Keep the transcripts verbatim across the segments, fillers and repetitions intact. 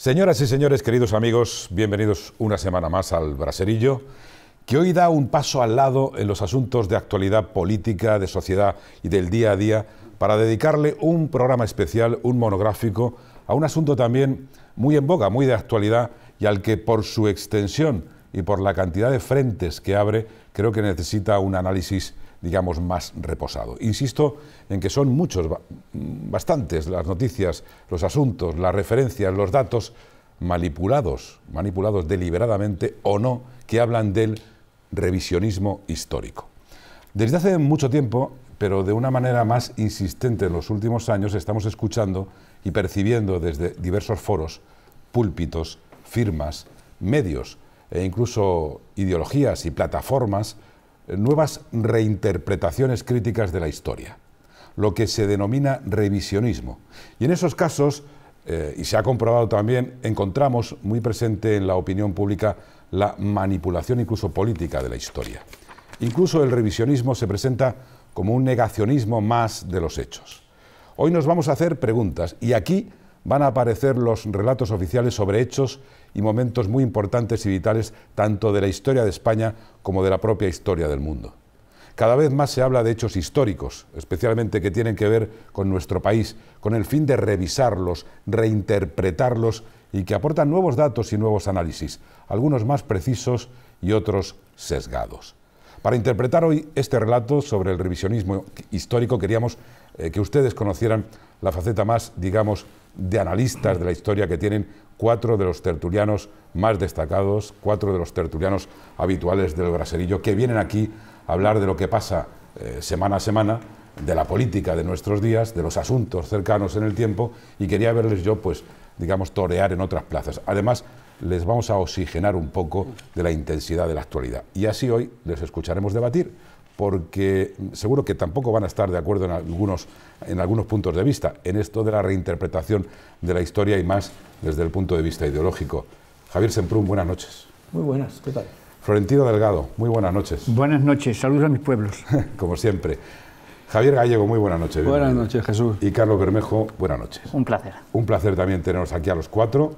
Señoras y señores, queridos amigos, bienvenidos una semana más al Braserillo, que hoy da un paso al lado en los asuntos de actualidad política, de sociedad y del día a día, para dedicarle un programa especial, un monográfico, a un asunto también muy en boga, muy de actualidad, y al que por su extensión y por la cantidad de frentes que abre, creo que necesita un análisis, digamos, más reposado. Insisto en que son muchos, bastantes las noticias, los asuntos, las referencias, los datos manipulados, manipulados deliberadamente o no, que hablan del revisionismo histórico. Desde hace mucho tiempo, pero de una manera más insistente en los últimos años, estamos escuchando y percibiendo desde diversos foros, púlpitos, firmas, medios e incluso ideologías y plataformas, nuevas reinterpretaciones críticas de la historia, lo que se denomina revisionismo. Y en esos casos, eh, y se ha comprobado también, encontramos muy presente en la opinión pública la manipulación incluso política de la historia. Incluso el revisionismo se presenta como un negacionismo más de los hechos. Hoy nos vamos a hacer preguntas y aquí van a aparecer los relatos oficiales sobre hechos y momentos muy importantes y vitales tanto de la historia de España como de la propia historia del mundo. Cada vez más se habla de hechos históricos, especialmente que tienen que ver con nuestro país, con el fin de revisarlos, reinterpretarlos y que aportan nuevos datos y nuevos análisis, algunos más precisos y otros sesgados. Para interpretar hoy este relato sobre el revisionismo histórico queríamos eh, que ustedes conocieran la faceta más, digamos, de analistas de la historia que tienen cuatro de los tertulianos más destacados, cuatro de los tertulianos habituales del Braserillo, que vienen aquí a hablar de lo que pasa eh, semana a semana, de la política de nuestros días, de los asuntos cercanos en el tiempo, y quería verles yo, pues, digamos, torear en otras plazas. Además, les vamos a oxigenar un poco de la intensidad de la actualidad. Y así hoy les escucharemos debatir, porque seguro que tampoco van a estar de acuerdo en algunos, en algunos puntos de vista, en esto de la reinterpretación de la historia y más desde el punto de vista ideológico. Javier Semprún, buenas noches. Muy buenas, ¿qué tal? Florentino Delgado, muy buenas noches. Buenas noches, saludos a mis pueblos. Como siempre. Javier Gallego, muy buenas noches. Buenas bienvenido. noches, Jesús. Y Carlos Bermejo, buenas noches. Un placer. Un placer también teneros aquí a los cuatro,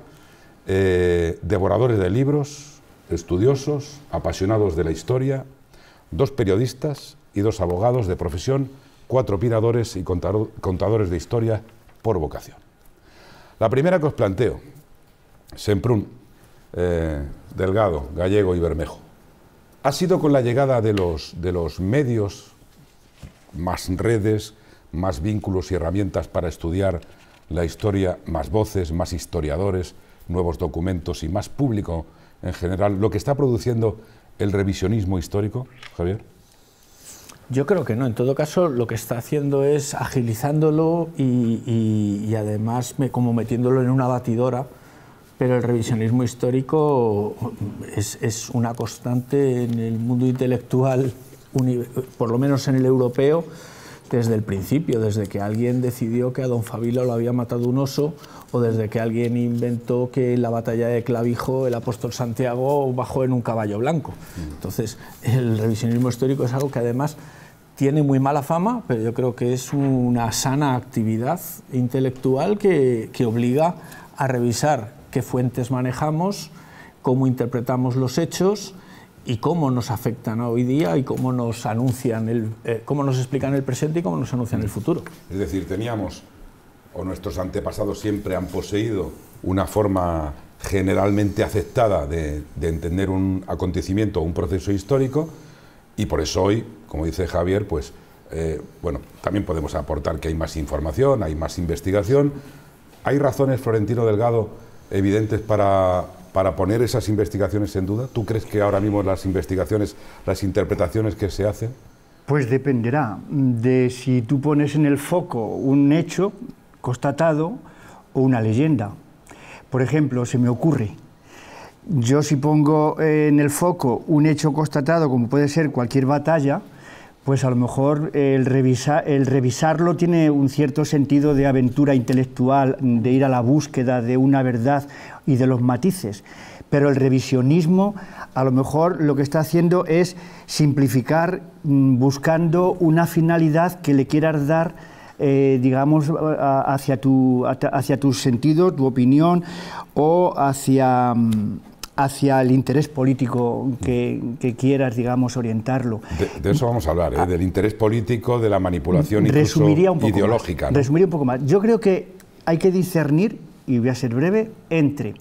eh, devoradores de libros, estudiosos, apasionados de la historia, dos periodistas y dos abogados de profesión, cuatro opinadores y contadores de historia por vocación. La primera que os planteo, Semprún, eh, Delgado, Gallego y Bermejo, ha sido con la llegada de los, de los medios, más redes, más vínculos y herramientas para estudiar la historia, más voces, más historiadores, nuevos documentos y más público en general, lo que está produciendo el revisionismo histórico, Javier. Yo creo que no, en todo caso lo que está haciendo es agilizándolo y, y, y además me, como metiéndolo en una batidora, pero el revisionismo histórico es, es una constante en el mundo intelectual, por lo menos en el europeo, desde el principio, desde que alguien decidió que a don Fabilo lo había matado un oso, o desde que alguien inventó que en la batalla de Clavijo el apóstol Santiago bajó en un caballo blanco. Entonces, el revisionismo histórico es algo que además tiene muy mala fama, pero yo creo que es una sana actividad intelectual que, que obliga a revisar qué fuentes manejamos, cómo interpretamos los hechos y cómo nos afectan hoy día y cómo nos anuncian el, eh, cómo nos explican el presente y cómo nos anuncian el futuro. Es decir, teníamos, o nuestros antepasados siempre han poseído una forma generalmente aceptada de, de entender un acontecimiento o un proceso histórico, y por eso hoy, como dice Javier, pues eh, bueno, también podemos aportar que hay más información, hay más investigación. ¿Hay razones, Florentino Delgado, evidentes para, para poner esas investigaciones en duda? ¿Tú crees que ahora mismo las investigaciones, las interpretaciones que se hacen? Pues dependerá de si tú pones en el foco un hecho constatado o una leyenda. Por ejemplo, se me ocurre, yo si pongo en el foco un hecho constatado, como puede ser cualquier batalla, pues a lo mejor el, revisa, el revisarlo tiene un cierto sentido de aventura intelectual, de ir a la búsqueda de una verdad y de los matices. Pero el revisionismo a lo mejor lo que está haciendo es simplificar, buscando una finalidad que le quieras dar eh, digamos, hacia, tu, hacia tus sentidos, tu opinión, o hacia, hacia el interés político que, que quieras, digamos, orientarlo. De, de eso vamos a hablar, ¿eh? Del interés político, de la manipulación incluso resumiría un poco ideológica. Más, ¿no? Resumiría un poco más. Yo creo que hay que discernir, y voy a ser breve, entre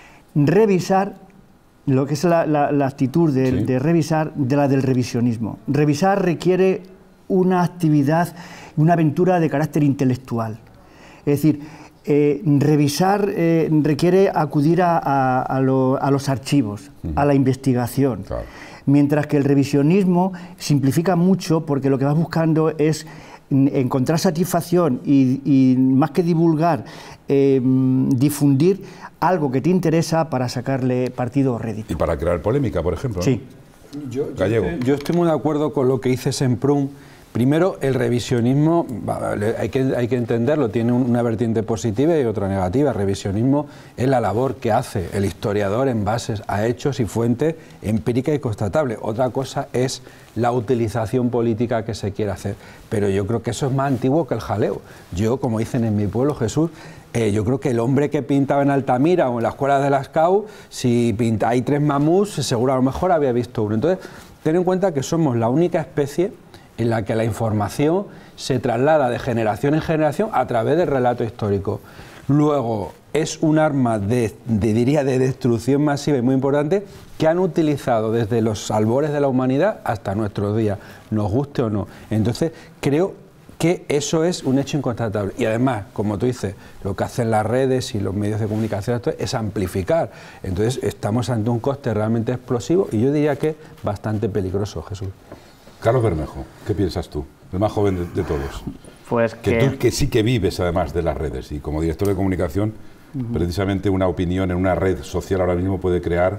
revisar lo que es la, la, la actitud de, sí. de revisar de la del revisionismo. Revisar requiere una actividad, una aventura de carácter intelectual. Es decir, eh, revisar eh, requiere acudir a, a, a, lo, a los archivos, uh-huh. a la investigación. Claro. Mientras que el revisionismo simplifica mucho porque lo que vas buscando es encontrar satisfacción y, y más que divulgar, eh, difundir algo que te interesa para sacarle partido o rédito. Y para crear polémica, por ejemplo. Sí. ¿no? Yo, yo, Gallego. Estoy, yo estoy muy de acuerdo con lo que dice Semprún. Primero, el revisionismo, hay que, hay que entenderlo, tiene una vertiente positiva y otra negativa. El revisionismo es la labor que hace el historiador en base a hechos y fuentes empíricas y constatables. Otra cosa es la utilización política que se quiere hacer. Pero yo creo que eso es más antiguo que el jaleo. Yo, como dicen en mi pueblo, Jesús, eh, yo creo que el hombre que pintaba en Altamira o en la escuela de las C A U, si pinta, hay tres mamús, seguro a lo mejor había visto uno. Entonces, ten en cuenta que somos la única especie en la que la información se traslada de generación en generación a través del relato histórico. Luego, es un arma de, de, diría, de destrucción masiva y muy importante que han utilizado desde los albores de la humanidad hasta nuestros días, nos guste o no. Entonces, creo que eso es un hecho inconstatable. Y además, como tú dices, lo que hacen las redes y los medios de comunicación es amplificar. Entonces, estamos ante un coste realmente explosivo y yo diría que bastante peligroso, Jesús. Carlos Bermejo, ¿qué piensas tú? El más joven de, de todos. Pues que, que tú que sí que vives además de las redes y como director de comunicación, uh-huh. precisamente una opinión en una red social ahora mismo puede crear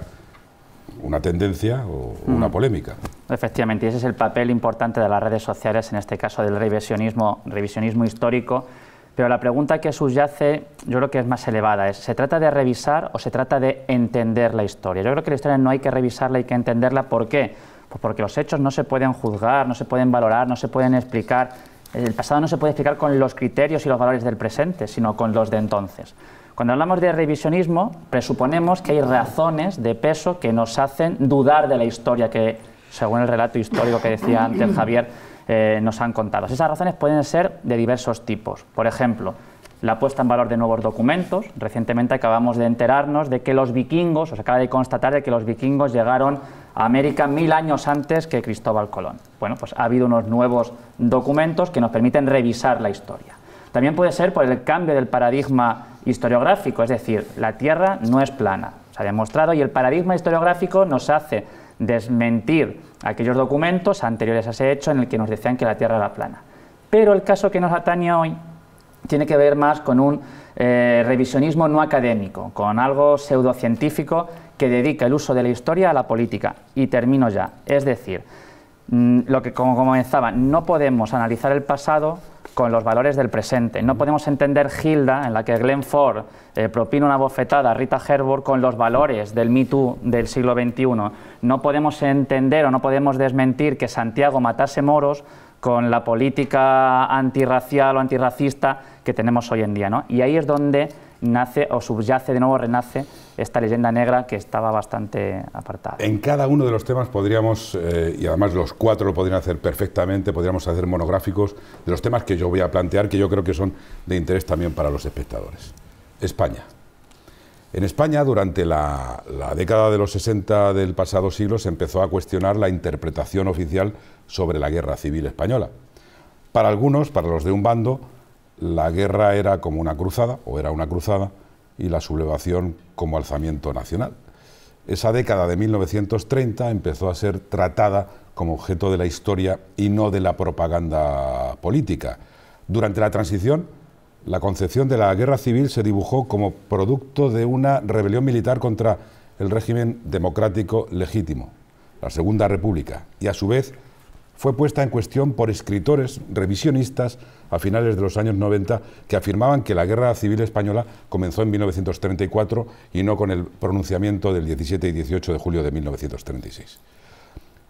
una tendencia o uh-huh. una polémica. Efectivamente, y ese es el papel importante de las redes sociales, en este caso del revisionismo, revisionismo histórico. Pero la pregunta que subyace yo creo que es más elevada, es ¿se trata de revisar o se trata de entender la historia? Yo creo que la historia no hay que revisarla, hay que entenderla. ¿Por qué? Pues porque los hechos no se pueden juzgar, no se pueden valorar, no se pueden explicar. El pasado no se puede explicar con los criterios y los valores del presente, sino con los de entonces. Cuando hablamos de revisionismo, presuponemos que hay razones de peso que nos hacen dudar de la historia que, según el relato histórico que decía antes Javier, eh, nos han contado. Esas razones pueden ser de diversos tipos. Por ejemplo, la puesta en valor de nuevos documentos. Recientemente acabamos de enterarnos de que los vikingos, o se acaba de constatar de que los vikingos llegaron a América mil años antes que Cristóbal Colón. Bueno, pues ha habido unos nuevos documentos que nos permiten revisar la historia. También puede ser por el cambio del paradigma historiográfico, es decir, la Tierra no es plana, se ha demostrado, y el paradigma historiográfico nos hace desmentir aquellos documentos anteriores a ese hecho en el que nos decían que la Tierra era plana. Pero el caso que nos atañe hoy tiene que ver más con un eh, revisionismo no académico, con algo pseudocientífico que dedica el uso de la historia a la política. Y termino ya. Es decir, mmm, lo que como comenzaba, no podemos analizar el pasado con los valores del presente. No podemos entender Hilda, en la que Glenn Ford eh, propina una bofetada a Rita Hayworth, con los valores del Me Too del siglo veintiuno. No podemos entender o no podemos desmentir que Santiago matase moros con la política antirracial o antirracista que tenemos hoy en día, ¿no? Y ahí es donde nace o subyace, de nuevo renace, esta leyenda negra que estaba bastante apartada. En cada uno de los temas podríamos, eh, y además los cuatro lo podrían hacer perfectamente, podríamos hacer monográficos de los temas que yo voy a plantear, que yo creo que son de interés también para los espectadores. España. En España, durante la, la década de los sesenta del pasado siglo, se empezó a cuestionar la interpretación oficial sobre la guerra civil española. Para algunos, para los de un bando, la guerra era como una cruzada, o era una cruzada, y la sublevación como alzamiento nacional. Esa década de mil novecientos treinta empezó a ser tratada como objeto de la historia y no de la propaganda política. Durante la transición, la concepción de la guerra civil se dibujó como producto de una rebelión militar contra el régimen democrático legítimo, la Segunda República, y a su vez fue puesta en cuestión por escritores revisionistas a finales de los años noventa que afirmaban que la guerra civil española comenzó en mil novecientos treinta y cuatro y no con el pronunciamiento del diecisiete y dieciocho de julio de mil novecientos treinta y seis.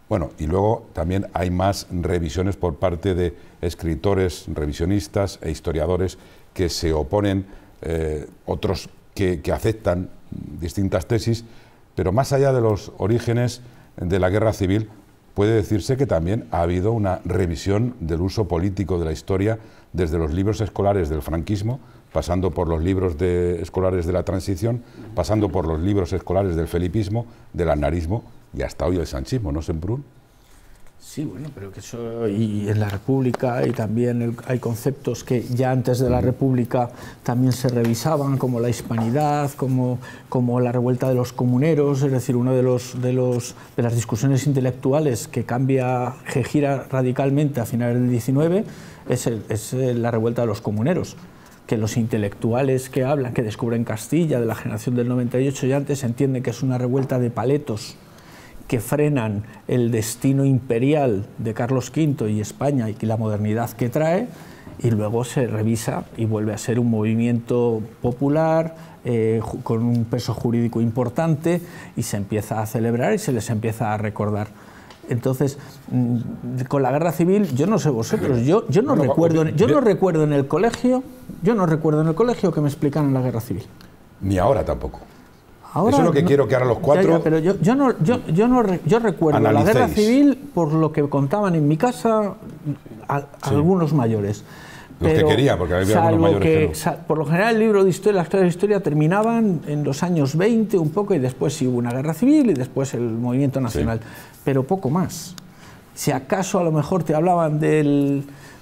Bueno, y luego también hay más revisiones por parte de escritores, revisionistas e historiadores que se oponen, eh, otros que, que aceptan distintas tesis, pero más allá de los orígenes de la guerra civil, puede decirse que también ha habido una revisión del uso político de la historia desde los libros escolares del franquismo, pasando por los libros de, escolares de la transición, pasando por los libros escolares del felipismo, del aznarismo y hasta hoy el sanchismo, ¿no, Semprún? Sí, bueno, pero que eso, y en la República, y también el, hay conceptos que ya antes de la República también se revisaban, como la hispanidad, como, como la revuelta de los comuneros, es decir, una de, los, de, los, de las discusiones intelectuales que cambia, que gira radicalmente a finales del diecinueve, es, el, es la revuelta de los comuneros, que los intelectuales que hablan, que descubren Castilla, de la generación del noventa y ocho y antes, entienden que es una revuelta de paletos que frenan el destino imperial de Carlos quinto y España y la modernidad que trae, y luego se revisa y vuelve a ser un movimiento popular eh, con un peso jurídico importante, y se empieza a celebrar y se les empieza a recordar. Entonces, con la guerra civil, yo no sé vosotros, yo, yo, no, no, recuerdo, no, yo no recuerdo en el colegio, yo no recuerdo en el colegio que me explicaran la guerra civil. Ni ahora tampoco. Ahora, eso es lo que no, quiero que ahora los cuatro... Ya, ya, pero yo, yo, no, yo, yo, no, yo recuerdo analicéis. La guerra civil por lo que contaban en mi casa a, a sí. algunos mayores. Los pero, que quería, porque había algunos mayores que, que no. sal, por lo general el libro de historia, las historias de historia terminaban en los años veinte un poco, y después sí hubo una guerra civil y después el movimiento nacional, sí. pero poco más. Si acaso a lo mejor te hablaban del...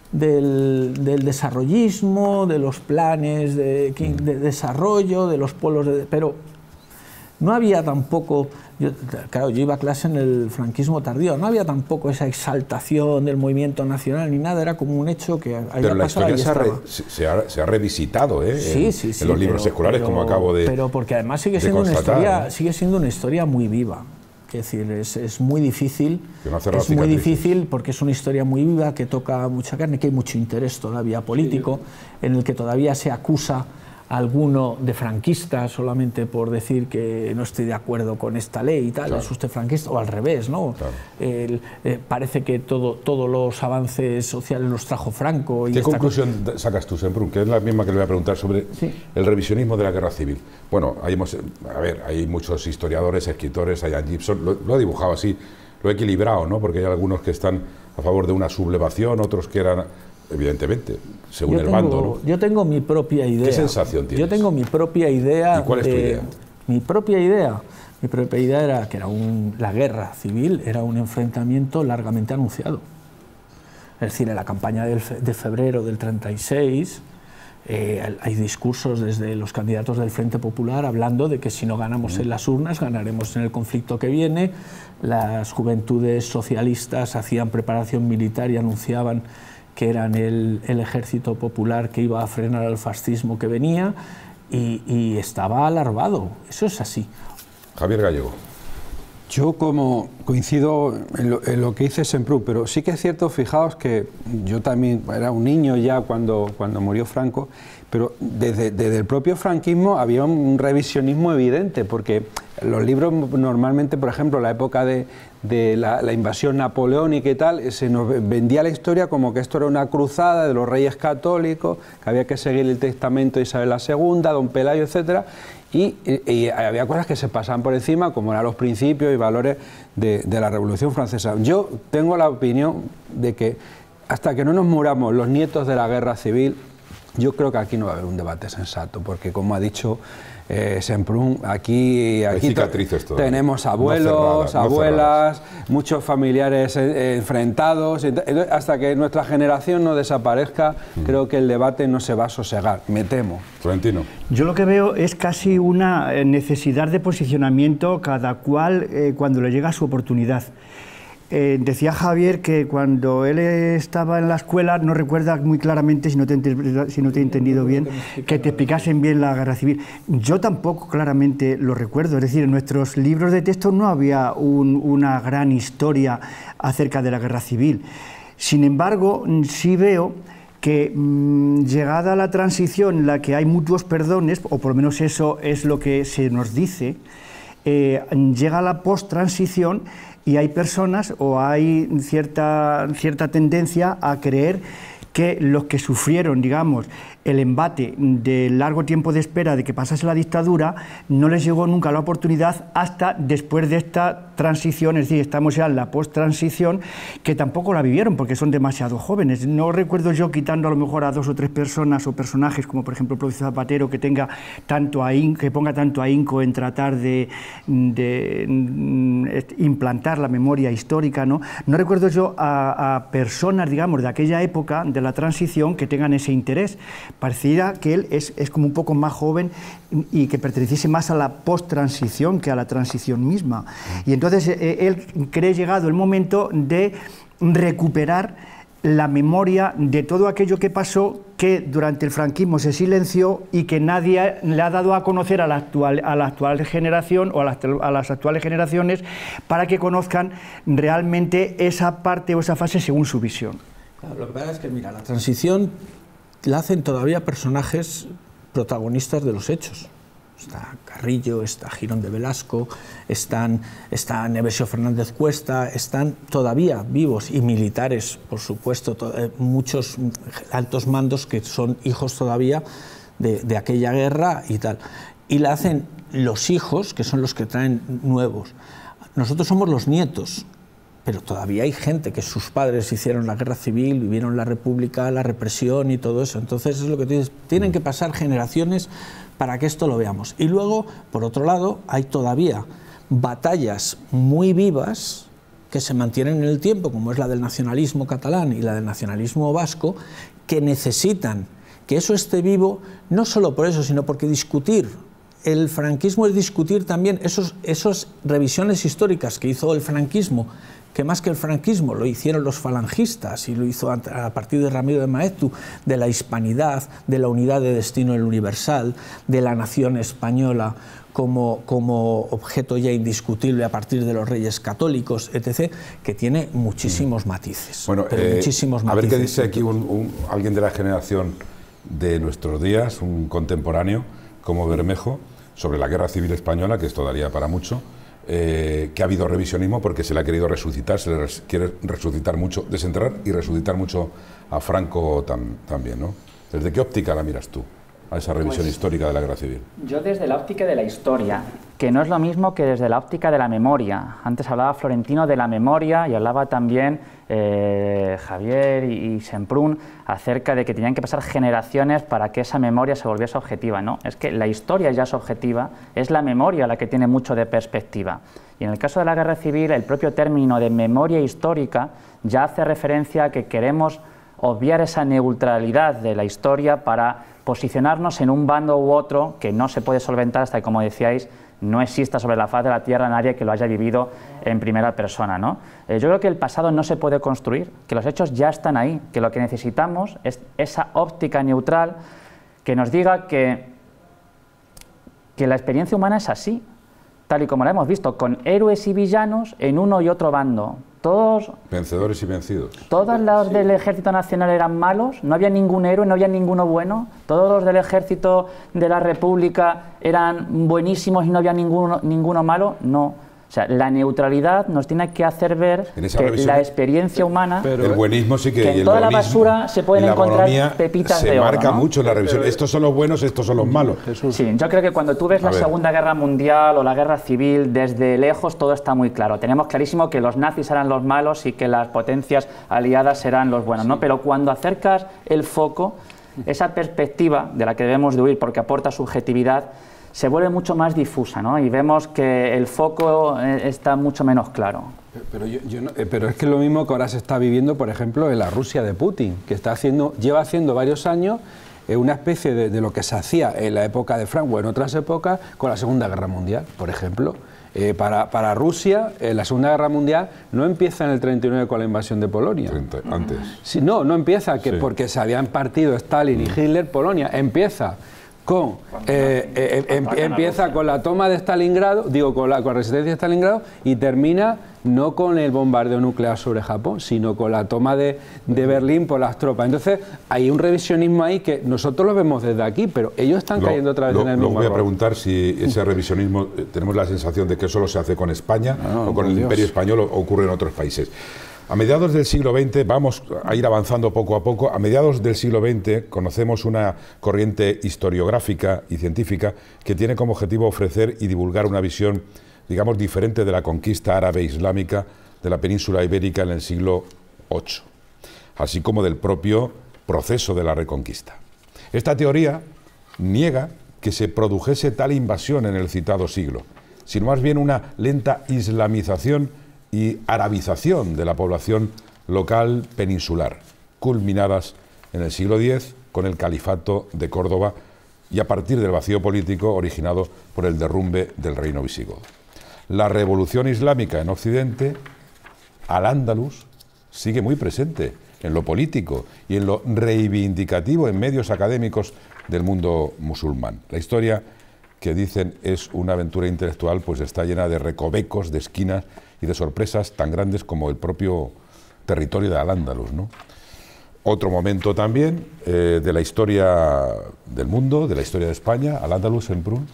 Del, del desarrollismo, de los planes de, de desarrollo, de los polos de... pero no había tampoco, yo, claro, yo iba a clase en el franquismo tardío, no había tampoco esa exaltación del movimiento nacional ni nada, era como un hecho que había pero la pasado. Pero la historia se, se, ha, se ha revisitado, ¿eh? Sí, en, sí, sí, en los libros pero, escolares, pero, como acabo de Pero porque además sigue siendo, una historia, ¿eh? sigue siendo una historia muy viva. Es decir, es, es muy difícil, no es muy difícil porque es una historia muy viva que toca mucha carne, que hay mucho interés todavía político, sí. en el que todavía se acusa a alguno de franquista solamente por decir que no estoy de acuerdo con esta ley y tal, claro. es usted franquista, o al revés, ¿no? Claro. El, eh, parece que todo, todos los avances sociales los trajo Franco. Y ¿Qué conclusión cosa... sacas tú, Semprún? Que es la misma que le voy a preguntar sobre sí. el revisionismo de la guerra civil. Bueno, hay, a ver, hay muchos historiadores, escritores, Ian Gibson, lo, lo ha dibujado así, lo ha equilibrado, ¿no? Porque hay algunos que están a favor de una sublevación, otros que eran... Evidentemente, según yo el tengo, bando, ¿no? Yo tengo mi propia idea. ¿Qué sensación tienes? Yo tengo mi propia idea. ¿Y cuál es tu de, idea? Mi propia idea. Mi propia idea era que era un, la guerra civil era un enfrentamiento largamente anunciado. Es decir, en la campaña del, de febrero del treinta y seis eh, hay discursos desde los candidatos del Frente Popular hablando de que si no ganamos en las urnas, ganaremos en el conflicto que viene. Las juventudes socialistas hacían preparación militar y anunciaban que eran el, el ejército popular que iba a frenar al fascismo que venía, y, y estaba alarmado. Eso es así. Javier Gallego. Yo como coincido en lo, en lo que dice Semprún, pero sí que es cierto, fijaos que yo también era un niño ya cuando, cuando murió Franco, pero desde, desde el propio franquismo había un revisionismo evidente, porque los libros normalmente, por ejemplo, la época de, de la, la invasión napoleónica y tal, se nos vendía la historia como que esto era una cruzada de los reyes católicos, que había que seguir el testamento de Isabel la segunda, don Pelayo, etcétera, y, y, y había cosas que se pasaban por encima, como eran los principios y valores de, de la Revolución Francesa. Yo tengo la opinión de que hasta que no nos muramos los nietos de la guerra civil, yo creo que aquí no va a haber un debate sensato, porque como ha dicho eh, Semprún, aquí, aquí tenemos abuelos, no cerradas, abuelas, no muchos familiares eh, enfrentados. Entonces, hasta que nuestra generación no desaparezca, mm. creo que el debate no se va a sosegar, me temo. Florentino. Yo lo que veo es casi una necesidad de posicionamiento cada cual eh, cuando le llega su oportunidad. Eh, decía Javier que cuando él estaba en la escuela, no recuerda muy claramente, si no te, si no te he entendido bien, que te explicasen bien la guerra civil. Yo tampoco claramente lo recuerdo, es decir, en nuestros libros de texto no había un, una gran historia acerca de la guerra civil. Sin embargo, sí veo que mmm, llegada la transición en la que hay mutuos perdones, o por lo menos eso es lo que se nos dice, eh, llega la post-transición Y hay personas o hay cierta, cierta tendencia a creer que los que sufrieron, digamos, el embate de largo tiempo de espera de que pasase la dictadura, no les llegó nunca la oportunidad hasta después de esta transición, es decir, estamos ya en la post-transición, que tampoco la vivieron porque son demasiado jóvenes. No recuerdo yo, quitando a lo mejor a dos o tres personas o personajes, como por ejemplo el profesor Zapatero, que tenga tanto ahínco, que ponga tanto ahínco en tratar de, de, de implantar la memoria histórica, ¿no? No recuerdo yo a, a personas, digamos, de aquella época, de la transición, que tengan ese interés. Parecía que él es, es como un poco más joven y que perteneciese más a la post-transición que a la transición misma. Y entonces eh, él cree llegado el momento de recuperar la memoria de todo aquello que pasó, que durante el franquismo se silenció y que nadie le ha dado a conocer a la actual, a la actual generación o a las, a las actuales generaciones, para que conozcan realmente esa parte o esa fase según su visión. Claro, lo que pasa es que, mira, la transición la hacen todavía personajes protagonistas de los hechos. Está Carrillo, está Girón de Velasco, están, está Nemesio Fernández Cuesta, están todavía vivos, y militares, por supuesto, to, eh, muchos altos mandos que son hijos todavía de, de aquella guerra y tal. Y la hacen los hijos, que son los que traen nuevos. Nosotros somos los nietos. Pero todavía hay gente que sus padres hicieron la guerra civil, vivieron la república, la represión y todo eso. Entonces es lo que tienes, tienen que pasar generaciones para que esto lo veamos. Y luego, por otro lado, hay todavía batallas muy vivas que se mantienen en el tiempo, como es la del nacionalismo catalán y la del nacionalismo vasco, que necesitan que eso esté vivo, no solo por eso, sino porque discutir el franquismo es discutir también esos, esas revisiones históricas que hizo el franquismo, que más que el franquismo lo hicieron los falangistas y lo hizo a partir de Ramiro de Maeztu, de la hispanidad, de la unidad de destino del universal, de la nación española como, como objeto ya indiscutible a partir de los reyes católicos, etcétera, que tiene muchísimos matices. Bueno, pero eh, muchísimos a ver matices. qué dice aquí un, un, alguien de la generación de nuestros días, un contemporáneo como Bermejo, sobre la guerra civil española, que esto daría para mucho. Eh, que ha habido revisionismo porque se le ha querido resucitar, se le res, quiere resucitar mucho, desenterrar y resucitar mucho a Franco tam, también, ¿no? ¿Desde qué óptica la miras tú a esa revisión pues, histórica de la guerra civil? Yo desde la óptica de la historia, que no es lo mismo que desde la óptica de la memoria. Antes hablaba Florentino de la memoria y hablaba también eh, Javier y, y Semprún acerca de que tenían que pasar generaciones para que esa memoria se volviese objetiva. No, es que la historia ya es objetiva, es la memoria la que tiene mucho de perspectiva. Y en el caso de la guerra civil, el propio término de memoria histórica ya hace referencia a que queremos obviar esa neutralidad de la historia para posicionarnos en un bando u otro que no se puede solventar hasta que, como decíais, no exista sobre la faz de la tierra nadie que lo haya vivido en primera persona, ¿no? Eh, yo creo que el pasado no se puede construir, que los hechos ya están ahí, que lo que necesitamos es esa óptica neutral que nos diga que, que la experiencia humana es así, tal y como la hemos visto, con héroes y villanos en uno y otro bando. Todos, vencedores y vencidos. Todos los del Ejército Nacional eran malos, no había ningún héroe, no había ninguno bueno. Todos los del Ejército de la República eran buenísimos y no había ninguno, ninguno malo. No. O sea, la neutralidad nos tiene que hacer ver que la experiencia humana, pero el buenismo sí que, que en el toda la basura se pueden encontrar pepitas de oro. Se marca ¿no? mucho en la revisión. Estos son los buenos, estos son los malos. Sí, yo creo que cuando tú ves la Segunda Guerra Mundial o la Guerra Civil, desde lejos todo está muy claro. Tenemos clarísimo que los nazis eran los malos y que las potencias aliadas eran los buenos, ¿no? Pero cuando acercas el foco, esa perspectiva de la que debemos de huir porque aporta subjetividad, se vuelve mucho más difusa, ¿no? Y vemos que el foco está mucho menos claro. Pero, yo, yo no, pero es que es lo mismo que ahora se está viviendo, por ejemplo, en la Rusia de Putin, que está haciendo, lleva haciendo varios años eh, una especie de, de lo que se hacía en la época de Franco o en otras épocas con la Segunda Guerra Mundial, por ejemplo. Eh, para, para Rusia, eh, la Segunda Guerra Mundial no empieza en el treinta y nueve con la invasión de Polonia. treinta, antes. Sí, no, no empieza que sí. porque se habían partido Stalin y Hitler Polonia. Empieza con eh, eh, em, empieza con la toma de Stalingrado, digo con la, con la resistencia de Stalingrado, y termina no con el bombardeo nuclear sobre Japón, sino con la toma de, de Berlín por las tropas. Entonces hay un revisionismo ahí que nosotros lo vemos desde aquí, pero ellos están lo, cayendo otra vez lo, en el mismo Luego voy a error. preguntar si ese revisionismo, eh, tenemos la sensación de que solo se hace con España no, o con el Dios. Imperio Español, o ocurre en otros países. A mediados del siglo veinte, vamos a ir avanzando poco a poco, a mediados del siglo veinte conocemos una corriente historiográfica y científica que tiene como objetivo ofrecer y divulgar una visión, digamos, diferente de la conquista árabe islámica de la península ibérica en el siglo ocho, así como del propio proceso de la reconquista. Esta teoría niega que se produjese tal invasión en el citado siglo, sino más bien una lenta islamización y arabización de la población local peninsular, culminadas en el siglo diez con el califato de Córdoba y a partir del vacío político originado por el derrumbe del reino visigodo. La revolución islámica en Occidente, al-Ándalus, sigue muy presente en lo político y en lo reivindicativo en medios académicos del mundo musulmán. La historia, que dicen es una aventura intelectual, pues está llena de recovecos, de esquinas y de sorpresas tan grandes como el propio territorio de Al-Ándalus, ¿no? Otro momento también eh, de la historia del mundo, de la historia de España, Al-Ándalus en Prüm,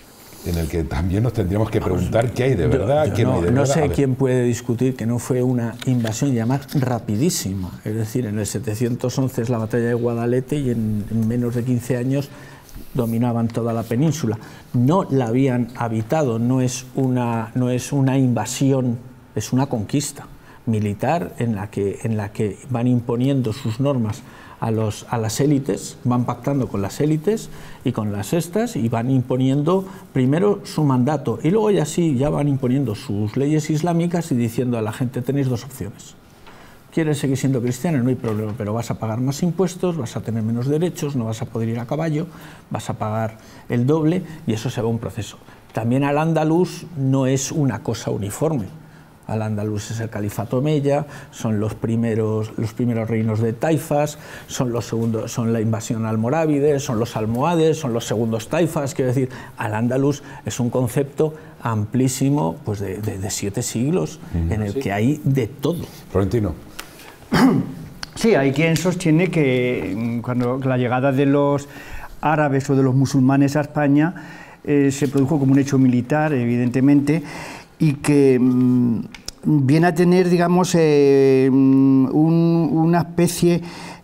en el que también nos tendríamos que preguntar Vamos, qué hay de verdad, yo, yo qué no, no hay de no verdad. No sé quién puede discutir que no fue una invasión, y además rapidísima. Es decir, en el setecientos once es la batalla de Guadalete y en, en menos de quince años dominaban toda la península. No la habían habitado, no es una, no es una invasión, es una conquista militar en la que, en la que van imponiendo sus normas a, los, a las élites, van pactando con las élites y con las estas y van imponiendo primero su mandato y luego ya sí, ya van imponiendo sus leyes islámicas y diciendo a la gente: tenéis dos opciones. ¿Quieres seguir siendo cristiano? No hay problema, pero vas a pagar más impuestos, vas a tener menos derechos, no vas a poder ir a caballo, vas a pagar el doble, y eso se va a un proceso. También Al-Ándalus no es una cosa uniforme. Al-Ándalus es el califato omeya, son los primeros, los primeros reinos de taifas, son, los segundos, son la invasión almorávide, son los almohades, son los segundos taifas. Quiero decir, Al-Ándalus es un concepto amplísimo, pues de, de, de siete siglos, mm, en el sí. que hay de todo. Florentino. Sí, hay quien sostiene que cuando la llegada de los árabes o de los musulmanes a España eh, se produjo como un hecho militar, evidentemente, y que mmm, viene a tener, digamos, eh, un, una especie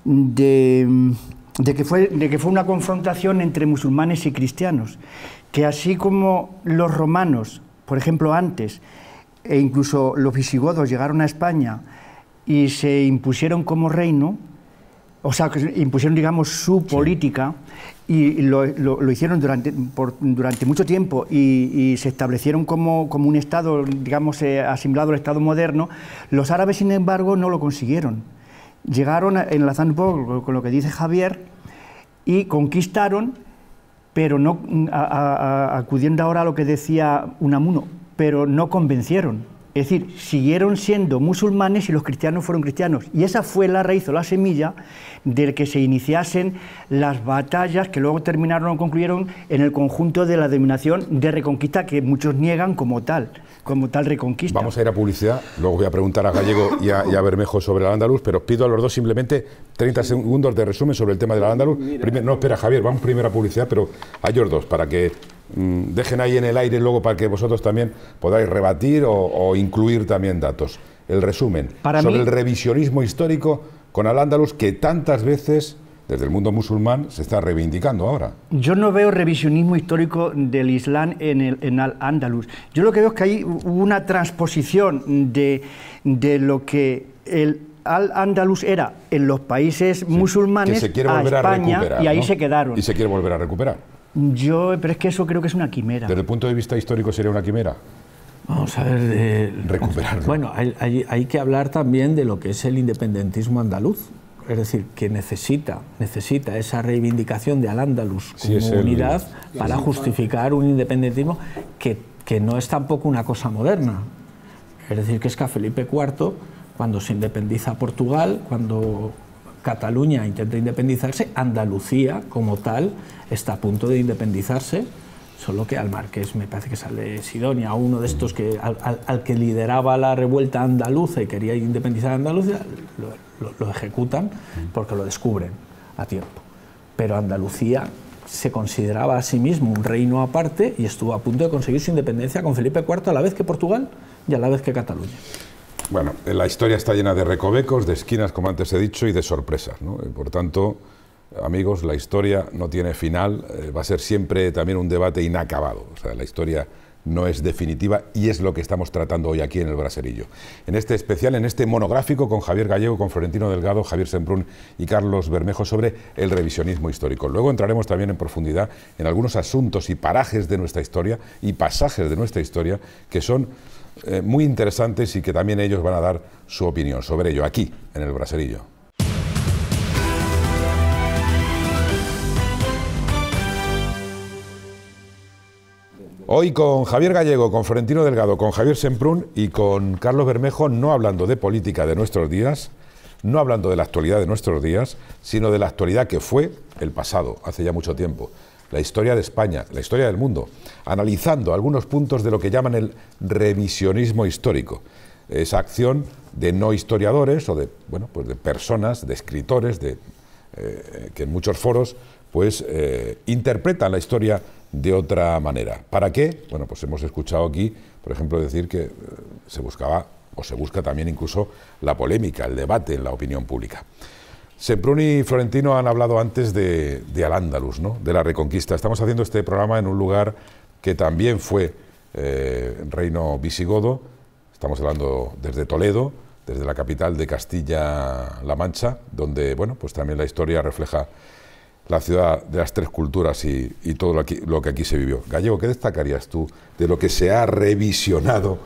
de, de, que fue, de que fue una confrontación entre musulmanes y cristianos, que así como los romanos, por ejemplo, antes, e incluso los visigodos llegaron a España y se impusieron como reino, o sea, que impusieron, digamos, su política, sí. y lo, lo, lo hicieron durante, por, durante mucho tiempo y, y se establecieron como, como un Estado, digamos, eh, asimilado al Estado moderno. Los árabes, sin embargo, no lo consiguieron. Llegaron, enlazando un poco con lo que dice Javier, y conquistaron, pero no, a, a, a, acudiendo ahora a lo que decía Unamuno, pero no convencieron. Es decir, siguieron siendo musulmanes y los cristianos fueron cristianos. Y esa fue la raíz o la semilla de que se iniciasen las batallas que luego terminaron o concluyeron en el conjunto de la denominación de reconquista, que muchos niegan como tal, como tal reconquista. Vamos a ir a publicidad, luego voy a preguntar a Gallego y a, y a Bermejo sobre el Al-Ándalus, pero os pido a los dos simplemente treinta segundos de resumen sobre el tema del Al-Ándalus. No, espera, Javier, vamos primero a publicidad, pero a ellos dos, para que mmm, dejen ahí en el aire luego para que vosotros también podáis rebatir o, o incluir también datos. El resumen para sobre mí, el revisionismo histórico con Al-Ándalus, que tantas veces desde el mundo musulmán se está reivindicando ahora. Yo no veo revisionismo histórico del Islam en, el, en Al-Ándalus. Yo lo que veo es que hay una transposición de, de lo que el Al-Ándalus era en los países sí, musulmanes que se quiere volver a España, a recuperar, y ahí ¿no? se quedaron. Y se quiere volver a recuperar. Yo, pero es que eso creo que es una quimera. ¿Desde el punto de vista histórico sería una quimera? Vamos a ver, de, recuperarlo. Bueno, hay, hay, hay que hablar también de lo que es el independentismo andaluz. Es decir, que necesita, necesita esa reivindicación de Al-Ándalus como sí, unidad el... para justificar un independentismo que, que no es tampoco una cosa moderna. Es decir, que es que a Felipe cuarto, cuando se independiza Portugal, cuando Cataluña intenta independizarse, Andalucía como tal está a punto de independizarse, solo que al marqués, me parece que sale Sidonia, uno de estos que al, al, al que lideraba la revuelta andaluza y quería independizar a Andalucía, lo, lo, lo ejecutan porque lo descubren a tiempo. Pero Andalucía se consideraba a sí mismo un reino aparte y estuvo a punto de conseguir su independencia con Felipe cuarto a la vez que Portugal y a la vez que Cataluña. Bueno, la historia está llena de recovecos, de esquinas, como antes he dicho, y de sorpresas, ¿no? Por tanto, amigos, la historia no tiene final, eh, va a ser siempre también un debate inacabado. O sea, la historia no es definitiva y es lo que estamos tratando hoy aquí en el Braserillo. En este especial, en este monográfico con Javier Gallego, con Florentino Delgado, Javier Semprún y Carlos Bermejo sobre el revisionismo histórico. Luego entraremos también en profundidad en algunos asuntos y parajes de nuestra historia y pasajes de nuestra historia que son eh, muy interesantes y que también ellos van a dar su opinión sobre ello aquí en el Braserillo. Hoy con Javier Gallego, con Florentino Delgado, con Javier Semprún y con Carlos Bermejo, no hablando de política de nuestros días, no hablando de la actualidad de nuestros días, sino de la actualidad que fue el pasado, hace ya mucho tiempo, la historia de España, la historia del mundo, analizando algunos puntos de lo que llaman el revisionismo histórico, esa acción de no historiadores o de, bueno, pues de personas, de escritores, de, eh, que en muchos foros pues eh, interpretan la historia de otra manera. ¿Para qué? Bueno, pues hemos escuchado aquí, por ejemplo, decir que eh, se buscaba, o se busca también incluso, la polémica, el debate en la opinión pública. Semprún y Florentino han hablado antes de, de Al-Ándalus, ¿no?, de la Reconquista. Estamos haciendo este programa en un lugar que también fue eh, reino visigodo. Estamos hablando desde Toledo, desde la capital de Castilla-La Mancha, donde, bueno, pues también la historia refleja la ciudad de las tres culturas y, y todo lo, aquí, lo que aquí se vivió. Gallego, ¿qué destacarías tú de lo que se ha revisionado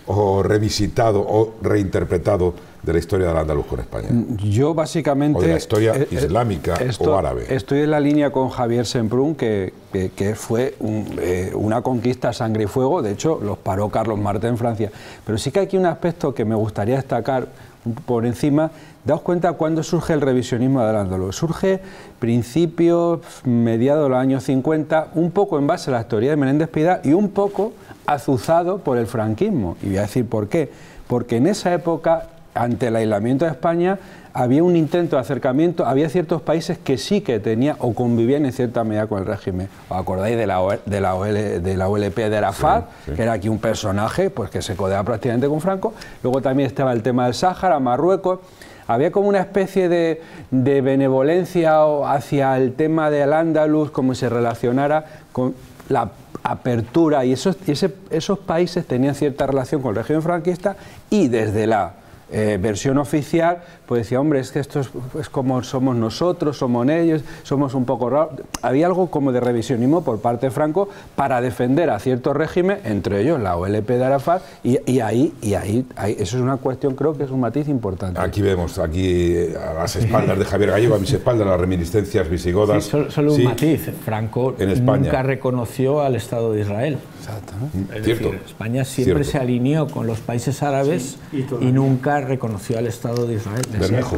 o revisitado o reinterpretado de la historia del Andaluz con España? Yo básicamente... O de la historia eh, islámica esto, o árabe. Estoy en la línea con Javier Semprún, que, que, que fue un, eh, una conquista a sangre y fuego. De hecho, los paró Carlos Martel en Francia. Pero sí que hay aquí un aspecto que me gustaría destacar por encima. Daos cuenta cuándo surge el revisionismo del Al-Ándalus. Surge principios, mediados de los años cincuenta, un poco en base a la teoría de Menéndez Pidal y un poco azuzado por el franquismo. Y voy a decir por qué. Porque en esa época, ante el aislamiento de España, había un intento de acercamiento, había ciertos países que sí que tenían o convivían en cierta medida con el régimen. ¿Os acordáis de la, de la, O L, de la O L P de Arafat? Sí, sí. Que era aquí un personaje pues, que se codeaba prácticamente con Franco. Luego también estaba el tema del Sáhara, Marruecos. Había como una especie de, de benevolencia hacia el tema del Al-Ándalus, como se relacionara con la apertura, y esos, y ese, esos países tenían cierta relación con el régimen franquista, y desde la eh, versión oficial pues decía, hombre, es que esto es, es como somos nosotros, somos ellos, somos un poco raros. Había algo como de revisionismo por parte de Franco para defender a ciertos regímenes, entre ellos la O L P de Arafat, y, y, ahí, y ahí, ahí, eso es una cuestión, creo que es un matiz importante. Aquí vemos, aquí a las espaldas de Javier Gallego, a mis espaldas, las reminiscencias visigodas. Sí, solo, solo un sí, matiz, Franco en nunca reconoció al Estado de Israel. Exacto, ¿no? Es Cierto. decir, España siempre Cierto. se alineó con los países árabes sí, y, y nunca reconoció al Estado de Israel. Bermejo.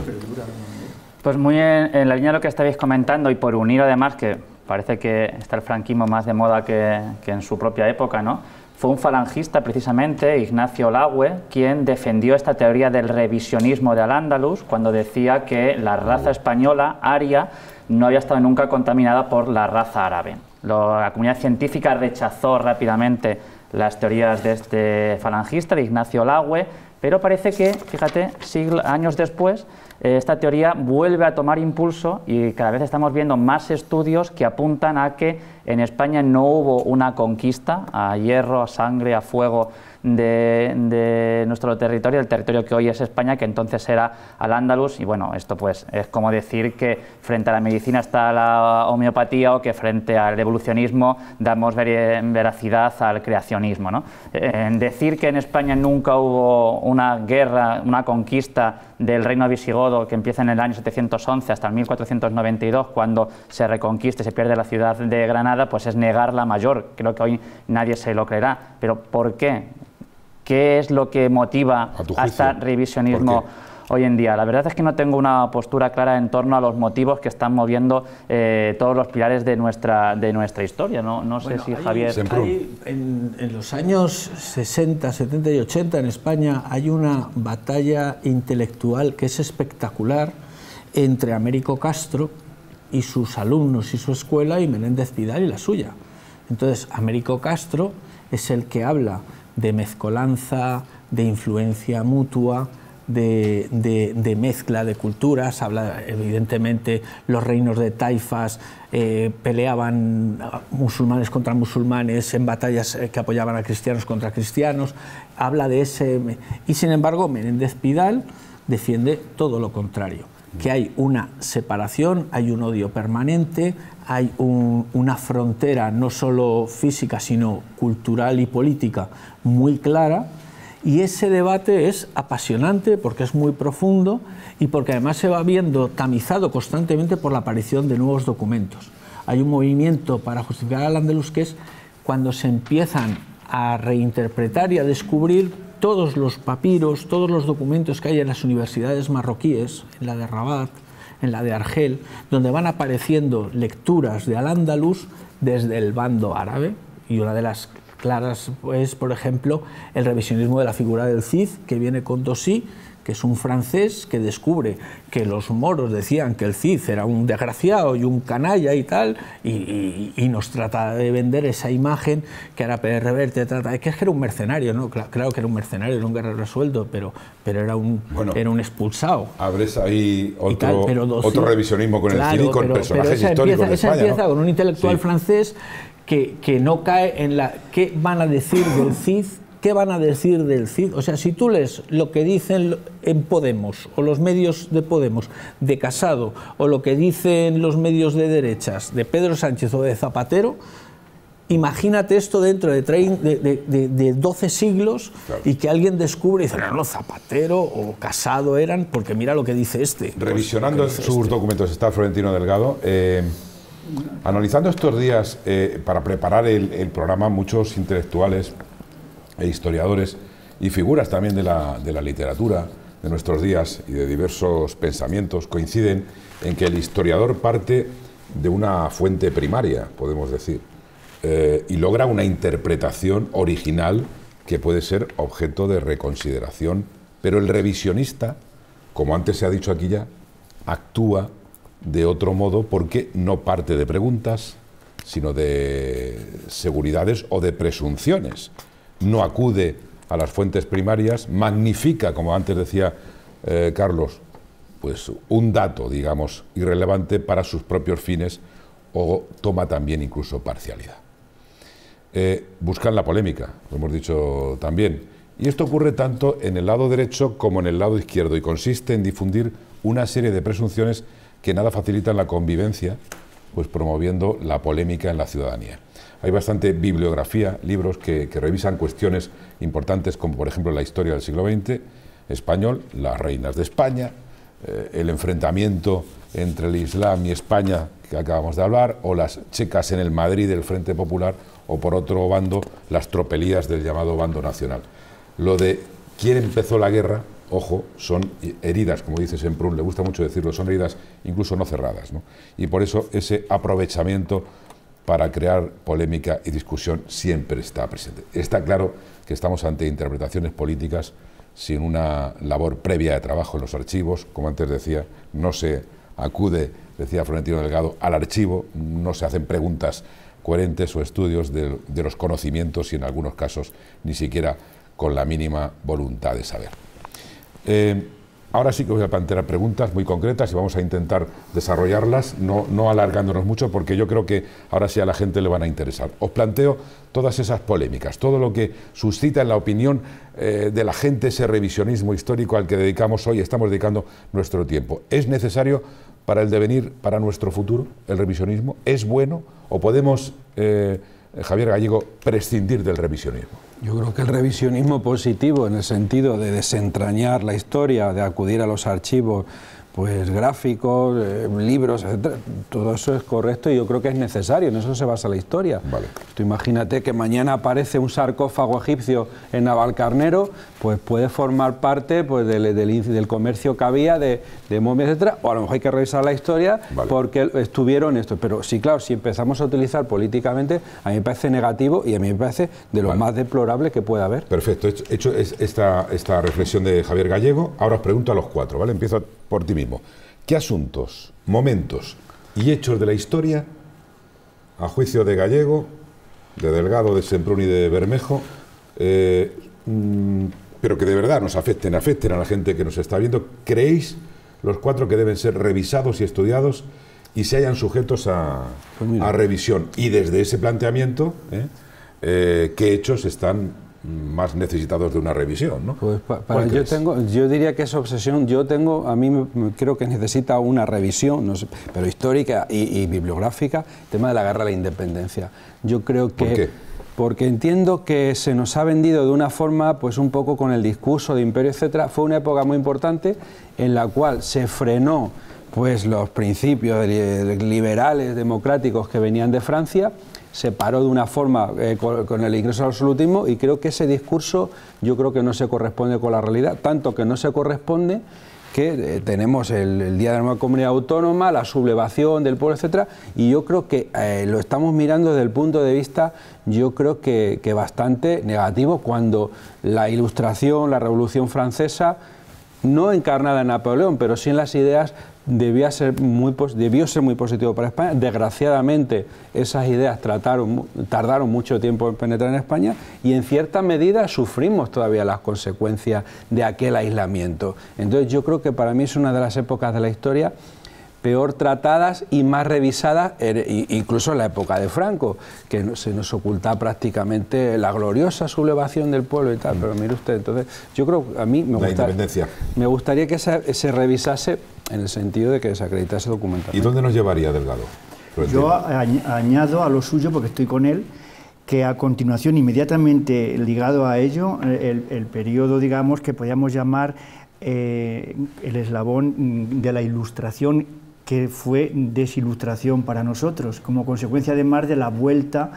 Pues muy en, en la línea de lo que estabais comentando, y por unir además que parece que está el franquismo más de moda que, que en su propia época, ¿no? Fue un falangista precisamente, Ignacio Lagüe, quien defendió esta teoría del revisionismo de Al-Ándalus cuando decía que la raza española, aria, no había estado nunca contaminada por la raza árabe. Lo, la comunidad científica rechazó rápidamente las teorías de este falangista, de Ignacio Lagüe, pero parece que, fíjate, siglos, años después, eh, esta teoría vuelve a tomar impulso y cada vez estamos viendo más estudios que apuntan a que en España no hubo una conquista a hierro, a sangre, a fuego de, de nuestro territorio, el territorio que hoy es España, que entonces era Al-Ándalus, y bueno, esto pues es como decir que frente a la medicina está la homeopatía o que frente al evolucionismo damos ver, veracidad al creacionismo, ¿no? En decir que en España nunca hubo una guerra, una conquista del reino visigodo que empieza en el año setecientos once hasta el mil cuatrocientos noventa y dos, cuando se reconquista y se pierde la ciudad de Granada, pues es negar la mayor. Creo que hoy nadie se lo creerá. ¿Pero por qué? ¿Qué es lo que motiva a, a este revisionismo hoy en día. La verdad es que no tengo una postura clara en torno a los motivos que están moviendo eh, todos los pilares de nuestra, de nuestra historia. No, no sé bueno, si hay, Javier... Hay, en, en los años sesenta, setenta y ochenta en España hay una batalla intelectual que es espectacular entre Américo Castro y sus alumnos y su escuela y Menéndez Pidal y la suya. Entonces, Américo Castro es el que habla de mezcolanza, de influencia mutua, de, de, de mezcla de culturas. Habla, evidentemente, los reinos de taifas eh, peleaban musulmanes contra musulmanes en batallas que apoyaban a cristianos contra cristianos. Habla de ese... Y, sin embargo, Menéndez Pidal defiende todo lo contrario, que hay una separación, hay un odio permanente, hay un, una frontera no solo física, sino cultural y política muy clara, y ese debate es apasionante porque es muy profundo y porque además se va viendo tamizado constantemente por la aparición de nuevos documentos. Hay un movimiento para justificar al andaluz que es cuando se empiezan a reinterpretar y a descubrir todos los papiros, todos los documentos que hay en las universidades marroquíes, en la de Rabat, en la de Argel, donde van apareciendo lecturas de al-Ándalus desde el bando árabe, y una de las claras es, por ejemplo, el revisionismo de la figura del Cid, que viene con Dosí, que es un francés que descubre que los moros decían que el Cid era un desgraciado y un canalla y tal, y, y, y nos trata de vender esa imagen que ahora Pérez Reverte trata, es que era un mercenario, ¿no? Claro, claro que era un mercenario, era un guerrero resuelto, pero, pero era, un, bueno, era un expulsado. Abres ahí otro, tal, pero Dosí, otro revisionismo con claro, el Cid y con pero, personajes pero esa históricos empieza, de España, esa empieza ¿no? con un intelectual sí. francés que, que no cae en la... ¿Qué van a decir del Cid? ¿Qué van a decir del Cid? O sea, si tú lees lo que dicen en Podemos, o los medios de Podemos, de Casado, o lo que dicen los medios de derechas, de Pedro Sánchez o de Zapatero, imagínate esto dentro de, de, de, de doce siglos, claro, y que alguien descubre y dice, no, no, Zapatero o Casado eran, porque mira lo que dice este. Revisionando pues, sus este. documentos está Florentino Delgado. Eh, analizando estos días, eh, para preparar el, el programa, muchos intelectuales e historiadores y figuras también de la, de la literatura de nuestros días y de diversos pensamientos coinciden en que el historiador parte de una fuente primaria, podemos decir, eh, y logra una interpretación original que puede ser objeto de reconsideración, pero el revisionista, como antes se ha dicho aquí ya, actúa de otro modo porque no parte de preguntas, sino de seguridades o de presunciones. No acude a las fuentes primarias, magnifica, como antes decía eh, Carlos, pues un dato, digamos, irrelevante para sus propios fines, o toma también incluso parcialidad. Eh, buscan la polémica, lo hemos dicho también, y esto ocurre tanto en el lado derecho como en el lado izquierdo, y consiste en difundir una serie de presunciones que nada facilitan la convivencia, pues promoviendo la polémica en la ciudadanía. Hay bastante bibliografía, libros que, que revisan cuestiones importantes como por ejemplo la historia del siglo veinte español, las reinas de España, eh, el enfrentamiento entre el Islam y España que acabamos de hablar, o las checas en el Madrid del Frente Popular, o por otro bando las tropelías del llamado bando nacional. Lo de quién empezó la guerra, ojo, son heridas, como dice Semprún, le gusta mucho decirlo, son heridas incluso no cerradas, ¿no? Y por eso ese aprovechamiento para crear polémica y discusión siempre está presente. Está claro que estamos ante interpretaciones políticas sin una labor previa de trabajo en los archivos. Como antes decía, no se acude, decía Florentino Delgado, al archivo, no se hacen preguntas coherentes o estudios de, de los conocimientos y en algunos casos ni siquiera con la mínima voluntad de saber. Eh, Ahora sí que voy a plantear preguntas muy concretas y vamos a intentar desarrollarlas, no, no alargándonos mucho, porque yo creo que ahora sí a la gente le van a interesar. Os planteo todas esas polémicas, todo lo que suscita en la opinión eh, de la gente ese revisionismo histórico al que dedicamos hoy, estamos dedicando nuestro tiempo. ¿Es necesario para el devenir, para nuestro futuro, el revisionismo? ¿Es bueno o podemos, eh, Javier Gallego, prescindir del revisionismo? Yo creo que el revisionismo positivo, en el sentido de desentrañar la historia, de acudir a los archivos pues gráficos, eh, libros, etcétera. Todo eso es correcto y yo creo que es necesario, en eso se basa la historia. Vale. Tú imagínate que mañana aparece un sarcófago egipcio en Navalcarnero, pues puede formar parte pues, del, del, del comercio que había de, de momias, etcétera, o a lo mejor hay que revisar la historia vale. porque estuvieron estos. Pero sí, claro, si empezamos a utilizar políticamente, a mí me parece negativo y a mí me parece de lo vale. más deplorable que pueda haber. Perfecto, hecho, hecho esta, esta reflexión de Javier Gallego, ahora os pregunto a los cuatro, ¿vale? Empiezo por ti mismo. ¿Qué asuntos, momentos y hechos de la historia, a juicio de Gallego, de Delgado, de Semprún y de Bermejo, eh, mmm, pero que de verdad nos afecten, afecten a la gente que nos está viendo, creéis los cuatro que deben ser revisados y estudiados y se hayan sujetos a, pues a revisión? Y desde ese planteamiento, ¿eh? Eh, ¿qué hechos están más necesitados de una revisión, ¿no? Pues pa, para yo tengo, yo diría que esa obsesión, yo tengo, a mí me, creo que necesita una revisión, no sé, pero histórica y, y bibliográfica, el tema de la guerra a la independencia. Yo creo que... ¿Por qué? Porque entiendo que se nos ha vendido de una forma, pues un poco con el discurso de imperio, etcétera. Fue una época muy importante en la cual se frenó pues los principios liberales, democráticos que venían de Francia, se paró de una forma eh, con, con el ingreso al absolutismo y creo que ese discurso yo creo que no se corresponde con la realidad, tanto que no se corresponde que eh, tenemos el, el Día de la Nueva Comunidad Autónoma, la sublevación del pueblo, etcétera, y yo creo que eh, lo estamos mirando desde el punto de vista, yo creo que, que bastante negativo, cuando la Ilustración, la Revolución Francesa, no encarnada en Napoleón, pero sí en las ideas, debía ser muy, debió ser muy positivo para España. Desgraciadamente, esas ideas trataron, tardaron mucho tiempo en penetrar en España y en cierta medida sufrimos todavía las consecuencias de aquel aislamiento. Entonces yo creo que para mí es una de las épocas de la historia peor tratadas y más revisadas, incluso en la época de Franco, que se nos oculta prácticamente la gloriosa sublevación del pueblo y tal, pero mire usted, entonces yo creo, a mí me, gusta, me gustaría que se, se revisase en el sentido de que se acreditase documentalmente. ¿Y dónde nos llevaría Delgado? Yo añado a lo suyo, porque estoy con él, que a continuación, inmediatamente ligado a ello, el, el periodo, digamos, que podríamos llamar eh, el eslabón de la Ilustración, que fue desilustración para nosotros, como consecuencia además de la vuelta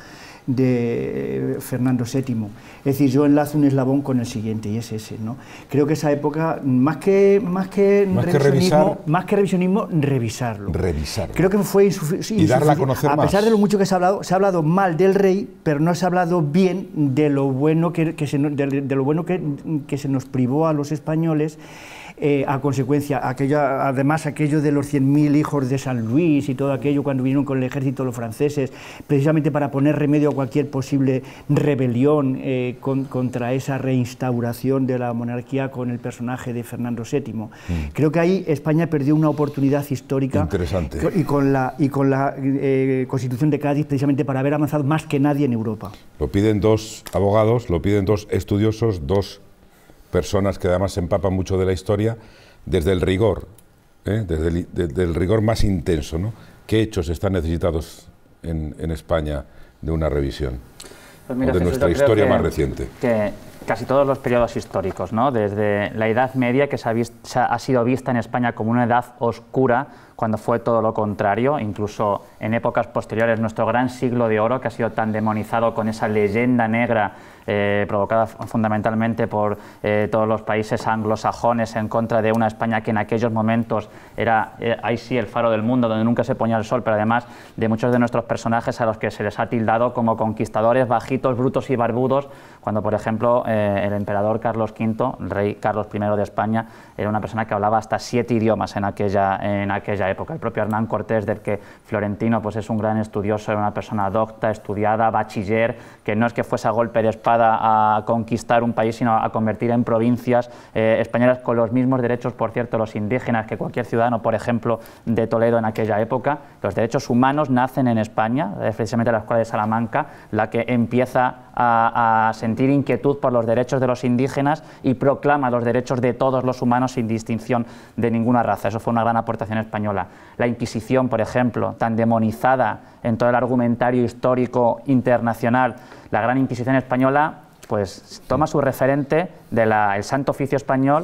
de Fernando séptimo. Es decir, yo enlazo un eslabón con el siguiente y es ese, ¿no? Creo que esa época, más que, más que, más revisionismo, que revisar, más que revisionismo, revisarlo. Revisarlo. Creo que fue insuficiente. Y darla a conocer a más. pesar de lo mucho que se ha hablado, se ha hablado mal del rey, pero no se ha hablado bien de lo bueno que, que, se, de, de lo bueno que, que se nos privó a los españoles. Eh, a consecuencia, aquello, además aquello de los cien mil hijos de San Luis y todo aquello cuando vinieron con el ejército los franceses, precisamente para poner remedio a cualquier posible rebelión eh, con, contra esa reinstauración de la monarquía con el personaje de Fernando séptimo. Mm. Creo que ahí España perdió una oportunidad histórica. Interesante. Y con la, y con la eh, Constitución de Cádiz, precisamente para haber avanzado más que nadie en Europa. Lo piden dos abogados, lo piden dos estudiosos, dos personas que además se empapan mucho de la historia desde el rigor, ¿eh? desde, el, desde el rigor más intenso, ¿no? ¿Qué hechos están necesitados en, en España de una revisión? Pues mira, o de Jesús, nuestra historia que, más reciente. Que casi todos los periodos históricos, ¿no? Desde la Edad Media, que se ha, visto, se ha sido vista en España como una edad oscura, cuando fue todo lo contrario, incluso en épocas posteriores, nuestro gran siglo de oro, que ha sido tan demonizado con esa leyenda negra eh, provocada fundamentalmente por eh, todos los países anglosajones en contra de una España que en aquellos momentos era, eh, ahí sí, el faro del mundo, donde nunca se ponía el sol, pero además de muchos de nuestros personajes a los que se les ha tildado como conquistadores bajitos, brutos y barbudos, cuando, por ejemplo, eh, el emperador Carlos quinto, el rey Carlos primero de España, era una persona que hablaba hasta siete idiomas en aquella, en aquella época. El propio Hernán Cortés, del que Florentino pues, es un gran estudioso, era una persona docta, estudiada, bachiller, que no es que fuese a golpe de espada a conquistar un país, sino a convertir en provincias eh, españolas con los mismos derechos, por cierto, los indígenas, que cualquier ciudadano, por ejemplo, de Toledo en aquella época. Los derechos humanos nacen en España, es precisamente la Escuela de Salamanca la que empieza a, a sentir inquietud por los derechos de los indígenas y proclama los derechos de todos los humanos sin distinción de ninguna raza. Eso fue una gran aportación española. La Inquisición, por ejemplo, tan demonizada en todo el argumentario histórico internacional, la Gran Inquisición española pues toma su referente del Santo Oficio español, que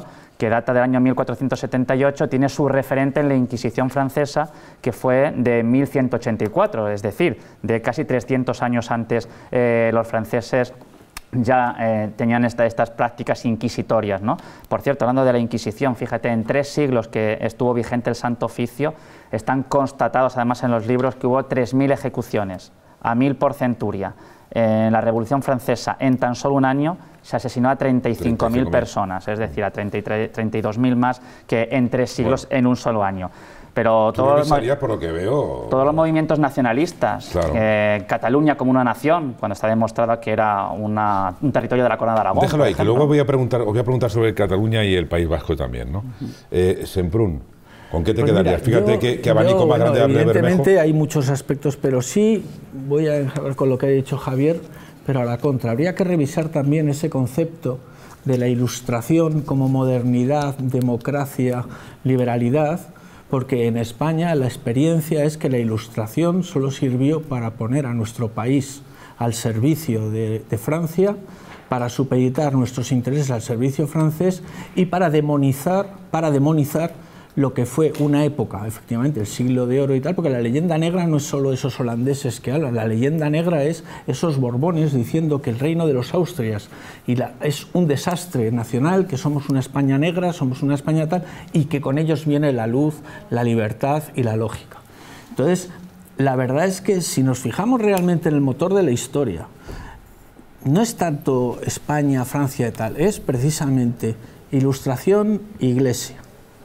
que data del año mil cuatrocientos setenta y ocho, tiene su referente en la Inquisición francesa, que fue de mil ciento ochenta y cuatro, es decir, de casi trescientos años antes eh, los franceses ya eh, tenían esta, estas prácticas inquisitorias, ¿no? Por cierto, hablando de la Inquisición, fíjate, en tres siglos que estuvo vigente el Santo Oficio, están constatados además en los libros que hubo tres mil ejecuciones, a mil por centuria. En la Revolución Francesa, en tan solo un año, se asesinó a treinta y cinco mil personas, es decir, a treinta y dos mil más que en tres siglos, bueno, en un solo año. Pero todos los, por lo que veo, todos los movimientos nacionalistas, claro. eh, Cataluña como una nación, cuando está demostrado que era una, un territorio de la Corona de Aragón. Déjalo ahí, que luego voy a preguntar, os voy a preguntar sobre Cataluña y el País Vasco también, ¿no? Uh-huh. eh, Semprún, ¿con qué te pues quedarías? Mira, Fíjate yo, que, que abanico yo, más bueno, grande hable de Bermejo. Evidentemente hay muchos aspectos, pero sí voy a dejar con lo que ha dicho Javier, pero a la contra. Habría que revisar también ese concepto de la Ilustración como modernidad, democracia, liberalidad, porque en España la experiencia es que la Ilustración solo sirvió para poner a nuestro país al servicio de, de Francia, para supeditar nuestros intereses al servicio francés y para demonizar, para demonizar lo que fue una época, efectivamente, el siglo de oro y tal, porque la leyenda negra no es solo esos holandeses que hablan, la leyenda negra es esos borbones diciendo que el reino de los Austrias y la, es un desastre nacional, que somos una España negra, somos una España tal, y que con ellos viene la luz, la libertad y la lógica. Entonces, la verdad es que si nos fijamos realmente en el motor de la historia, no es tanto España, Francia y tal, es precisamente Ilustración, Iglesia.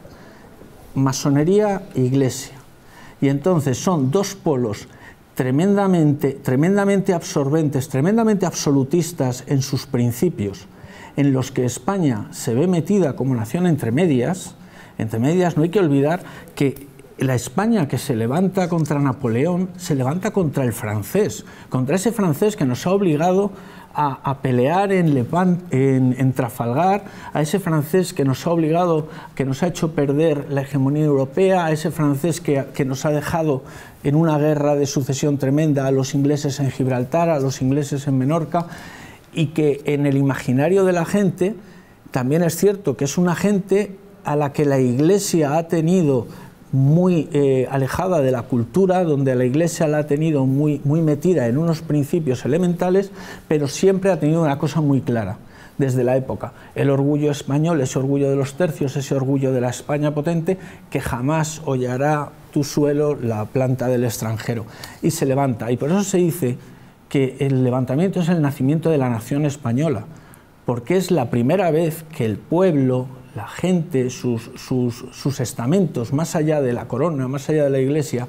Masonería, Iglesia. Y entonces son dos polos tremendamente, tremendamente absorbentes, tremendamente absolutistas en sus principios, en los que España se ve metida como nación entre medias. Entre medias no hay que olvidar que la España que se levanta contra Napoleón se levanta contra el francés, contra ese francés que nos ha obligado A, a pelear en, Levant, en, en Trafalgar, a ese francés que nos ha obligado, que nos ha hecho perder la hegemonía europea, a ese francés que, que nos ha dejado en una guerra de sucesión tremenda a los ingleses en Gibraltar, a los ingleses en Menorca, y que en el imaginario de la gente también es cierto que es una gente a la que la Iglesia ha tenido muy eh, alejada de la cultura, donde la Iglesia la ha tenido muy, muy metida en unos principios elementales, pero siempre ha tenido una cosa muy clara desde la época: el orgullo español, ese orgullo de los tercios, ese orgullo de la España potente, que jamás hollará tu suelo la planta del extranjero, y se levanta. Y por eso se dice que el levantamiento es el nacimiento de la nación española, porque es la primera vez que el pueblo, la gente, sus, sus, sus estamentos, más allá de la corona, más allá de la Iglesia,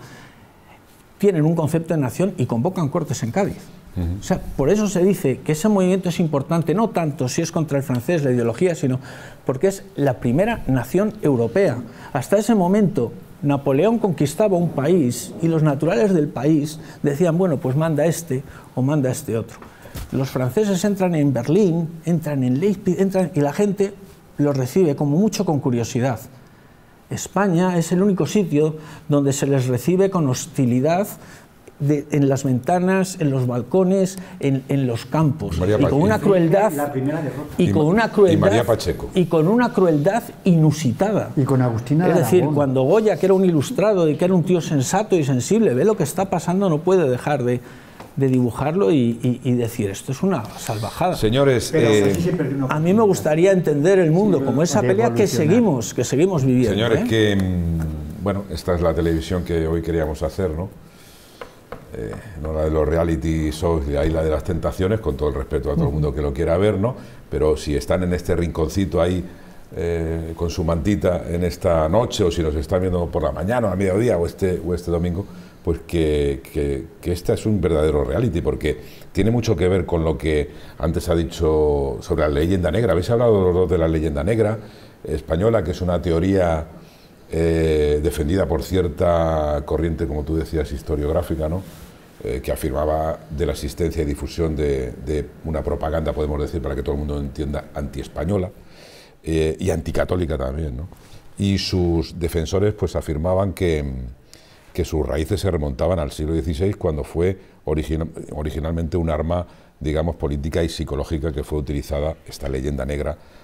tienen un concepto de nación y convocan cortes en Cádiz. Uh-huh. O sea, por eso se dice que ese movimiento es importante, no tanto si es contra el francés, la ideología, sino porque es la primera nación europea. Hasta ese momento, Napoleón conquistaba un país y los naturales del país decían, bueno, pues manda este o manda este otro. Los franceses entran en Berlín, entran en Leipzig, entran, y la gente los recibe como mucho con curiosidad. España es el único sitio donde se les recibe con hostilidad, de, en las ventanas, en los balcones, en, en los campos, y con una crueldad y con una crueldad y con una crueldad inusitada. Y con Agustina de Es decir, Aragón. Cuando Goya, que era un ilustrado y que era un tío sensato y sensible, ve lo que está pasando, no puede dejar de de dibujarlo y, y, y decir, esto es una salvajada. Señores, eh, a mí me gustaría entender el mundo sí, como esa pelea que seguimos, que seguimos viviendo. Señores, ¿eh? que, bueno, esta es la televisión que hoy queríamos hacer, ¿no? Eh, no la de los reality shows, la isla de las tentaciones, con todo el respeto a todo el mundo que lo quiera ver, ¿no? Pero si están en este rinconcito ahí, eh, con su mantita en esta noche, o si nos están viendo por la mañana, o a mediodía, o este, o este domingo, pues que, que, que esta es un verdadero reality, porque tiene mucho que ver con lo que antes ha dicho sobre la leyenda negra. Habéis hablado los dos de la leyenda negra española, que es una teoría eh, defendida por cierta corriente, como tú decías, historiográfica, ¿no? Eh, que afirmaba de la existencia y difusión de, de una propaganda, podemos decir, para que todo el mundo entienda, antiespañola eh, y anticatólica también, ¿no? Y sus defensores pues afirmaban que que sus raíces se remontaban al siglo dieciséis, cuando fue original, originalmente un arma, digamos, política y psicológica que fue utilizada, esta leyenda negra,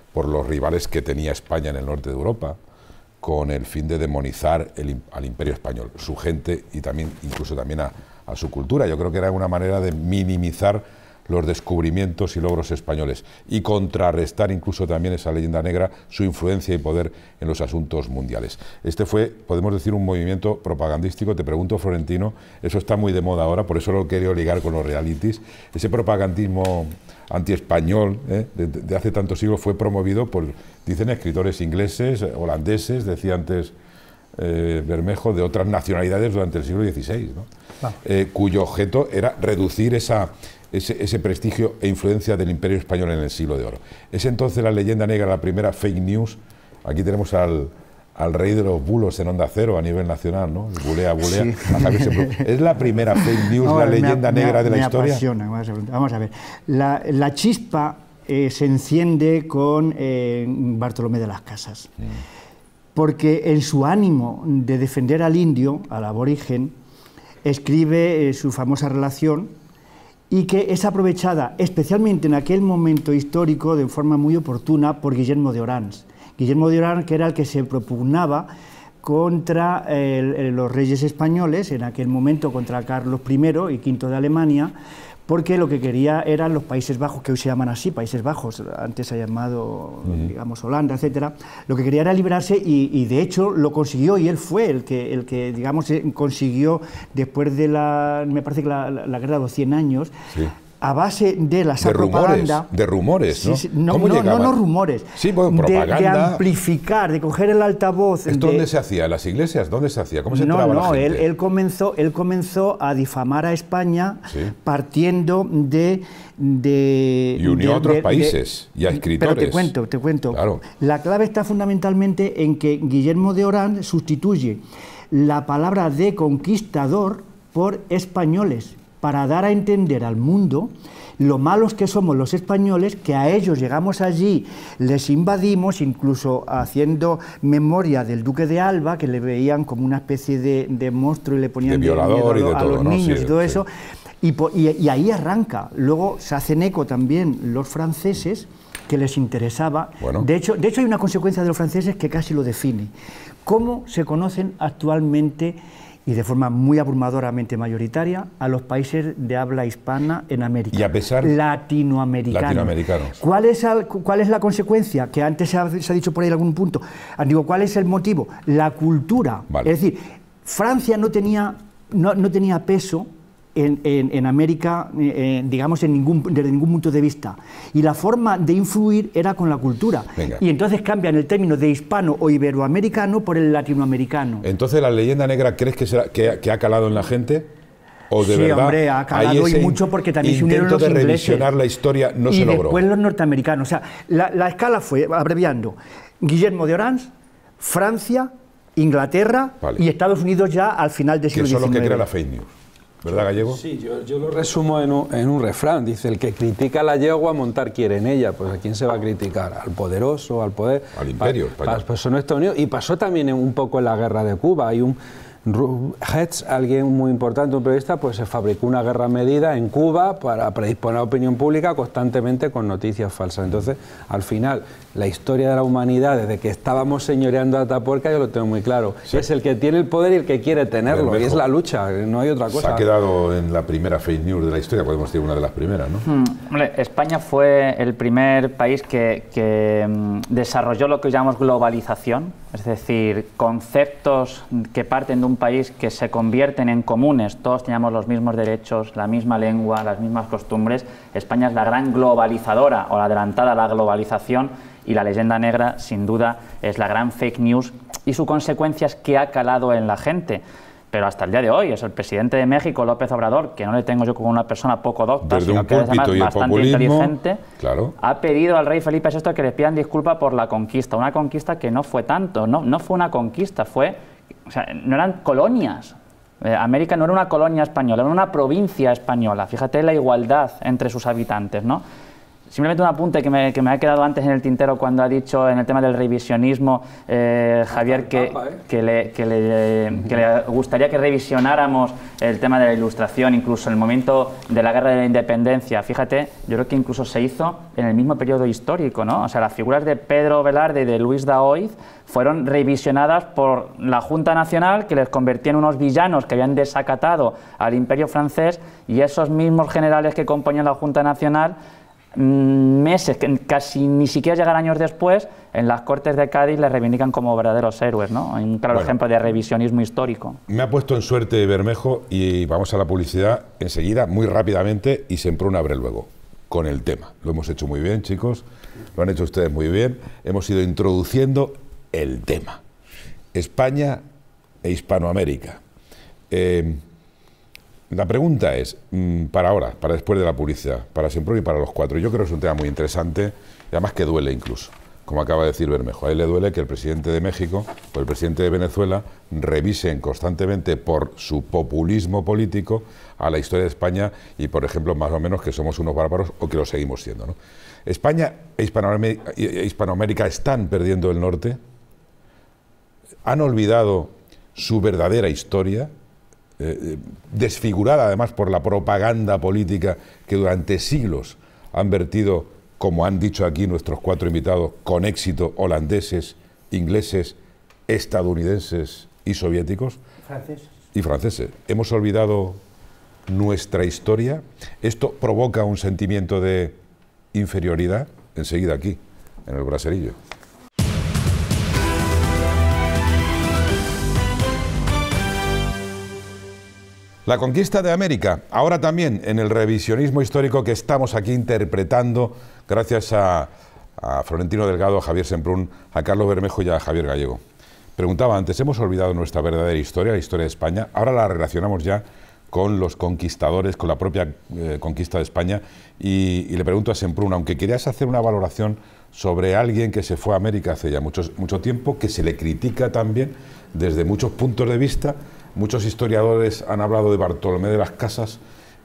por los rivales que tenía España en el norte de Europa, con el fin de demonizar el, al Imperio Español, su gente y también incluso también a, a su cultura. Yo creo que era una manera de minimizar los descubrimientos y logros españoles y contrarrestar incluso también esa leyenda negra, su influencia y poder en los asuntos mundiales. Este fue, podemos decir, un movimiento propagandístico. Te pregunto, Florentino, eso está muy de moda ahora, por eso lo he querido ligar con los realities. Ese propagandismo antiespañol ¿eh? de, de hace tantos siglos fue promovido por, dicen, escritores ingleses, holandeses, decía antes eh, Bermejo, de otras nacionalidades durante el siglo dieciséis, ¿no? Ah. eh, cuyo objeto era reducir esa... Ese, ese prestigio e influencia del Imperio Español en el siglo de oro. Es entonces la leyenda negra la primera fake news. Aquí tenemos al, al rey de los bulos en Onda Cero a nivel nacional, ¿no? Bulea, bulea. Sí. ¿Es la primera fake news, no, la leyenda me, negra me, de la me historia? Apasiona. Vamos a ver. La, la chispa eh, se enciende con eh, Bartolomé de las Casas. Mm. Porque en su ánimo de defender al indio, al aborigen, escribe eh, su famosa relación, y que es aprovechada especialmente en aquel momento histórico de forma muy oportuna por Guillermo de Orange. Guillermo de Orange, que era el que se propugnaba contra eh, los reyes españoles, en aquel momento contra Carlos primero y quinto de Alemania, porque lo que quería eran los Países Bajos, que hoy se llaman así, Países Bajos, antes se ha llamado, uh-huh. digamos, Holanda, etcétera. Lo que quería era librarse y, y de hecho lo consiguió, y él fue el que, el que digamos, consiguió, después de la, me parece que la, la, la guerra de los cien años, sí. a base de la de propaganda... Rumores, de rumores, ¿no? Sí, sí, no, ¿Cómo no, no, no rumores. Sí, bueno, propaganda... De, de amplificar, de coger el altavoz... ¿Esto de... dónde se hacía? ¿En las iglesias? ¿Dónde se hacía? ¿Cómo se no, enteraba no, la gente? Él, él, comenzó, él comenzó a difamar a España sí. partiendo de... de y unió de, a otros de, países de, y a escritores. Pero te cuento, te cuento. Claro. La clave está fundamentalmente en que Guillermo de Orange sustituye la palabra de conquistador por españoles, para dar a entender al mundo lo malos que somos los españoles, que a ellos llegamos allí, les invadimos, incluso haciendo memoria del duque de Alba, que le veían como una especie de, de monstruo y le ponían de violador de y de a todo, los ¿no? niños sí, y todo sí. eso, y, y, y ahí arranca. Luego se hacen eco también los franceses, que les interesaba. Bueno. De hecho, de hecho, hay una consecuencia de los franceses que casi lo define. ¿Cómo se conocen actualmente, y de forma muy abrumadoramente mayoritaria, a los países de habla hispana en América? Y a pesar... Latinoamericanos. Latinoamericanos. ¿Cuál es, el, ¿Cuál es la consecuencia? Que antes se ha, se ha dicho por ahí en algún punto. Digo, ¿cuál es el motivo? La cultura. Vale. Es decir, Francia no tenía, no, no tenía peso En, en, en América, eh, digamos, en ningún, desde ningún punto de vista. Y la forma de influir era con la cultura. Venga. Y entonces cambian el término de hispano o iberoamericano por el latinoamericano. Entonces, ¿la leyenda negra crees que, será, que, que ha calado en la gente? ¿O de sí, verdad, hombre, ha calado y mucho porque también se unieron los de ingleses. revisionar la historia no y se logró? Y después los norteamericanos. O sea, la, la escala fue, abreviando, Guillermo de Orange, Francia, Inglaterra vale. y Estados Unidos ya al final del siglo diecinueve. Que son los que crean la fake news. ¿Verdad, Gallego? Sí, yo, yo lo resumo en un, en un refrán. Dice, el que critica la yegua, montar quiere en ella. Pues ¿a quién se va a criticar? ¿Al poderoso, al poder? Al imperio pa, pa, pasó en Estados Unidos y pasó también un poco en la guerra de Cuba. Hay un... Hetz, alguien muy importante, un periodista, pues se fabricó una guerra medida en Cuba para predisponer a la opinión pública constantemente con noticias falsas. Entonces, al final, la historia de la humanidad, desde que estábamos señoreando a Atapuerca, yo lo tengo muy claro. Sí. Es el que tiene el poder y el que quiere tenerlo, Bermejo. Y es la lucha, no hay otra cosa. Se ha quedado en la primera fake news de la historia, podemos decir una de las primeras, ¿no? Hmm. Hombre, España fue el primer país que, que um, desarrolló lo que llamamos globalización, es decir, conceptos que parten de un país que se convierten en comunes, todos teníamos los mismos derechos, la misma lengua, las mismas costumbres. España es la gran globalizadora o la adelantada a la globalización, y la leyenda negra, sin duda, es la gran fake news y su consecuencia es que ha calado en la gente. Pero hasta el día de hoy es el presidente de México, López Obrador, que no le tengo yo como una persona poco docta, sino que es además bastante inteligente, claro. ha pedido al rey Felipe sexto que le pidan disculpas por la conquista, una conquista que no fue tanto, no, no fue una conquista, fue, o sea, no eran colonias. Eh, América no era una colonia española, era una provincia española. Fíjate la igualdad entre sus habitantes, ¿no? Simplemente un apunte que me, que me ha quedado antes en el tintero cuando ha dicho en el tema del revisionismo, eh, Javier, que, que, le, que, le, que le gustaría que revisionáramos el tema de la Ilustración, incluso en el momento de la Guerra de la Independencia. Fíjate, yo creo que incluso se hizo en el mismo periodo histórico, ¿no? O sea, las figuras de Pedro Velarde y de Luis Daoiz fueron revisionadas por la Junta Nacional, que les convertía en unos villanos que habían desacatado al Imperio francés, y esos mismos generales que componían la Junta Nacional, meses, casi ni siquiera llegar años después, en las Cortes de Cádiz les reivindican como verdaderos héroes, ¿no? Hay un claro bueno, ejemplo de revisionismo histórico. Me ha puesto en suerte Bermejo y vamos a la publicidad enseguida, muy rápidamente, y Semprún abre luego con el tema. Lo hemos hecho muy bien, chicos, lo han hecho ustedes muy bien, hemos ido introduciendo el tema. España e Hispanoamérica. Eh, La pregunta es, para ahora, para después de la publicidad, para Semprún y para los cuatro, yo creo que es un tema muy interesante y además que duele incluso, como acaba de decir Bermejo. A él le duele que el presidente de México o el presidente de Venezuela revisen constantemente por su populismo político a la historia de España y, por ejemplo, más o menos que somos unos bárbaros o que lo seguimos siendo, ¿no? España e Hispanoamérica, e Hispanoamérica están perdiendo el norte, han olvidado su verdadera historia, Eh, desfigurada además por la propaganda política que durante siglos han vertido, como han dicho aquí nuestros cuatro invitados, con éxito, holandeses, ingleses, estadounidenses y soviéticos. Franceses. Y franceses. Hemos olvidado nuestra historia. Esto provoca un sentimiento de inferioridad, enseguida aquí, en el Braserillo. La conquista de América, ahora también en el revisionismo histórico que estamos aquí interpretando gracias a, a Florentino Delgado, a Javier Semprún, a Carlos Bermejo y a Javier Gallego. Preguntaba antes, hemos olvidado nuestra verdadera historia, la historia de España, ahora la relacionamos ya con los conquistadores, con la propia eh, conquista de España, y, y le pregunto a Semprún, aunque querías hacer una valoración sobre alguien que se fue a América hace ya mucho, mucho tiempo, que se le critica también desde muchos puntos de vista. Muchos historiadores han hablado de Bartolomé de las Casas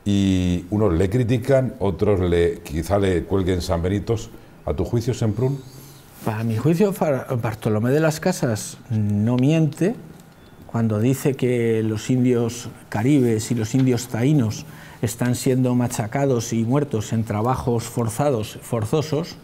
y unos le critican, otros le, quizá le cuelguen San Benitos. ¿A tu juicio, Semprún? Para mi juicio, Bartolomé de las Casas no miente cuando dice que los indios caribes y los indios taínos están siendo machacados y muertos en trabajos forzados, forzosos.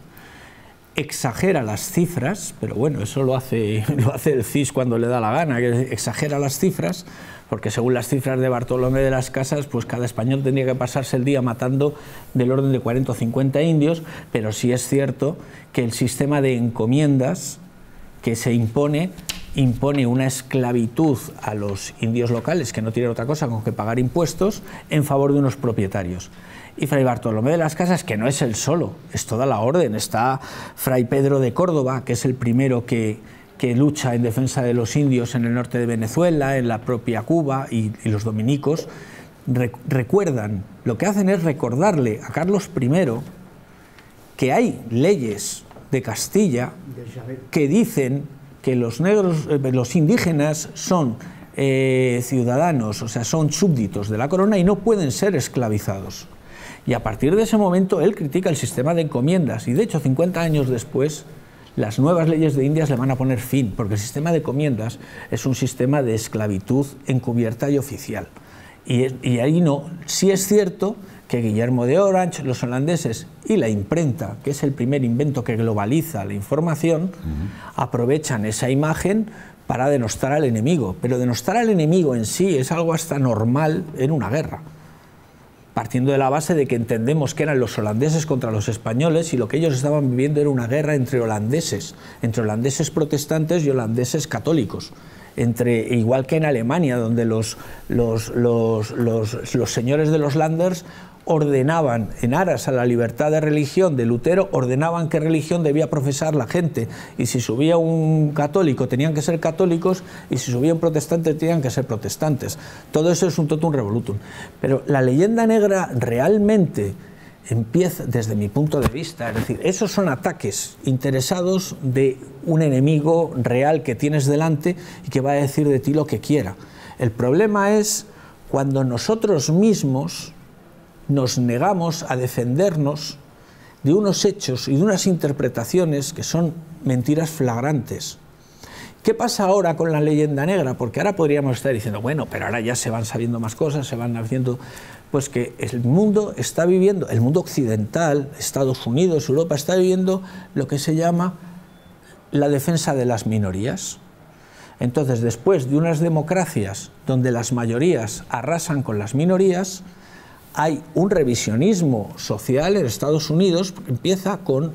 Exagera las cifras, pero bueno, eso lo hace, lo hace el C I S cuando le da la gana, que exagera las cifras, porque según las cifras de Bartolomé de las Casas, pues cada español tendría que pasarse el día matando del orden de cuarenta o cincuenta indios, pero sí es cierto que el sistema de encomiendas que se impone, impone una esclavitud a los indios locales, que no tienen otra cosa con que pagar impuestos, en favor de unos propietarios. Y Fray Bartolomé de las Casas, que no es el solo, es toda la orden. Está Fray Pedro de Córdoba, que es el primero que, que lucha en defensa de los indios en el norte de Venezuela, en la propia Cuba, y, y los dominicos. Re, recuerdan, lo que hacen es recordarle a Carlos primero que hay leyes de Castilla que dicen que los negros, eh, los indígenas son eh, ciudadanos, o sea, son súbditos de la corona y no pueden ser esclavizados. Y a partir de ese momento él critica el sistema de encomiendas y de hecho cincuenta años después las nuevas leyes de Indias le van a poner fin, porque el sistema de encomiendas es un sistema de esclavitud encubierta y oficial. Y, y ahí no, sí es cierto que Guillermo de Orange, los holandeses y la imprenta, que es el primer invento que globaliza la información, uh-huh. aprovechan esa imagen para denostar al enemigo, pero denostar al enemigo en sí es algo hasta normal en una guerra, partiendo de la base de que entendemos que eran los holandeses contra los españoles y lo que ellos estaban viviendo era una guerra entre holandeses, entre holandeses protestantes y holandeses católicos, entre, igual que en Alemania, donde los, los, los, los, los señores de los Landers ordenaban, en aras a la libertad de religión de Lutero, ordenaban qué religión debía profesar la gente, y si subía un católico tenían que ser católicos, y si subía un protestante tenían que ser protestantes. Todo eso es un totum revolutum. Pero la leyenda negra realmente empieza desde mi punto de vista, es decir, esos son ataques interesados de un enemigo real que tienes delante y que va a decir de ti lo que quiera. El problema es cuando nosotros mismos nos negamos a defendernos de unos hechos y de unas interpretaciones que son mentiras flagrantes. ¿Qué pasa ahora con la leyenda negra? Porque ahora podríamos estar diciendo, bueno, pero ahora ya se van sabiendo más cosas, se van haciendo... Pues que el mundo está viviendo, el mundo occidental, Estados Unidos, Europa, está viviendo lo que se llama la defensa de las minorías. Entonces, después de unas democracias donde las mayorías arrasan con las minorías, hay un revisionismo social en Estados Unidos que empieza con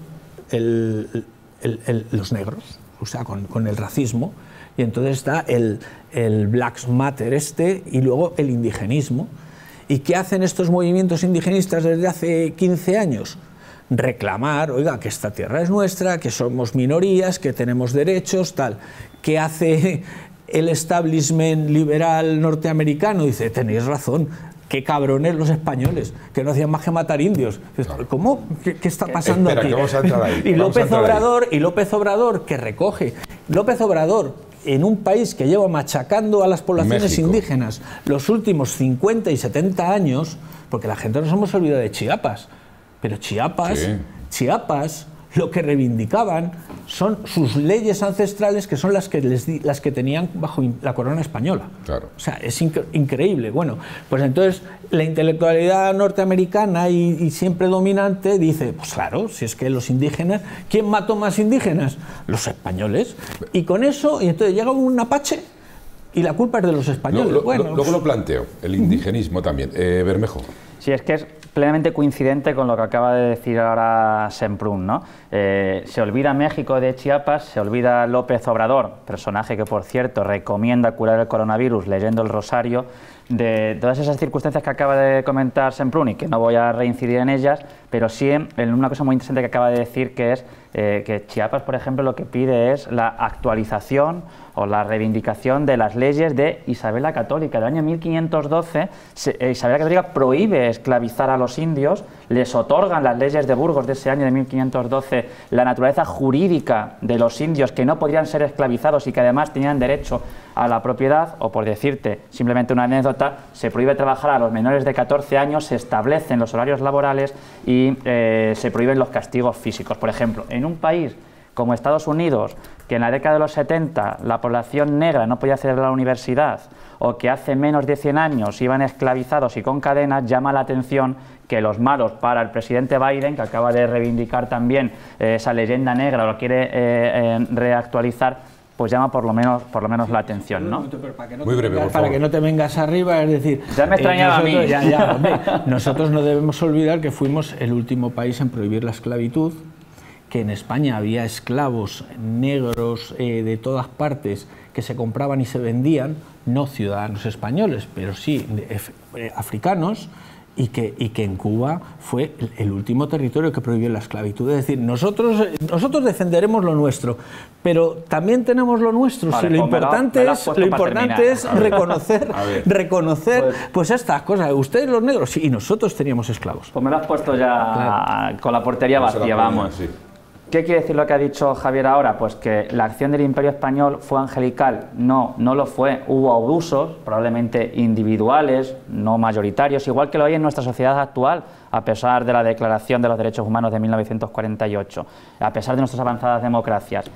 el, el, el, los negros, o sea, con, con el racismo, y entonces está el, el Black Matter este, y luego el indigenismo. ¿Y qué hacen estos movimientos indigenistas desde hace quince años? Reclamar, oiga, que esta tierra es nuestra, que somos minorías, que tenemos derechos, tal. ¿Qué hace el establishment liberal norteamericano? Dice, tenéis razón, qué cabrones los españoles, que no hacían más que matar indios. ¿Cómo? ¿Qué, qué está pasando Espera, aquí? que vamos a entrar ahí. Y López a Obrador, y López Obrador, que recoge, López Obrador, en un país que lleva machacando a las poblaciones México. indígenas los últimos cincuenta y setenta años, porque la gente nos hemos olvidado de Chiapas, pero Chiapas, Sí. Chiapas, lo que reivindicaban son sus leyes ancestrales, que son las que, les di, las que tenían bajo la corona española. Claro. O sea, es inc increíble. Bueno, pues entonces la intelectualidad norteamericana y, y siempre dominante dice, pues claro, si es que los indígenas, ¿quién mató más indígenas? Los españoles. Y con eso, y entonces llega un apache y la culpa es de los españoles. Lo, lo, bueno, lo, luego lo planteo, el indigenismo también. Eh, Bermejo. Sí, es que es plenamente coincidente con lo que acaba de decir ahora Semprún, ¿no? Eh, se olvida México de Chiapas, se olvida López Obrador, personaje que, por cierto, recomienda curar el coronavirus leyendo el rosario, de todas esas circunstancias que acaba de comentar Semprún y que no voy a reincidir en ellas, pero sí en una cosa muy interesante que acaba de decir, que es eh, que Chiapas, por ejemplo, lo que pide es la actualización o la reivindicación de las leyes de Isabel la Católica. Del año mil quinientos doce, se, eh, Isabel la Católica prohíbe esclavizar a los indios, les otorgan las leyes de Burgos de ese año de mil quinientos doce la naturaleza jurídica de los indios, que no podrían ser esclavizados y que además tenían derecho a la propiedad, o por decirte simplemente una anécdota, se prohíbe trabajar a los menores de catorce años, se establecen los horarios laborales y eh, se prohíben los castigos físicos. Por ejemplo, en un país como Estados Unidos, que en la década de los setenta la población negra no podía acceder a la universidad, o que hace menos de cien años iban esclavizados y con cadenas, llama la atención que los malos para el presidente Biden, que acaba de reivindicar también eh, esa leyenda negra, o lo quiere eh, eh, reactualizar, pues llama por lo menos por lo menos la atención, ¿no? Para que no, Muy breve, vengas, por para favor. que no te vengas arriba, es decir... Ya me extrañaba eh, nosotros, a mí. Ya, ya, hombre, nosotros no debemos olvidar que fuimos el último país en prohibir la esclavitud, que en España había esclavos negros eh, de todas partes que se compraban y se vendían, no ciudadanos españoles, pero sí eh, africanos, y que, y que en Cuba fue el, el último territorio que prohibió la esclavitud. Es decir, nosotros, nosotros defenderemos lo nuestro, pero también tenemos lo nuestro. Vale, Sí, lo pues me lo- importante, me lo has es, puesto lo para importante terminar. es reconocer, A ver. reconocer Pues- pues estas cosas. Ustedes los negros, sí, y nosotros teníamos esclavos. Pues me lo has puesto ya Claro. con la portería No se la vacía, ponía, vamos. sí. ¿Qué quiere decir lo que ha dicho Javier ahora? Pues que la acción del Imperio Español fue angelical. No, no lo fue. Hubo abusos, probablemente individuales, no mayoritarios, igual que lo hay en nuestra sociedad actual, a pesar de la Declaración de los Derechos Humanos de mil novecientos cuarenta y ocho, a pesar de nuestras avanzadas democracias.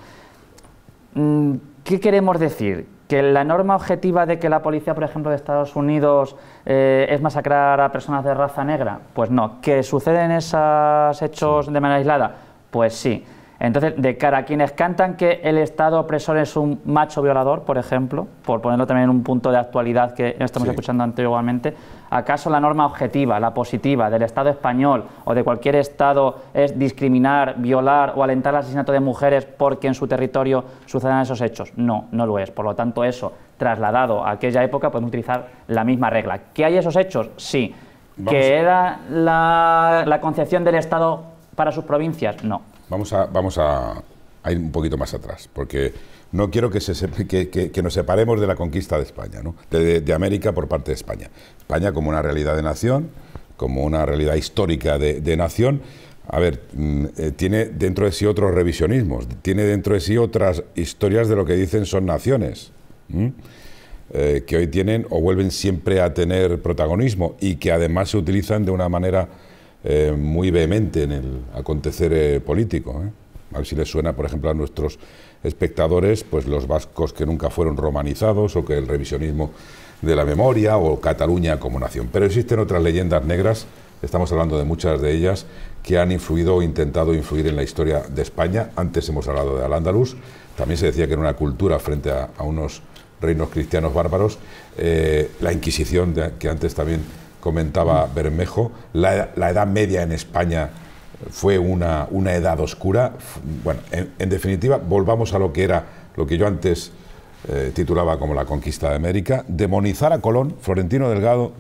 ¿Qué queremos decir? ¿Que la norma objetiva de que la policía, por ejemplo, de Estados Unidos eh, es masacrar a personas de raza negra? Pues no. ¿Que suceden esos hechos de manera aislada? Pues sí. Entonces, de cara a quienes cantan que el Estado opresor es un macho violador, por ejemplo, por ponerlo también en un punto de actualidad que estamos Sí. escuchando anteriormente, ¿acaso la norma objetiva, la positiva del Estado español o de cualquier Estado es discriminar, violar o alentar el asesinato de mujeres porque en su territorio sucedan esos hechos? No, no lo es. Por lo tanto, eso, trasladado a aquella época, podemos utilizar la misma regla. ¿Que hay esos hechos? Sí. Vamos. ¿Que era la, la concepción del Estado para sus provincias? No. Vamos a, vamos a, a ir un poquito más atrás, porque no quiero que, se, sep- que, que- que nos separemos de la conquista de España, ¿no? de, de- de América por parte de España. España como una realidad de nación, como una realidad histórica de, de nación. A ver, mm, eh, tiene dentro de sí otros revisionismos, tiene dentro de sí otras historias de lo que dicen son naciones, ¿m? Eh, que hoy tienen o vuelven siempre a tener protagonismo y que además se utilizan de una manera eh, muy vehemente en el acontecer eh, político. ¿eh? A ver si les suena, por ejemplo, a nuestros espectadores, pues los vascos que nunca fueron romanizados, o que el revisionismo de la memoria, o Cataluña como nación. Pero existen otras leyendas negras, estamos hablando de muchas de ellas, que han influido o intentado influir en la historia de España. Antes hemos hablado de Al-Ándalus, también se decía que era una cultura frente a, a unos reinos cristianos bárbaros, eh, la Inquisición, de, que antes también comentaba Bermejo, la, la Edad Media en España fue una, una edad oscura. Bueno, en, en definitiva, volvamos a lo que era, lo que yo antes eh, titulaba como la conquista de América. Demonizar a Colón, Florentino Delgado,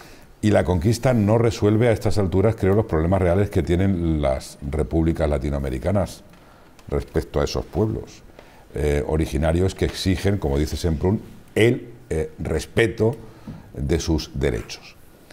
y la conquista no resuelve a estas alturas, creo, los problemas reales que tienen las repúblicas latinoamericanas respecto a esos pueblos eh, originarios que exigen, como dice Semprún, el eh, respeto de sus derechos.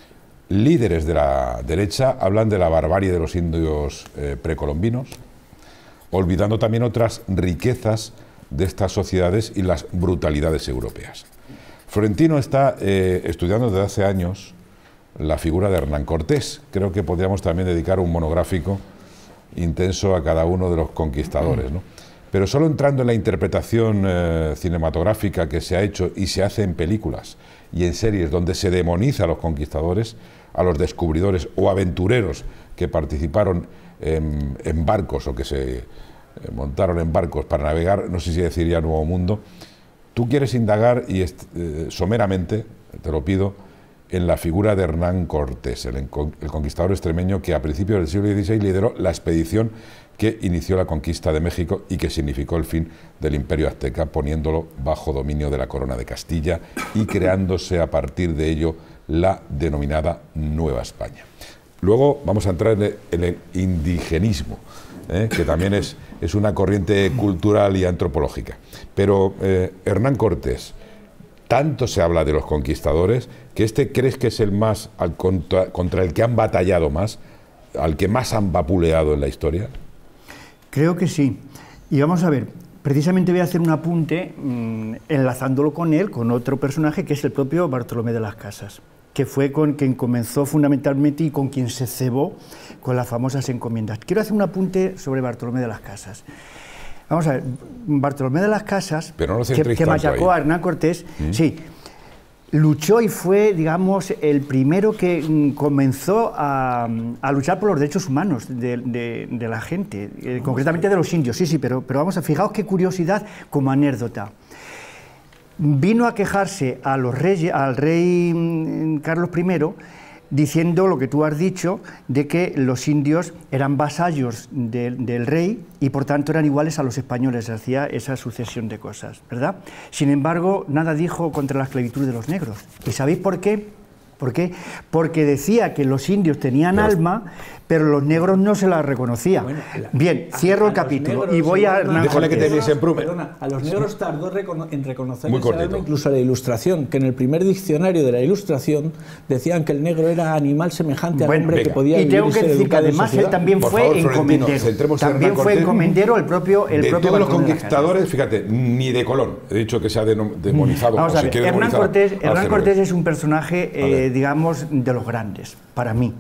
Líderes de la derecha hablan de la barbarie de los indios eh, precolombinos, olvidando también otras riquezas de estas sociedades y las brutalidades europeas. Florentino está eh, estudiando desde hace años la figura de Hernán Cortés. Creo que podríamos también dedicar un monográfico intenso a cada uno de los conquistadores, ¿no? Pero solo entrando en la interpretación eh, cinematográfica que se ha hecho y se hace en películas y en series donde se demoniza a los conquistadores, a los descubridores o aventureros que participaron en, en barcos o que se eh, montaron en barcos para navegar, no sé si decir ya Nuevo Mundo, tú quieres indagar y eh, someramente, te lo pido, en la figura de Hernán Cortés, el, el conquistador extremeño que a principios del siglo dieciséis lideró la expedición que inició la conquista de México y que significó el fin del Imperio Azteca, poniéndolo bajo dominio de la Corona de Castilla y creándose a partir de ello la denominada Nueva España. Luego vamos a entrar en el indigenismo, ¿eh? que también es, es una corriente cultural y antropológica. Pero eh, Hernán Cortés, tanto se habla de los conquistadores, que este crees que es el más al contra, contra el que han batallado más, al que más han vapuleado en la historia. Creo que sí. Y vamos a ver, precisamente voy a hacer un apunte mmm, enlazándolo con él, con otro personaje que es el propio Bartolomé de las Casas, que fue con quien comenzó fundamentalmente y con quien se cebó con las famosas encomiendas. Quiero hacer un apunte sobre Bartolomé de las Casas. Vamos a ver, Bartolomé de las Casas, Pero no que, que machacó ahí. a Hernán Cortés, ¿Mm? sí, luchó y fue, digamos, el primero que mm, comenzó a, a luchar por los derechos humanos de, de, de la gente, eh, concretamente de los indios, sí, sí, pero, pero vamos a fijaos qué curiosidad como anécdota. Vino a quejarse a los reyes, al rey mm, Carlos primero, diciendo lo que tú has dicho, de que los indios eran vasallos de, del rey y por tanto eran iguales a los españoles, hacía esa sucesión de cosas, ¿verdad? Sin embargo, nada dijo contra la esclavitud de los negros. ¿Y sabéis por qué? ¿Por qué? Porque decía que los indios tenían Los... alma, pero los negros no se la reconocía. Bueno, la... Bien, cierro a, el a capítulo y voy a Hernán Déjale que te dice Perdona, a los negros tardó recono en reconocer Muy ese alma, incluso la Ilustración, que en el primer diccionario de la Ilustración decían que el negro era animal semejante bueno, al hombre venga. que podía y vivir tengo que decir que además él también Por fue favor, encomendero. También fue encomendero el propio el de propio todos los Bartolomé conquistadores, fíjate, ni de Colón. He dicho que se ha demonizado. Vamos o a se ver, quiere Hernán demonizar Cortés, a, Hernán a Cortés es un personaje, eh, digamos, de los grandes, para mí.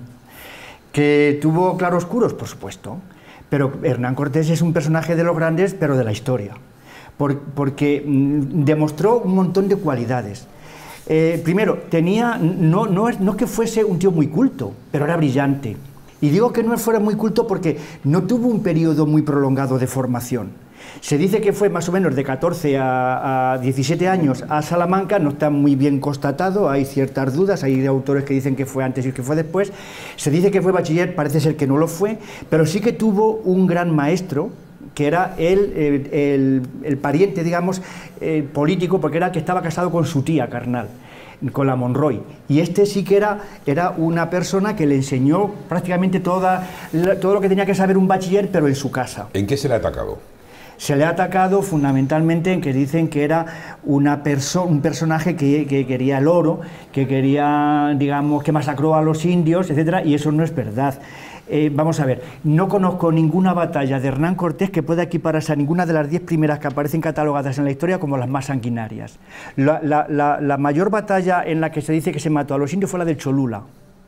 Que tuvo claroscuros, por supuesto, pero Hernán Cortés es un personaje de los grandes, pero de la historia, por, porque mm, demostró un montón de cualidades. Eh, primero, tenía, no, no, es, no es que fuese un tío muy culto, pero era brillante. Y digo que no fuera muy culto porque no tuvo un periodo muy prolongado de formación. Se dice que fue más o menos de catorce a diecisiete años a Salamanca, no está muy bien constatado, hay ciertas dudas, hay autores que dicen que fue antes y que fue después. Se dice que fue bachiller, parece ser que no lo fue, pero sí que tuvo un gran maestro, que era el, el, el, el pariente, digamos, eh, político, porque era el que estaba casado con su tía carnal, con la Monroy, y este sí que era, era una persona que le enseñó prácticamente toda, todo lo que tenía que saber un bachiller, pero en su casa. ¿En qué se le ha atacado? Se le ha atacado fundamentalmente en que dicen que era una perso un personaje que, que quería el oro, que quería, digamos, que masacró a los indios, etcétera, y eso no es verdad. Eh, vamos a ver, no conozco ninguna batalla de Hernán Cortés que pueda equipararse a ninguna de las diez primeras que aparecen catalogadas en la historia como las más sanguinarias. La, la, la, la mayor batalla en la que se dice que se mató a los indios fue la del Cholula.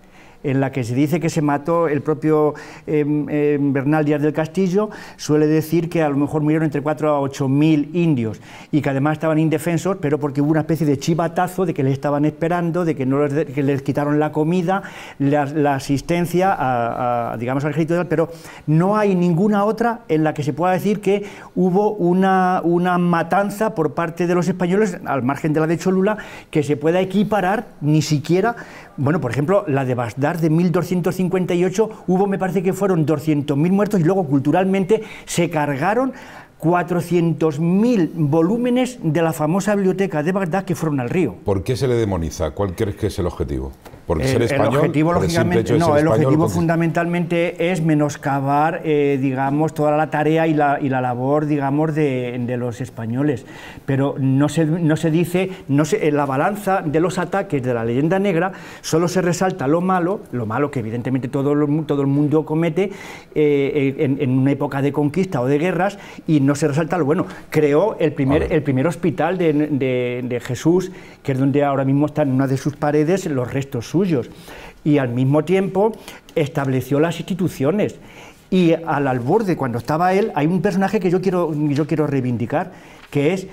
en la que se dice que se mató el propio eh, eh, Bernal Díaz del Castillo, suele decir que a lo mejor murieron entre cuatro a ocho mil indios y que además estaban indefensos, pero porque hubo una especie de chivatazo de que les estaban esperando, de que, no les, que les quitaron la comida, la, la asistencia a, a, digamos, al ejército, pero no hay ninguna otra en la que se pueda decir que hubo una, una matanza por parte de los españoles, al margen de la de Cholula, que se pueda equiparar ni siquiera. Bueno, por ejemplo, la de Basdar de mil doscientos cincuenta y ocho, hubo, me parece que fueron doscientos mil muertos, y luego culturalmente se cargaron cuatrocientos mil volúmenes de la famosa biblioteca de Bagdad que fueron al río. ¿Por qué se le demoniza? ¿Cuál crees que es el objetivo? ¿Por El, ser español? el objetivo, por lógicamente, el no, el español, objetivo porque... fundamentalmente es menoscabar, eh, digamos, toda la tarea y la, y la labor, digamos, de, de los españoles. Pero no se, no se dice, no se, en la balanza de los ataques de la leyenda negra solo se resalta lo malo, lo malo que evidentemente todo, lo, todo el mundo comete eh, en, en una época de conquista o de guerras, y no se resalta lo bueno. Creó el primer, el primer hospital de, de, de Jesús, que es donde ahora mismo están en una de sus paredes los restos suyos, y al mismo tiempo estableció las instituciones. Y al alborde, cuando estaba él, hay un personaje que yo quiero, yo quiero reivindicar, que es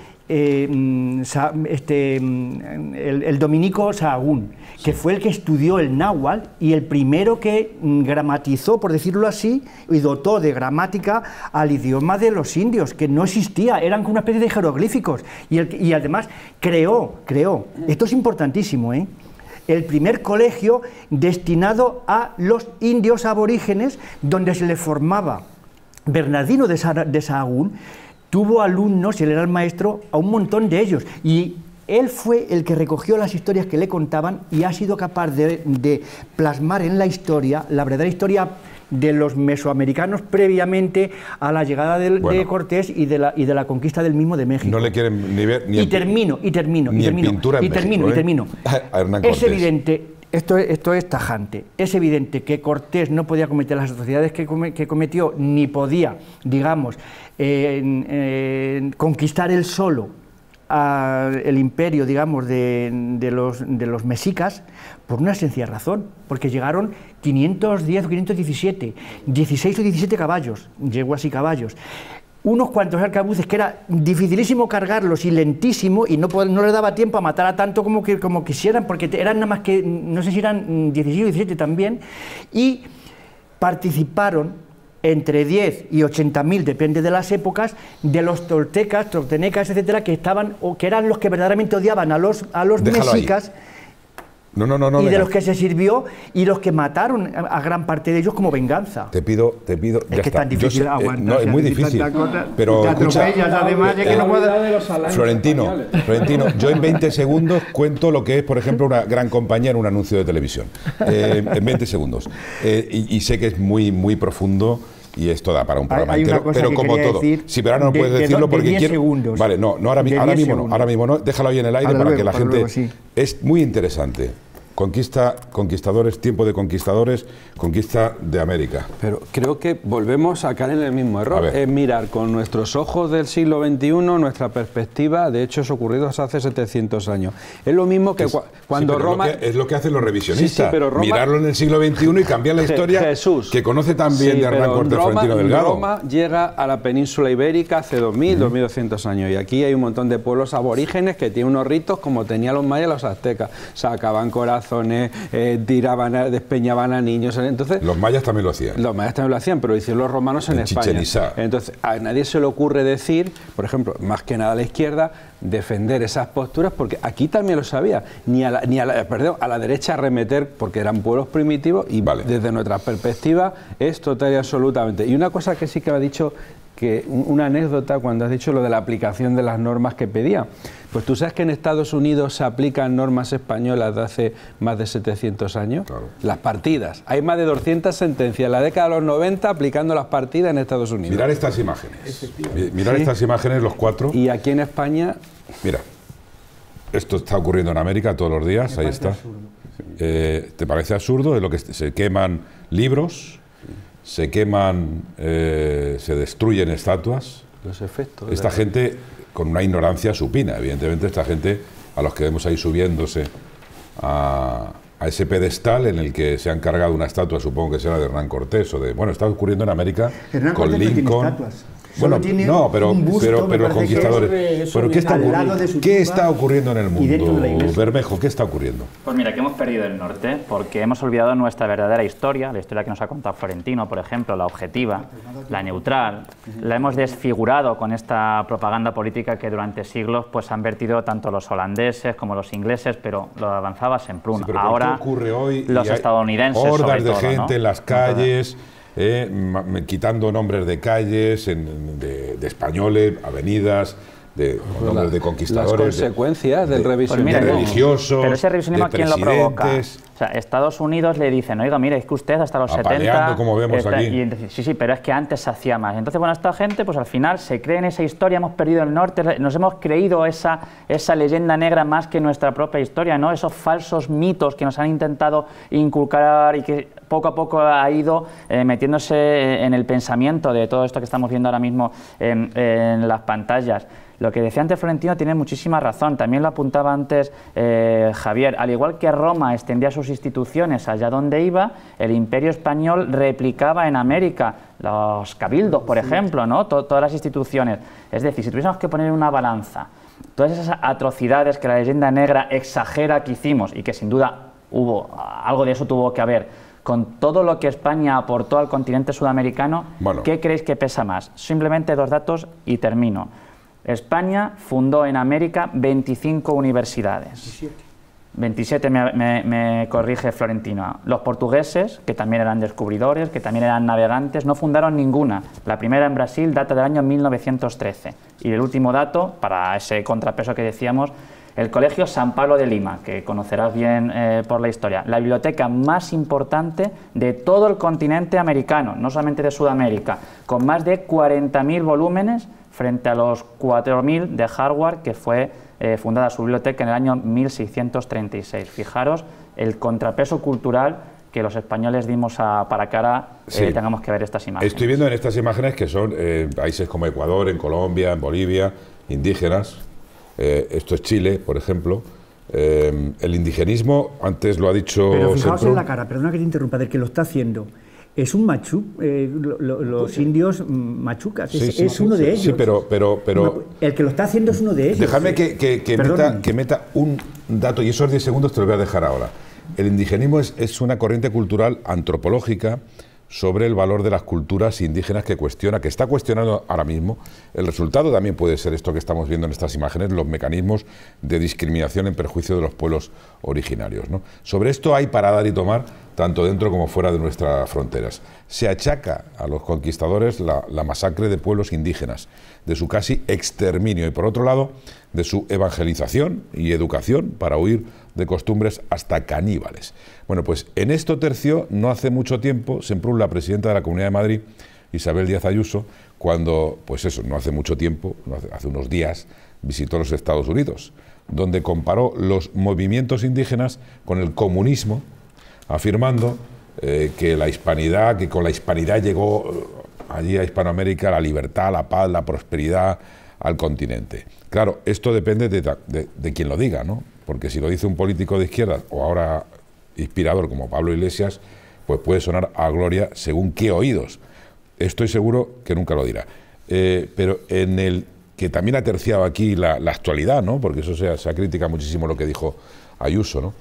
eh, este, el, el dominico Sahagún, que sí. fue el que estudió el náhuatl y el primero que gramatizó, por decirlo así, y dotó de gramática al idioma de los indios, que no existía, eran como una especie de jeroglíficos, y, el, y además creó, creó, esto es importantísimo, ¿eh? el primer colegio destinado a los indios aborígenes, donde se le formaba. Bernardino de, Sa de Sahagún tuvo alumnos, y él era el maestro, a un montón de ellos, y él fue el que recogió las historias que le contaban y ha sido capaz de, de plasmar en la historia, la verdadera historia de los mesoamericanos previamente a la llegada de, bueno, de Cortés y de, la, y de la conquista del mismo de México. No le quieren ni ver ni y en, termino, y termino, ni y termino, en pintura en y termino, México, y termino. ¿eh? Es evidente, esto, esto es tajante, es evidente que Cortés no podía cometer las atrocidades que, come, que cometió, ni podía, digamos, eh, eh, conquistar él solo a el imperio, digamos, de, de, los, de los mexicas, por una sencilla razón, porque llegaron quinientos diez o quinientos diecisiete, dieciséis o diecisiete caballos, yeguas y caballos, unos cuantos arcabuces que era dificilísimo cargarlos y lentísimo, y no, no les daba tiempo a matar a tanto como, que, como quisieran, porque eran nada más que, no sé si eran dieciséis o diecisiete también, y participaron entre diez y ochenta mil, depende de las épocas, de los toltecas, toltenecas, etcétera, que estaban, o que eran los que verdaderamente odiaban a los, a los mexicas. No, no, no, no, y de venga. los que se sirvió y los que mataron a, a gran parte de ellos como venganza. Te pido, te pido. Es que es tan difícil sé, aguantar. Eh, no, es muy difícil. Cosa, pero te escucha, atropellas, además, eh, que no puedo... Florentino, Florentino, yo en veinte segundos cuento lo que es, por ejemplo, una gran compañía en un anuncio de televisión. Eh, en veinte segundos. Eh, y, y sé que es muy, muy profundo. Y esto da para un programa hay, hay entero, pero como todo. Sí, pero ahora no de, puedes de decirlo de porque diez quiero. Segundos. Vale, no, no ahora, mi, ahora mismo segundos. no, ahora mismo no. Déjalo ahí en el aire para, para luego, que la para gente. Luego, sí. Es muy interesante. Conquista, conquistadores, tiempo de conquistadores, conquista de América. Pero creo que volvemos a caer en el mismo error, es mirar con nuestros ojos del siglo veintiuno nuestra perspectiva de hechos ocurridos hace setecientos años. Es lo mismo que es, cuando sí, Roma... Es lo, que, es lo que hacen los revisionistas, sí, sí, pero Roma, mirarlo en el siglo veintiuno y cambiar la historia Jesús, que conoce también sí, de Hernán Cortés Florentino Delgado. Roma llega a la península ibérica hace dos mil, dos mil doscientos años, y aquí hay un montón de pueblos aborígenes que tienen unos ritos como tenían los mayas y los aztecas, sacaban corazones, eh, tiraban, a, despeñaban a niños. Entonces, los mayas también lo hacían. Los mayas también lo hacían, pero lo hicieron los romanos en, en España. Entonces, a nadie se le ocurre decir, por ejemplo, más que nada a la izquierda, defender esas posturas, porque aquí también lo sabía, ni a la, ni a la, perdón, a la derecha arremeter, porque eran pueblos primitivos, y vale. desde nuestra perspectiva es total y absolutamente. Y una cosa que sí que ha dicho, que una anécdota cuando has dicho lo de la aplicación de las normas que pedía. Pues tú sabes que en Estados Unidos se aplican normas españolas de hace más de setecientos años. Claro. Las partidas. Hay más de doscientas sentencias en la década de los noventa aplicando las partidas en Estados Unidos. Mirar estas imágenes. Mirar sí. estas imágenes, los cuatro. Y aquí en España... Mira, esto está ocurriendo en América todos los días, ahí está. Eh, ¿Te parece absurdo? Es lo que se queman libros, se queman, eh, se destruyen estatuas. Los efectos. Esta la... gente con una ignorancia supina, evidentemente esta gente a los que vemos ahí subiéndose a, a ese pedestal en el que se han cargado una estatua, supongo que será de Hernán Cortés o de... Bueno, está ocurriendo en América Hernán con Cortés Lincoln. No tiene estatuas. Bueno, tiene no, pero, un busto, pero, pero los conquistadores. que es- ¿Pero qué está, al lado ocurri- de su ¿qué tumba está ocurriendo en el y dentro de la mundo? iglesia. Bermejo, ¿qué está ocurriendo? Pues mira, que hemos perdido el norte porque hemos olvidado nuestra verdadera historia, la historia que nos ha contado Florentino, por ejemplo, la objetiva, la neutral. La hemos desfigurado con esta propaganda política que durante siglos pues han vertido tanto los holandeses como los ingleses, pero lo avanzabas en Prun. Sí, pero Ahora ¿qué ocurre hoy? los Y hay estadounidenses hordas sobre de todo, gente ¿no? en las calles, eh, ma- quitando nombres de calles, en- de, de españoles, avenidas, de con nombres de conquistadores. Las de- consecuencias del de- revisionismo. de Pues mira, religiosos, pero ese revisionismo, de ¿quién lo provoca? presidentes. O sea, Estados Unidos le dicen, oiga, mire, es que usted hasta los Apaleando, setenta... como vemos está- aquí. Y entonces, sí, sí, pero es que antes se hacía más. Entonces, bueno, esta gente, pues al final se cree en esa historia, hemos perdido el norte, nos hemos creído esa, esa leyenda negra más que nuestra propia historia, ¿no? Esos falsos mitos que nos han intentado inculcar y que poco a poco ha ido eh, metiéndose en el pensamiento de todo esto que estamos viendo ahora mismo en, en las pantallas. Lo que decía antes Florentino tiene muchísima razón, también lo apuntaba antes eh, Javier. Al igual que Roma extendía sus instituciones allá donde iba, el Imperio Español replicaba en América los cabildos, por ejemplo, ¿no? To- todas las instituciones. Es decir, si tuviésemos que poner en una balanza todas esas atrocidades que la leyenda negra exagera que hicimos y que sin duda hubo, algo de eso tuvo que haber, con todo lo que España aportó al continente sudamericano, Bueno. ¿qué creéis que pesa más? Simplemente dos datos y termino. España fundó en América veinticinco universidades. veintisiete me, me- me corrige Florentino. Los portugueses, que también eran descubridores, que también eran navegantes, no fundaron ninguna. La primera en Brasil data del año mil novecientos trece. Y el último dato, para ese contrapeso que decíamos, el Colegio San Pablo de Lima, que conocerás bien eh, por la historia, la biblioteca más importante de todo el continente americano, no solamente de Sudamérica, con más de cuarenta mil volúmenes frente a los cuatro mil de Harvard, que fue eh, fundada su biblioteca en el año mil seiscientos treinta y seis. Fijaros el contrapeso cultural que los españoles dimos a, para que ahora eh, Sí. tengamos que ver estas imágenes. Estoy viendo en estas imágenes que son eh, países como Ecuador, en Colombia, en Bolivia, indígenas. Eh, esto es Chile, por ejemplo. Eh, el indigenismo, antes lo ha dicho Pero fijaos Semprún. en la cara, perdona que te interrumpa, del que lo está haciendo. Es un machú, eh, lo- lo- los indios mm, machucas, es, Sí, sí, es sí, uno sí, de ellos. sí, pero, pero, pero El que lo está haciendo es uno de ellos. déjame que, que- que meta, Perdóname. que meta un dato, y esos diez segundos te los voy a dejar ahora. El indigenismo es, es una corriente cultural antropológica sobre el valor de las culturas indígenas que cuestiona, que está cuestionando ahora mismo. El resultado también puede ser esto que estamos viendo en estas imágenes, los mecanismos de discriminación en perjuicio de los pueblos originarios, ¿no? Sobre esto hay para dar y tomar, tanto dentro como fuera de nuestras fronteras. Se achaca a los conquistadores la, la masacre de pueblos indígenas, de su casi exterminio, y por otro lado, de su evangelización y educación para huir de costumbres hasta caníbales. Bueno, pues en esto tercio, no hace mucho tiempo, Semprún, la presidenta de la Comunidad de Madrid, Isabel Díaz Ayuso, cuando, pues eso, no hace mucho tiempo, no hace, hace unos días, visitó los Estados Unidos, donde comparó los movimientos indígenas con el comunismo, afirmando eh, que la hispanidad, que con la hispanidad llegó eh, allí a Hispanoamérica la libertad, la paz, la prosperidad al continente. Claro, esto depende de, de, de quien lo diga, ¿no? Porque si lo dice un político de izquierda o ahora inspirador como Pablo Iglesias, pues puede sonar a gloria según qué oídos. Estoy seguro que nunca lo dirá. Eh, pero en el que también ha terciado aquí la, la actualidad, ¿no? Porque eso se, se ha criticado muchísimo lo que dijo Ayuso, ¿no?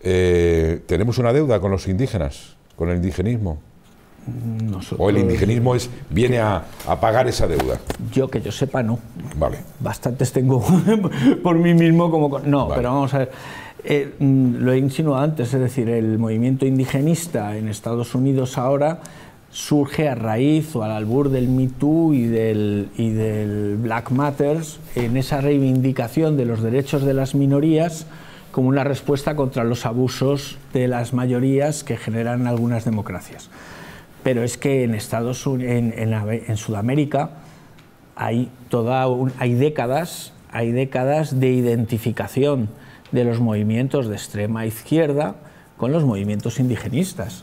Eh, ¿Tenemos una deuda con los indígenas, con el indigenismo? Nosotros, ¿O el indigenismo es, viene a, a pagar esa deuda? Yo que yo sepa, no. Vale. Bastantes tengo por mí mismo como... con- No, Vale. pero vamos a ver. Eh, mm, lo he insinuado antes, es decir, el movimiento indigenista en Estados Unidos ahora surge a raíz o al albur del Me Too y del, y del Black Matters, en esa reivindicación de los derechos de las minorías como una respuesta contra los abusos de las mayorías que generan algunas democracias. Pero es que en Estados Unidos, en, en, en Sudamérica hay toda un, hay décadas, hay décadas de identificación de los movimientos de extrema izquierda con los movimientos indigenistas.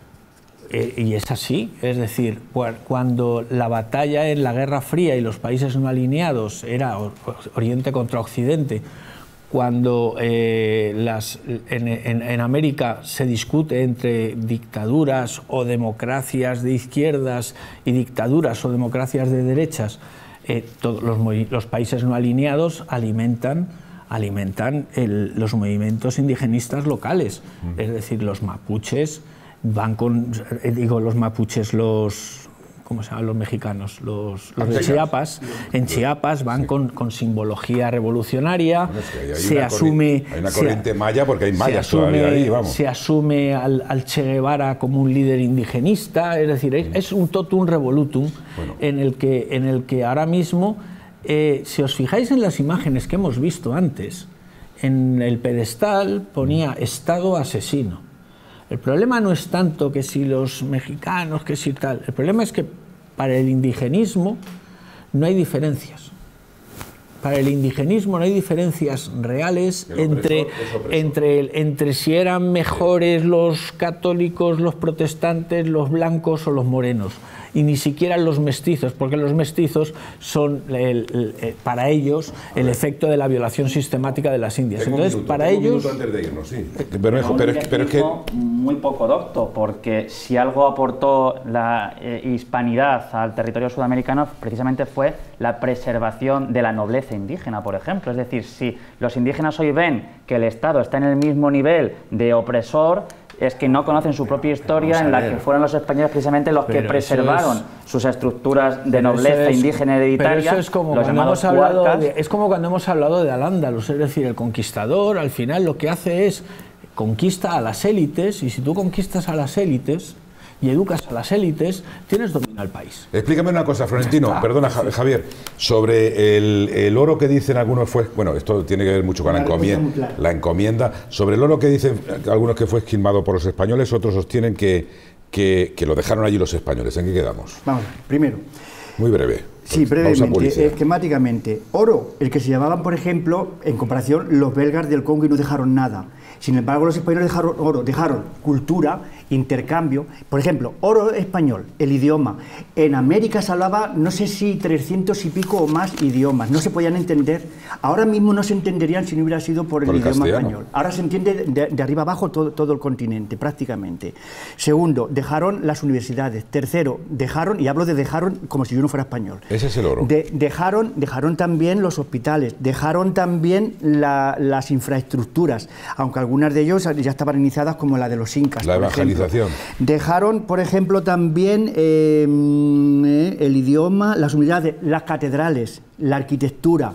Eh, y es así, es decir, cuando la batalla en la Guerra Fría y los países no alineados era Oriente contra Occidente, cuando eh, las, en, en, en América se discute entre dictaduras o democracias de izquierdas y dictaduras o democracias de derechas, eh, todos los, los países no alineados alimentan, alimentan el, los movimientos indigenistas locales. Mm. Es decir, los mapuches van con, eh, digo, los mapuches, los... ¿cómo se llaman los mexicanos? Los, los de Chiapas. En Chiapas van sí. con, con simbología revolucionaria. Bueno, es que hay se asume... Hay una corriente se, maya porque hay mayas asume, todavía ahí, vamos. Se asume al, al Che Guevara como un líder indigenista, es decir, es, es un totum revolutum bueno. en, el que, en el que ahora mismo, eh, si os fijáis en las imágenes que hemos visto antes, en el pedestal ponía Estado asesino. El problema no es tanto que si los mexicanos, que si tal. El problema es que para el indigenismo no hay diferencias. Para el indigenismo no hay diferencias reales entre, entre, entre si eran mejores los católicos, los protestantes, los blancos o los morenos. Y ni siquiera los mestizos, porque los mestizos son el, el, el, para ellos el efecto de la violación sistemática de las Indias. Tengo Entonces, minuto, para ellos... Antes de irnos, sí. Pero, pero, pero, es, pero es que... Muy poco docto, porque si algo aportó la eh, hispanidad al territorio sudamericano, precisamente fue la preservación de la nobleza indígena, por ejemplo. Es decir, si los indígenas hoy ven que el Estado está en el mismo nivel de opresor, es que no conocen su propia historia, en la que fueron los españoles precisamente los que preservaron es, sus estructuras de nobleza es, indígena hereditaria. Pero eso es como, cuando hemos hablado de, es como cuando hemos hablado de Al-Ándalus, es decir, el conquistador al final lo que hace es conquista a las élites, y si tú conquistas a las élites y educas a las élites, tienes dominio al país. Explícame una cosa, Florentino, ah, perdona sí. Javier, sobre el, el oro que dicen algunos fue, bueno, esto tiene que ver mucho con la encomienda, la encomienda, sobre el oro que dicen algunos que fue esquilmado por los españoles, otros sostienen que, que, que lo dejaron allí los españoles. ¿En qué quedamos? Vamos, primero. Muy breve. Sí, brevemente, esquemáticamente. Oro, el que se llevaban, por ejemplo, en comparación, los belgas del Congo y no dejaron nada. Sin embargo, los españoles dejaron oro, dejaron cultura, intercambio. Por ejemplo, oro español, el idioma. En América se hablaba, no sé si trescientos y pico o más idiomas. No se podían entender. Ahora mismo no se entenderían si no hubiera sido por el, por el idioma castellano. Español. Ahora se entiende de, de arriba abajo todo, todo el continente, prácticamente. Segundo, dejaron las universidades. Tercero, dejaron, y hablo de dejaron como si yo no fuera español. Ese es el oro. De, dejaron, dejaron también los hospitales, dejaron también la, las infraestructuras, aunque algunas de ellos ya estaban iniciadas, como la de los incas. La evangelización. Dejaron, por ejemplo, también eh, eh, el idioma, las unidades, las catedrales, la arquitectura.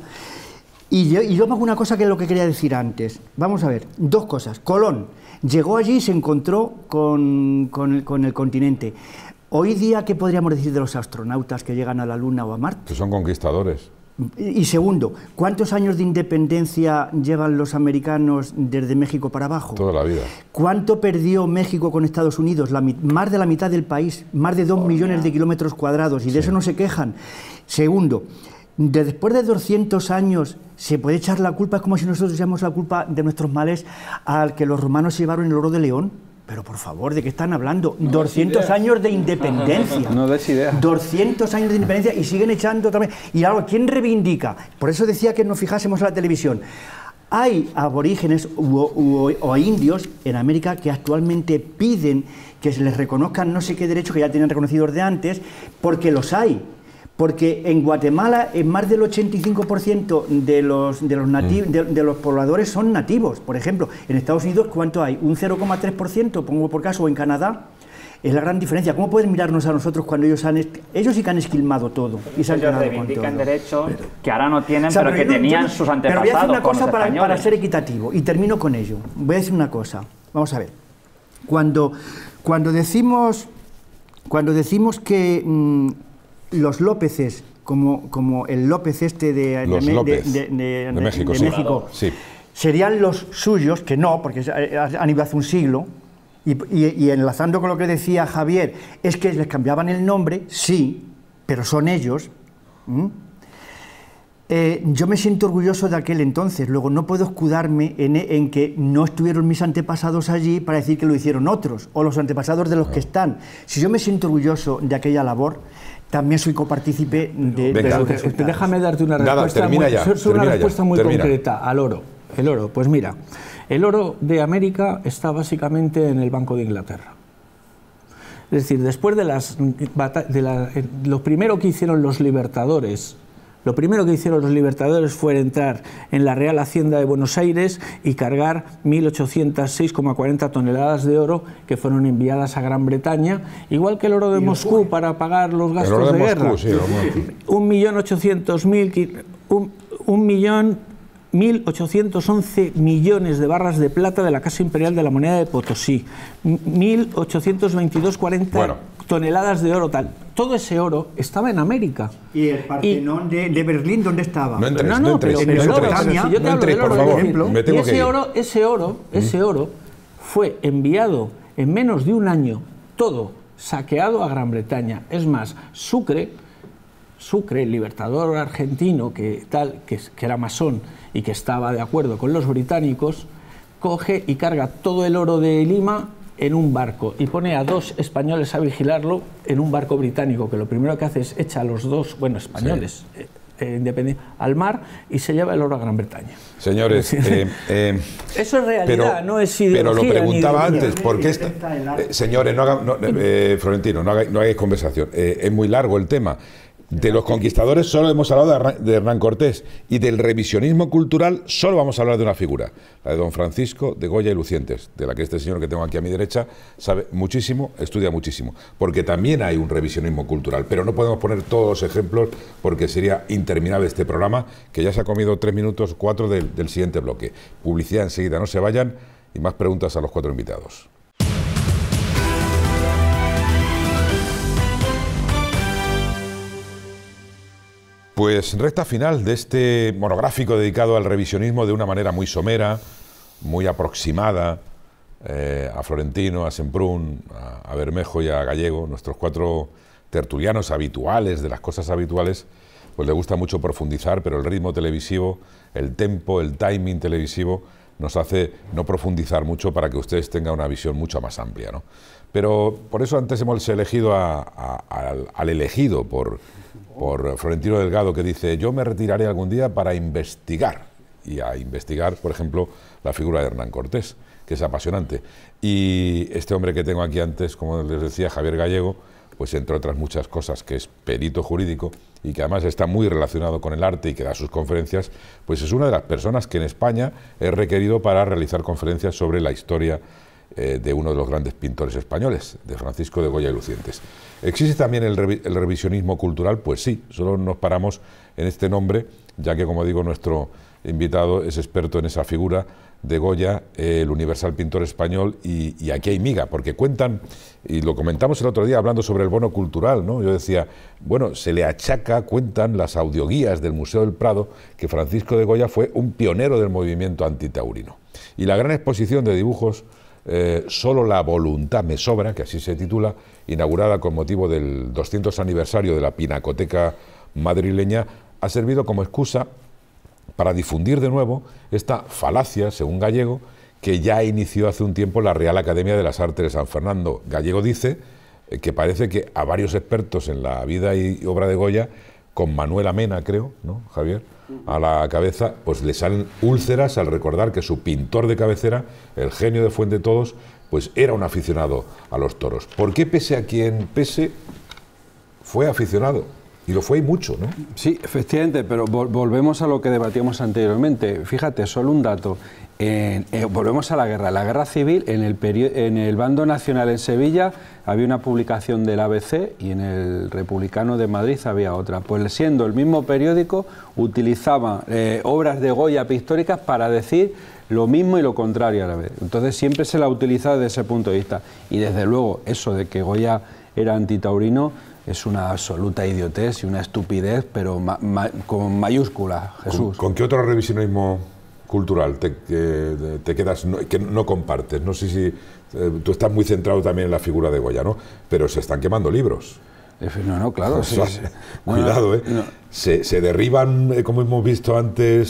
Y yo, y yo me hago una cosa que es lo que quería decir antes. Vamos a ver, dos cosas. Colón llegó allí y se encontró con, con, el, con el continente. Hoy día, ¿qué podríamos decir de los astronautas que llegan a la Luna o a Marte? Que son conquistadores. Y segundo, ¿cuántos años de independencia llevan los americanos desde México para abajo? Toda la vida. ¿Cuánto perdió México con Estados Unidos? La, más de la mitad del país, más de dos oh, millones yeah. de kilómetros cuadrados, y de sí. eso no se quejan. Segundo, de después de doscientos años se puede echar la culpa, es como si nosotros echamos la culpa de nuestros males al que los romanos se llevaron el oro de León. Pero por favor, ¿de qué están hablando? No doscientos años de independencia. No des idea. doscientos años de independencia y siguen echando también. Y ahora, ¿quién reivindica? Por eso decía que nos fijásemos en la televisión. Hay aborígenes u, u, o indios en América que actualmente piden que se les reconozcan no sé qué derechos que ya tienen reconocidos de antes, porque los hay. Porque en Guatemala en más del ochenta y cinco por ciento de los, de, los nativ mm. de, de los pobladores son nativos. Por ejemplo, en Estados Unidos, ¿cuánto hay? Un cero coma tres por ciento, pongo por caso, o en Canadá. Es la gran diferencia. ¿Cómo pueden mirarnos a nosotros cuando ellos han ellos sí que han esquilmado todo? Y se han ellos reivindican derechos que ahora no tienen, o sea, pero, pero que no, tenían no, sus antepasados. Pero voy a decir una cosa para, para ser equitativo, y termino con ello. Voy a decir una cosa. Vamos a ver. Cuando, cuando, decimos, cuando decimos que... Mmm, los Lópezes, como, como el López este de, los de, López, de, de, de, de México, de sí. México sí. serían los suyos, que no, porque han ido hace un siglo, y, y, y enlazando con lo que decía Javier, es que les cambiaban el nombre, sí, pero son ellos. ¿Mm? Eh, yo me siento orgulloso de aquel entonces, luego no puedo escudarme en, en que no estuvieron mis antepasados allí para decir que lo hicieron otros, o los antepasados de los no. que están. Si yo me siento orgulloso de aquella labor, también soy copartícipe de... Venga, pero, déjame darte una respuesta, nada, termina muy, ya, una termina respuesta ya, muy termina. concreta al oro. el oro. Pues mira, el oro de América está básicamente en el Banco de Inglaterra. Es decir, después de las de la, lo primero que hicieron los libertadores, lo primero que hicieron los libertadores fue entrar en la Real Hacienda de Buenos Aires y cargar mil ochocientas seis coma cuarenta toneladas de oro que fueron enviadas a Gran Bretaña, igual que el oro de Moscú para pagar los gastos de, de guerra. Sí, un millón ochocientos mil, un, un millón mil ochocientos once millones de barras de plata de la Casa Imperial de la Moneda de Potosí, mil ochocientos veintidós coma cuarenta bueno. toneladas de oro tal. Todo ese oro estaba en América. ¿Y el Partenón y, de, de Berlín dónde estaba? No entres, no, no, no entres. Pero, no pero, entres, pero, si yo te no hablo entres, del oro, por favor. Ejemplo, Me tengo y ese que ir. oro, ese oro, ¿Mm? ese oro fue enviado en menos de un año, todo saqueado a Gran Bretaña. Es más, Sucre, Sucre, el libertador argentino que tal, que, que era masón y que estaba de acuerdo con los británicos, coge y carga todo el oro de Lima en un barco y pone a dos españoles a vigilarlo en un barco británico, que lo primero que hace es echa a los dos, bueno, españoles, sí. eh, independientes, al mar y se lleva el oro a Gran Bretaña. Señores, eh, eh, eso es realidad, pero, no es ideología. Pero lo preguntaba ni antes, ¿por qué está? Eh, señores, no haga, no, eh, Florentino, no hagáis, no hagáis conversación, eh, es muy largo el tema. De los conquistadores solo hemos hablado de Hernán Cortés y del revisionismo cultural solo vamos a hablar de una figura, la de don Francisco de Goya y Lucientes, de la que este señor que tengo aquí a mi derecha sabe muchísimo, estudia muchísimo, porque también hay un revisionismo cultural, pero no podemos poner todos los ejemplos porque sería interminable este programa, que ya se ha comido tres minutos, cuatro del, del siguiente bloque. Publicidad enseguida, no se vayan, y más preguntas a los cuatro invitados. Pues recta final de este monográfico dedicado al revisionismo de una manera muy somera, muy aproximada eh, a Florentino, a Semprún, a, a Bermejo y a Gallego, nuestros cuatro tertulianos habituales de las cosas habituales, pues le gusta mucho profundizar, pero el ritmo televisivo, el tempo, el timing televisivo nos hace no profundizar mucho para que ustedes tengan una visión mucho más amplia, ¿no? Pero por eso antes hemos elegido a, a, al, al elegido por... por Florentino Delgado, que dice, yo me retiraré algún día para investigar, y a investigar, por ejemplo, la figura de Hernán Cortés, que es apasionante. Y este hombre que tengo aquí antes, como les decía, Javier Gallego, pues entre otras muchas cosas, que es perito jurídico y que además está muy relacionado con el arte y que da sus conferencias, pues es una de las personas que en España he requerido para realizar conferencias sobre la historia eh, de uno de los grandes pintores españoles, de Francisco de Goya y Lucientes. ¿Existe también el, revi el revisionismo cultural? Pues sí, solo nos paramos en este nombre, ya que, como digo, nuestro invitado es experto en esa figura de Goya, eh, el universal pintor español, y, y aquí hay miga, porque cuentan, y lo comentamos el otro día hablando sobre el bono cultural, ¿no? Yo decía, bueno, se le achaca, cuentan las audioguías del Museo del Prado, que Francisco de Goya fue un pionero del movimiento antitaurino. Y la gran exposición de dibujos, eh, Solo la voluntad me sobra, que así se titula, inaugurada con motivo del doscientos aniversario de la Pinacoteca madrileña, ha servido como excusa para difundir de nuevo esta falacia, según Gallego, que ya inició hace un tiempo la Real Academia de las Artes de San Fernando. Gallego dice eh, que parece que a varios expertos en la vida y obra de Goya, con Manuel Amena, creo, ¿no, Javier?, a la cabeza, pues le salen úlceras al recordar que su pintor de cabecera, el genio de Fuendetodos, pues era un aficionado a los toros. ¿Por qué, pese a quien pese, fue aficionado? Y lo fue y mucho, ¿no? Sí, efectivamente, pero vol volvemos a lo que debatíamos anteriormente. Fíjate, solo un dato. En, eh, volvemos a la guerra. La guerra civil, en el, en el bando nacional en Sevilla había una publicación del A B C y en el Republicano de Madrid había otra. Pues siendo el mismo periódico, utilizaba eh, obras de Goya pictóricas para decir lo mismo y lo contrario a la vez. Entonces siempre se la ha utilizado desde ese punto de vista. Y desde luego eso de que Goya era antitaurino es una absoluta idiotez y una estupidez, pero ma ma con mayúscula, Jesús. ¿Con, ¿Con qué otro revisionismo cultural te, que, te quedas, no, que no compartes? No sé si eh, tú estás muy centrado también en la figura de Goya, ¿no? Pero se están quemando libros. No, no, claro. O sea, sí, sí. Cuidado, no, ¿eh? No. Se, se derriban, eh, como hemos visto antes,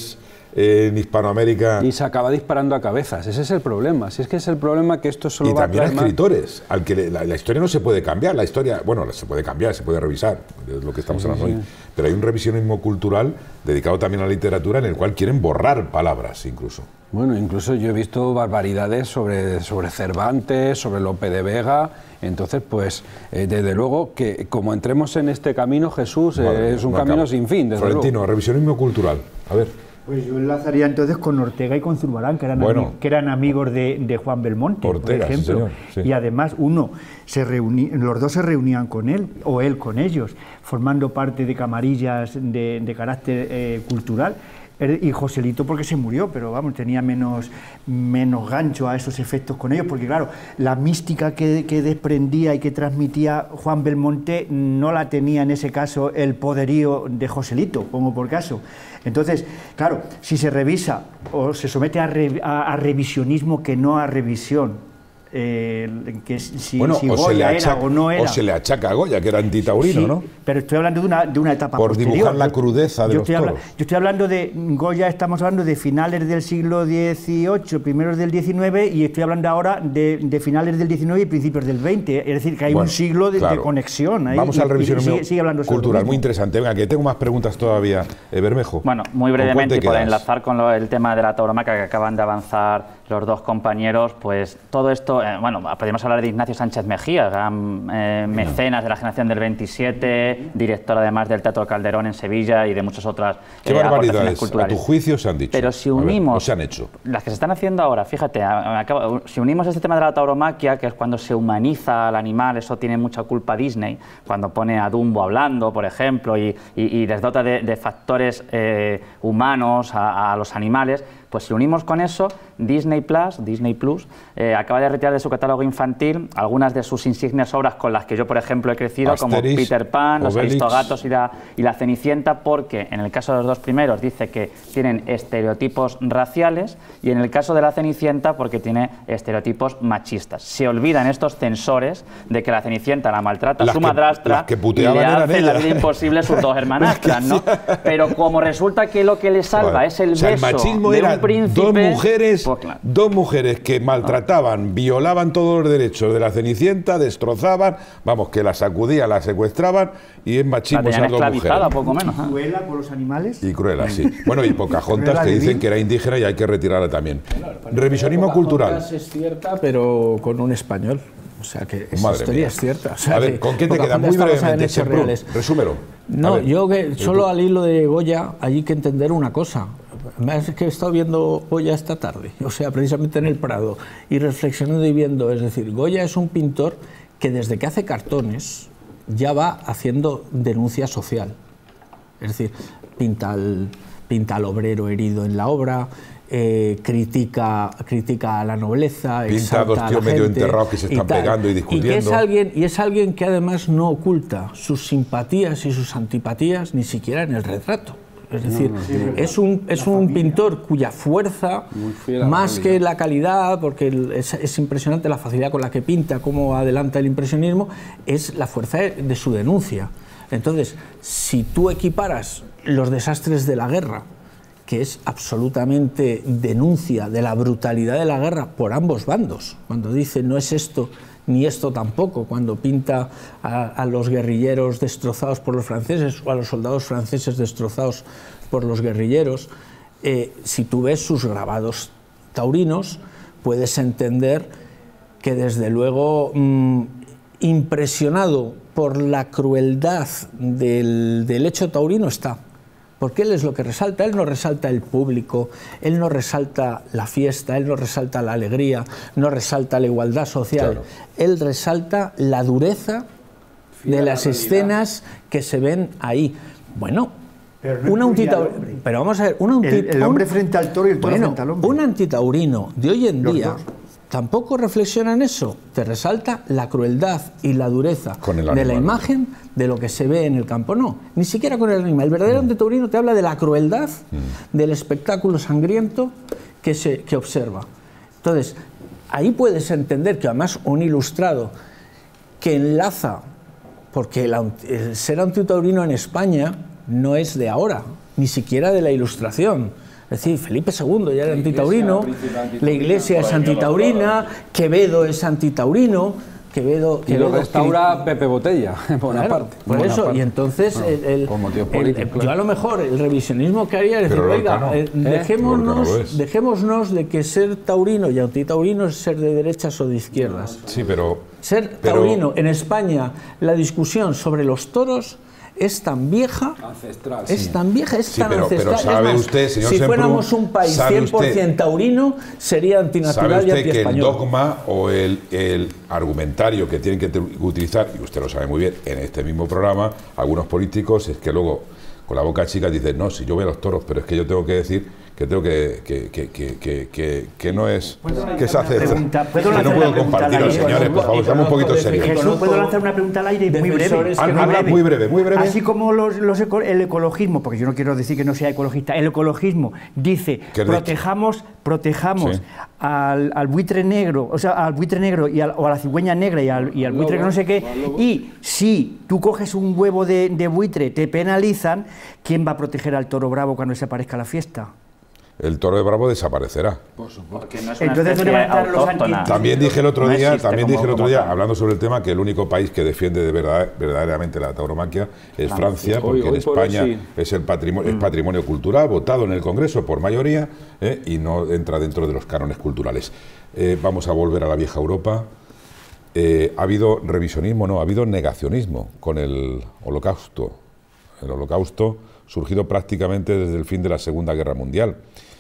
en Hispanoamérica. Y se acaba disparando a cabezas, ese es el problema. Si es que es el problema que esto solo y va también a a traer escritores, al que le, la, la historia no se puede cambiar, la historia, bueno, se puede cambiar, se puede revisar, es lo que estamos Sí, hablando sí. hoy, pero hay un revisionismo cultural dedicado también a la literatura en el cual quieren borrar palabras incluso. Bueno, incluso yo he visto barbaridades sobre, sobre Cervantes, sobre Lope de Vega, entonces pues eh, desde luego que como entremos en este camino, Jesús, eh, Madre, es un no camino acabo. sin fin, desde Florentino, luego. revisionismo cultural, a ver. Pues yo enlazaría entonces con Ortega y con Zurbarán, que eran, Bueno. ami- que eran amigos de, de Juan Belmonte, Ortega, por sí, ejemplo. señor, sí. Y además, uno, se reuní, los dos se reunían con él, o él con ellos, formando parte de camarillas de, de carácter eh, cultural. Y Joselito porque se murió, pero vamos, tenía menos, menos gancho a esos efectos con ellos, porque claro, la mística que, que desprendía y que transmitía Juan Belmonte no la tenía en ese caso el poderío de Joselito, pongo por caso. Entonces, claro, si se revisa o se somete a, re, a, a revisionismo que no a revisión, eh, que si, Bueno, si o, se le Goya achaca, era o no era. o se le achaca a Goya, que era antitaurino, Sí, ¿no? pero estoy hablando de una, de una etapa Por posterior. dibujar la crudeza de yo los estoy habla- toros. Yo estoy hablando de Goya, estamos hablando de finales del siglo dieciocho, primeros del diecinueve, y estoy hablando ahora de, de finales del diecinueve y principios del veinte. Es decir, que hay Bueno, un siglo de, claro. de conexión. Ahí, Vamos y- al y revisionismo sigue, sigue hablando sobre lo cultural, mismo. muy interesante. Venga, que tengo más preguntas todavía. Eh, Bermejo. Bueno, muy ¿con cuál brevemente, te y por quedas? enlazar con lo- el tema de la tauromaquia que acaban de avanzar los dos compañeros, pues todo esto, eh, bueno, podríamos hablar de Ignacio Sánchez Mejía, gran eh, mecenas de la generación del veintisiete, director además del Teatro Calderón en Sevilla y de muchas otras ¿Qué eh, aportaciones barbaridades, a culturales. tu juicio, se han dicho? Pero si A ver, unimos, o se han hecho. las que se están haciendo ahora, fíjate, a- a- acabo- si unimos este tema de la tauromaquia, que es cuando se humaniza al animal, eso tiene mucha culpa Disney, cuando pone a Dumbo hablando, por ejemplo, y, y- y les dota de, de factores eh, humanos a, a los animales, pues si unimos con eso, Disney Plus, Disney Plus eh, acaba de retirar de su catálogo infantil algunas de sus insignes obras con las que yo, por ejemplo, he crecido, como Asterix, Peter Pan, Los Obelix. Aristogatos y la, y la Cenicienta, porque en el caso de los dos primeros dice que tienen estereotipos raciales y en el caso de la Cenicienta porque tiene estereotipos machistas. Se olvidan estos censores de que la Cenicienta la maltrata Las su que- madrastra las que y le puteaban eran hacen la ellas. vida imposible sus dos hermanastras, ¿no? Pero como resulta que lo que le salva Vale. es el O sea, beso el machismo de era un príncipe, dos mujeres, pues claro. dos mujeres que maltrataban, violaban todos los derechos de la Cenicienta, destrozaban, vamos, que la sacudían, la secuestraban y es la machismo tenían esas dos esclavizada, mujeres. poco menos. ¿eh? Cruela con los animales. Y Cruella, sí. Bueno, y Pocahontas, Cruella que de dicen Vil. que era indígena y hay que retirarla también. Revisionismo cultural. Pocahontas es cierta, pero con un español. O sea que esa Madre historia mía. es cierta. O sea, A ver, que ¿con qué te queda? Pocahontas Muy está basada en brevemente, hechos Semprún, reales. resúmelo. No, A ver, yo que ¿y solo tú? al hilo de Goya hay que entender una cosa. Es que he estado viendo Goya esta tarde, o sea, precisamente en el Prado, y reflexionando y viendo, es decir, Goya es un pintor que desde que hace cartones ya va haciendo denuncia social. Es decir, pinta al, pinta al obrero herido en la obra, eh, critica, critica a la nobleza, Pinta a exalta dos a tíos la medio gente enterrados que se están tal. pegando y Y, que es discutiendo. alguien, y es alguien que además no oculta sus simpatías y sus antipatías ni siquiera en el retrato. Es decir, es un, es un pintor cuya fuerza, fiel a la más realidad. que la calidad, porque el- es, es impresionante la facilidad con la que pinta, cómo adelanta el impresionismo, es la fuerza de, de su denuncia. Entonces, si tú equiparas los desastres de la guerra, que es absolutamente denuncia de la brutalidad de la guerra por ambos bandos, cuando dice no es esto ni esto tampoco, cuando pinta a, a los guerrilleros destrozados por los franceses o a los soldados franceses destrozados por los guerrilleros, eh, si tú ves sus grabados taurinos, puedes entender que desde luego mmm, impresionado por la crueldad del, del hecho taurino está. Porque él es lo que resalta, él no resalta el público, él no resalta la fiesta, él no resalta la alegría, no resalta la igualdad social, Claro. él resalta la dureza Fiel de a la las realidad. escenas que se ven ahí. Bueno, Pero no un incluía al antitaurino, hombre. pero vamos a ver, un El, anti- el hombre un- frente al toro y el toro bueno, frente al hombre. un antitaurino de hoy en Los día dos. tampoco reflexiona en eso, te resalta la crueldad y la dureza Con el de la animal. imagen de lo que se ve en el campo. No, ni siquiera con el animal. El verdadero antitaurino te habla de la crueldad, del espectáculo sangriento que, se, que observa. Entonces, ahí puedes entender que además un ilustrado que enlaza, porque el, aut- el ser antitaurino en España no es de ahora, ni siquiera de la Ilustración. Es decir, Felipe segundo ya era antitaurino, la Iglesia es antitaurina, Quevedo es antitaurino, Quevedo, y lo Quevedo restaura Pepe Botella, en buena claro, parte. por buena eso, parte. y entonces no, el, el, por motivos el, políticos, el, claro. yo a lo mejor el revisionismo que haría es decir, Pero oiga, no. eh, ¿Eh? dejémonos, Lorca no es. dejémonos de que ser taurino y antitaurino es ser de derechas o de izquierdas. Sí, pero... Ser pero- taurino, en España la discusión sobre los toros es tan vieja, Ancestral, es sí. tan vieja, es Sí, tan pero- pero ancestral. sabe Es más, usted, señor si Semprún, fuéramos un país sabe cien por ciento usted- taurino, sería antinatural ¿Sabe y usted que el antiespañol. dogma o el, el argumentario que tienen que te- utilizar, y usted lo sabe muy bien, en este mismo programa, algunos políticos es que luego con la boca chica dicen, no, si yo veo los toros, pero es que yo tengo que decir que tengo que, que, que, que, que, que, que no es, que se hace, pregunta? ¿Puedo que lanzar no una puedo pregunta al compartirlo, aire? señores, por favor, seamos un poquito serios. Jesús, ¿puedo lanzar una pregunta al aire muy breve? Defensores que Habla, no habla muy breve, muy breve. Así como los, los eco- el ecologismo, porque yo no quiero decir que no sea ecologista, el ecologismo dice Que de- protejamos, protejamos Sí. al, al buitre negro, o sea, al buitre negro y al- o a la cigüeña negra y al, y al buitre que no sé qué, y si tú coges un huevo de, de buitre, te penalizan, ¿quién va a proteger al toro bravo cuando se aparezca la fiesta? El toro de Bravo desaparecerá. Porque no es una Entonces, ¿dónde especie van a estar los autóctona. anti- También dije el otro No día, existe también como- dije el otro como día, tal. hablando sobre el tema, que el único país que defiende de verdad, verdaderamente la tauromaquia es Francia, Hoy- porque hoy en por hoy España sí. es el patrimonio, es patrimonio cultural, votado en el Congreso por mayoría, ¿eh? y no entra dentro de los cánones culturales. Eh, vamos a volver a la vieja Europa. Eh, ha habido revisionismo, no, ha habido negacionismo con el Holocausto. El Holocausto surgido prácticamente desde el fin de la Segunda Guerra Mundial.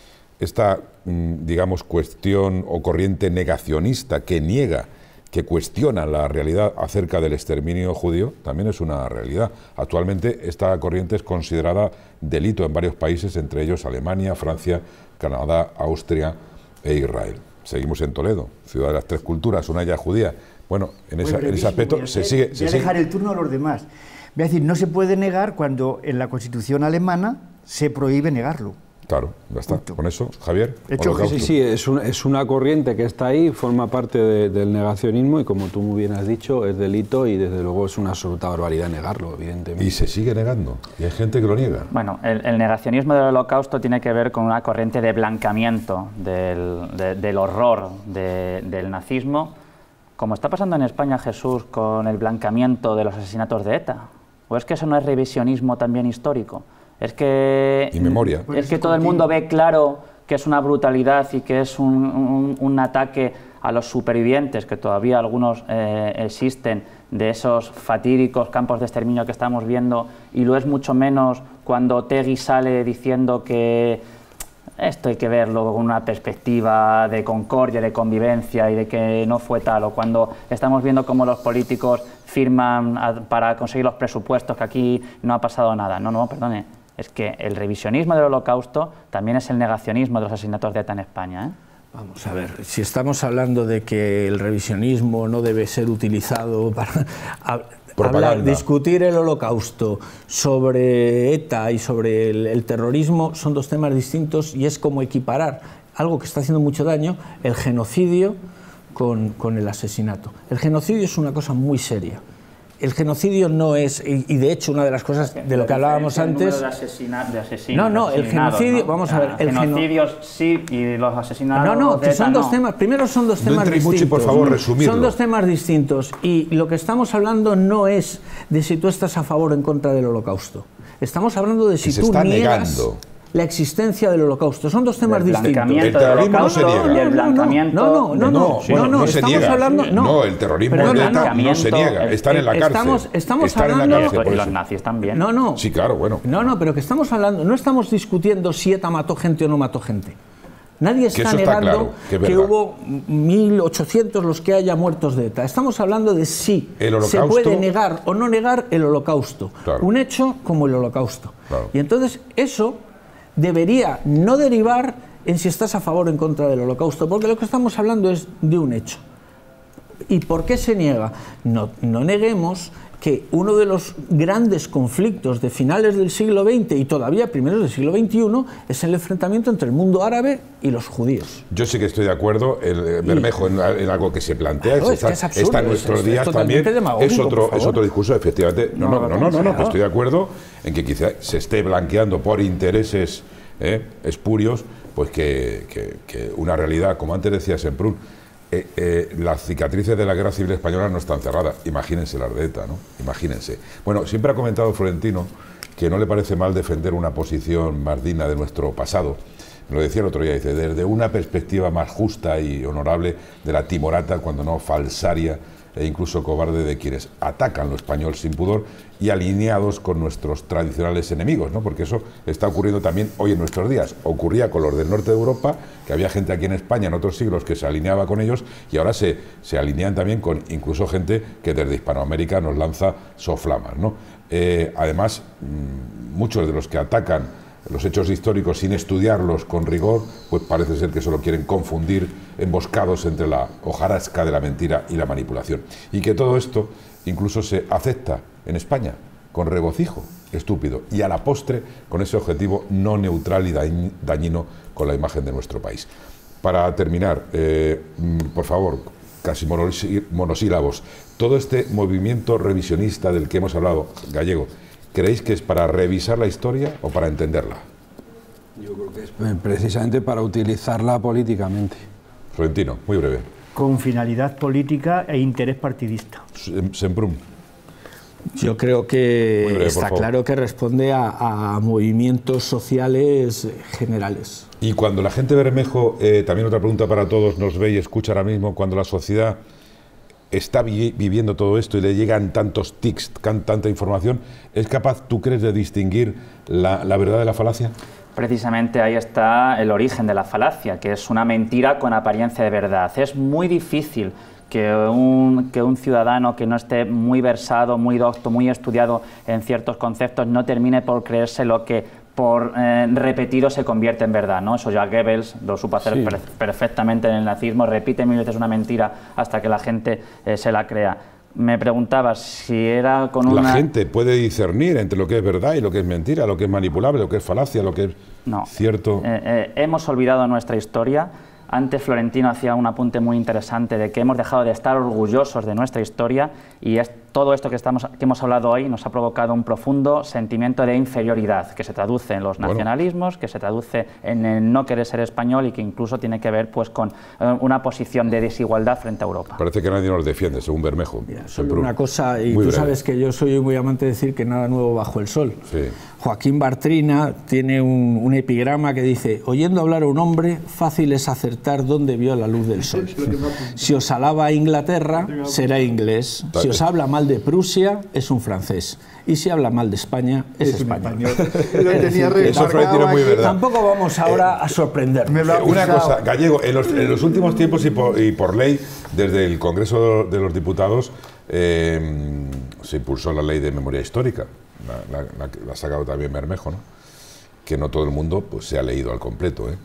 Esta, mm, digamos, cuestión o corriente negacionista que niega, que cuestiona la realidad acerca del exterminio judío, también es una realidad. Actualmente esta corriente es considerada delito en varios países, entre ellos Alemania, Francia, Canadá, Austria e Israel. Seguimos en Toledo, ciudad de las tres culturas, una ya judía. Bueno, en, esa- en ese aspecto Voy a se hacer- sigue... Voy Se a sigue dejar el turno a los demás. Voy a decir, no se puede negar cuando en la Constitución alemana se prohíbe negarlo. Claro, ya está. Punto. Con eso, Javier, Hecho, Holocausto. Sí, sí, es, un- es una corriente que está ahí, forma parte de- del negacionismo y como tú muy bien has dicho, es delito y desde luego es una absoluta barbaridad negarlo, evidentemente. Y se sigue negando. Y hay gente que lo niega. Bueno, el, el negacionismo del Holocausto tiene que ver con una corriente de blancamiento del, de- del horror de- del nazismo, como está pasando en España, Jesús, con el blancamiento de los asesinatos de ETA. ¿O es que eso no es revisionismo también histórico? Es que, Y memoria. es que todo el mundo ve claro que es una brutalidad y que es un, un- un ataque a los supervivientes, que todavía algunos eh, existen, de esos fatídicos campos de exterminio que estamos viendo, y lo es mucho menos cuando Otegui sale diciendo que esto hay que verlo con una perspectiva de concordia, de convivencia y de que no fue tal, o cuando estamos viendo cómo los políticos firman a- para conseguir los presupuestos, que aquí no ha pasado nada. No, no, perdone, es que el revisionismo del Holocausto también es el negacionismo de los asesinatos de ETA en España, ¿eh? Vamos a ver, si estamos hablando de que el revisionismo no debe ser utilizado para hab- Propaganda. hablar, discutir el Holocausto sobre ETA y sobre el, el terrorismo son dos temas distintos y es como equiparar algo que está haciendo mucho daño, el genocidio, con, con el asesinato. El genocidio es una cosa muy seria. El genocidio no es, y, y de hecho una de las cosas de lo que hablábamos antes... De, asesina, de asesinos, No, no, el asesinados, genocidio, ¿no? vamos a ver, el geno- genocidios sí y los asesinados No, no, de que ETA son dos no. temas, primero son dos No temas entréis mucho y, distintos. por favor, resumirlo. Son dos temas distintos y lo que estamos hablando no es de si tú estás a favor o en contra del Holocausto. Estamos hablando de si se tú está niegas negando. la existencia del Holocausto. Son dos temas El distintos. blancamiento El terrorismo del no se Holocausto niega. y el blancamiento... No, no, no, no, No, no, bueno, no, no se estamos niega. hablando, no. No, el terrorismo Perdona, de ETA no. no se niega. el- Están en la cárcel. estamos- estamos Están en la hablando- cárcel, por Y los eso. nazis también. No, no. Sí, claro, bueno. No, no, pero que estamos hablando, no estamos discutiendo si ETA mató gente o no mató gente. Nadie está eso está negando claro, que es que, verdad. hubo mil ochocientos los que haya muertos de ETA. Estamos hablando de si El se Holocausto- puede negar o no negar el Holocausto. Claro. Un hecho como el Holocausto. Claro. Y entonces eso debería no derivar en si estás a favor o en contra del Holocausto, porque lo que estamos hablando es de un hecho. ¿Y por qué se niega? No, no neguemos que uno de los grandes conflictos de finales del siglo veinte y todavía primeros del siglo veintiuno es el enfrentamiento entre el mundo árabe y los judíos. Yo sí que estoy de acuerdo, el, eh, Bermejo, en, en algo que se plantea, Claro, se es está, que es absurdo, está en es- nuestros es días totalmente también, demagógico, es otro, por es favor. otro discurso, efectivamente. No, No, no, no, no, no, no, no, claro. que estoy de acuerdo en que quizá se esté blanqueando por intereses ¿eh? espurios, pues que, que, que una realidad, como antes decía Semprún, eh, eh, las cicatrices de la guerra civil española no están cerradas, imagínense las de ETA, ¿no? Imagínense. Bueno, siempre ha comentado Florentino que no le parece mal defender una posición más digna de nuestro pasado. Me lo decía el otro día, dice, desde una perspectiva más justa y honorable de la timorata, cuando no falsaria e incluso cobarde de quienes atacan lo español sin pudor y alineados con nuestros tradicionales enemigos, ¿no? Porque eso está ocurriendo también hoy en nuestros días. Ocurría con los del norte de Europa, que había gente aquí en España en otros siglos que se alineaba con ellos, y ahora se, se alinean también con incluso gente que desde Hispanoamérica nos lanza soflamas, ¿no? Eh, además, mmm, muchos de los que atacan los hechos históricos sin estudiarlos con rigor, pues parece ser que solo quieren confundir, emboscados entre la hojarasca de la mentira y la manipulación. Y que todo esto incluso se acepta en España con regocijo estúpido y a la postre con ese objetivo no neutral y dañino con la imagen de nuestro país. Para terminar, eh, por favor, casi monosílabos, todo este movimiento revisionista del que hemos hablado, Gallego, ¿creéis que es para revisar la historia o para entenderla? Yo creo que es precisamente para utilizarla políticamente. Florentino, muy breve. Con finalidad política e interés partidista. Semprún. Yo creo que breve, está claro que responde a, a movimientos sociales generales. Y cuando la gente Bermejo, eh, también otra pregunta para todos, nos ve y escucha ahora mismo, cuando la sociedad está vi viviendo todo esto y le llegan tantos tics, tanta información, ¿es capaz, tú crees, de distinguir la, la verdad de la falacia? Precisamente ahí está el origen de la falacia, que es una mentira con apariencia de verdad. Es muy difícil que un, que un ciudadano que no esté muy versado, muy docto, muy estudiado en ciertos conceptos no termine por creerse lo que por eh, repetido se convierte en verdad, ¿no? Eso ya Goebbels lo supo hacer sí. per perfectamente en el nazismo, repite mil veces una mentira hasta que la gente eh, se la crea. Me preguntabas si era con una... La gente puede discernir entre lo que es verdad y lo que es mentira, lo que es manipulable, lo que es falacia, lo que es no. cierto. Eh, eh, hemos olvidado nuestra historia. Antes Florentino hacía un apunte muy interesante de que hemos dejado de estar orgullosos de nuestra historia y es, todo esto que, estamos, que hemos hablado hoy nos ha provocado un profundo sentimiento de inferioridad que se traduce en los nacionalismos, bueno. que se traduce en el no querer ser español y que incluso tiene que ver pues, con eh, una posición de desigualdad frente a Europa. Parece que nadie nos defiende, según Bermejo. Mira, solo una cosa, y muy tú breve. sabes que yo soy muy amante de decir que nada nuevo bajo el sol. Sí. Joaquín Bartrina tiene un, un epigrama que dice: oyendo hablar a un hombre, fácil es acertar dónde vio la luz del sol. Si os alaba a Inglaterra, será inglés. Si os habla mal de Prusia, es un francés. Y si habla mal de España, es, es español. español. Eso Florentino es muy verdad. Tampoco vamos ahora eh, a sorprendernos. Una cosa, Gallego, en los, en los últimos tiempos y por, y por ley, desde el Congreso de los Diputados, eh, se impulsó la ley de memoria histórica. La, la, la, la ha sacado también Bermejo, ¿no? Que no todo el mundo pues, se ha leído al completo, ¿eh?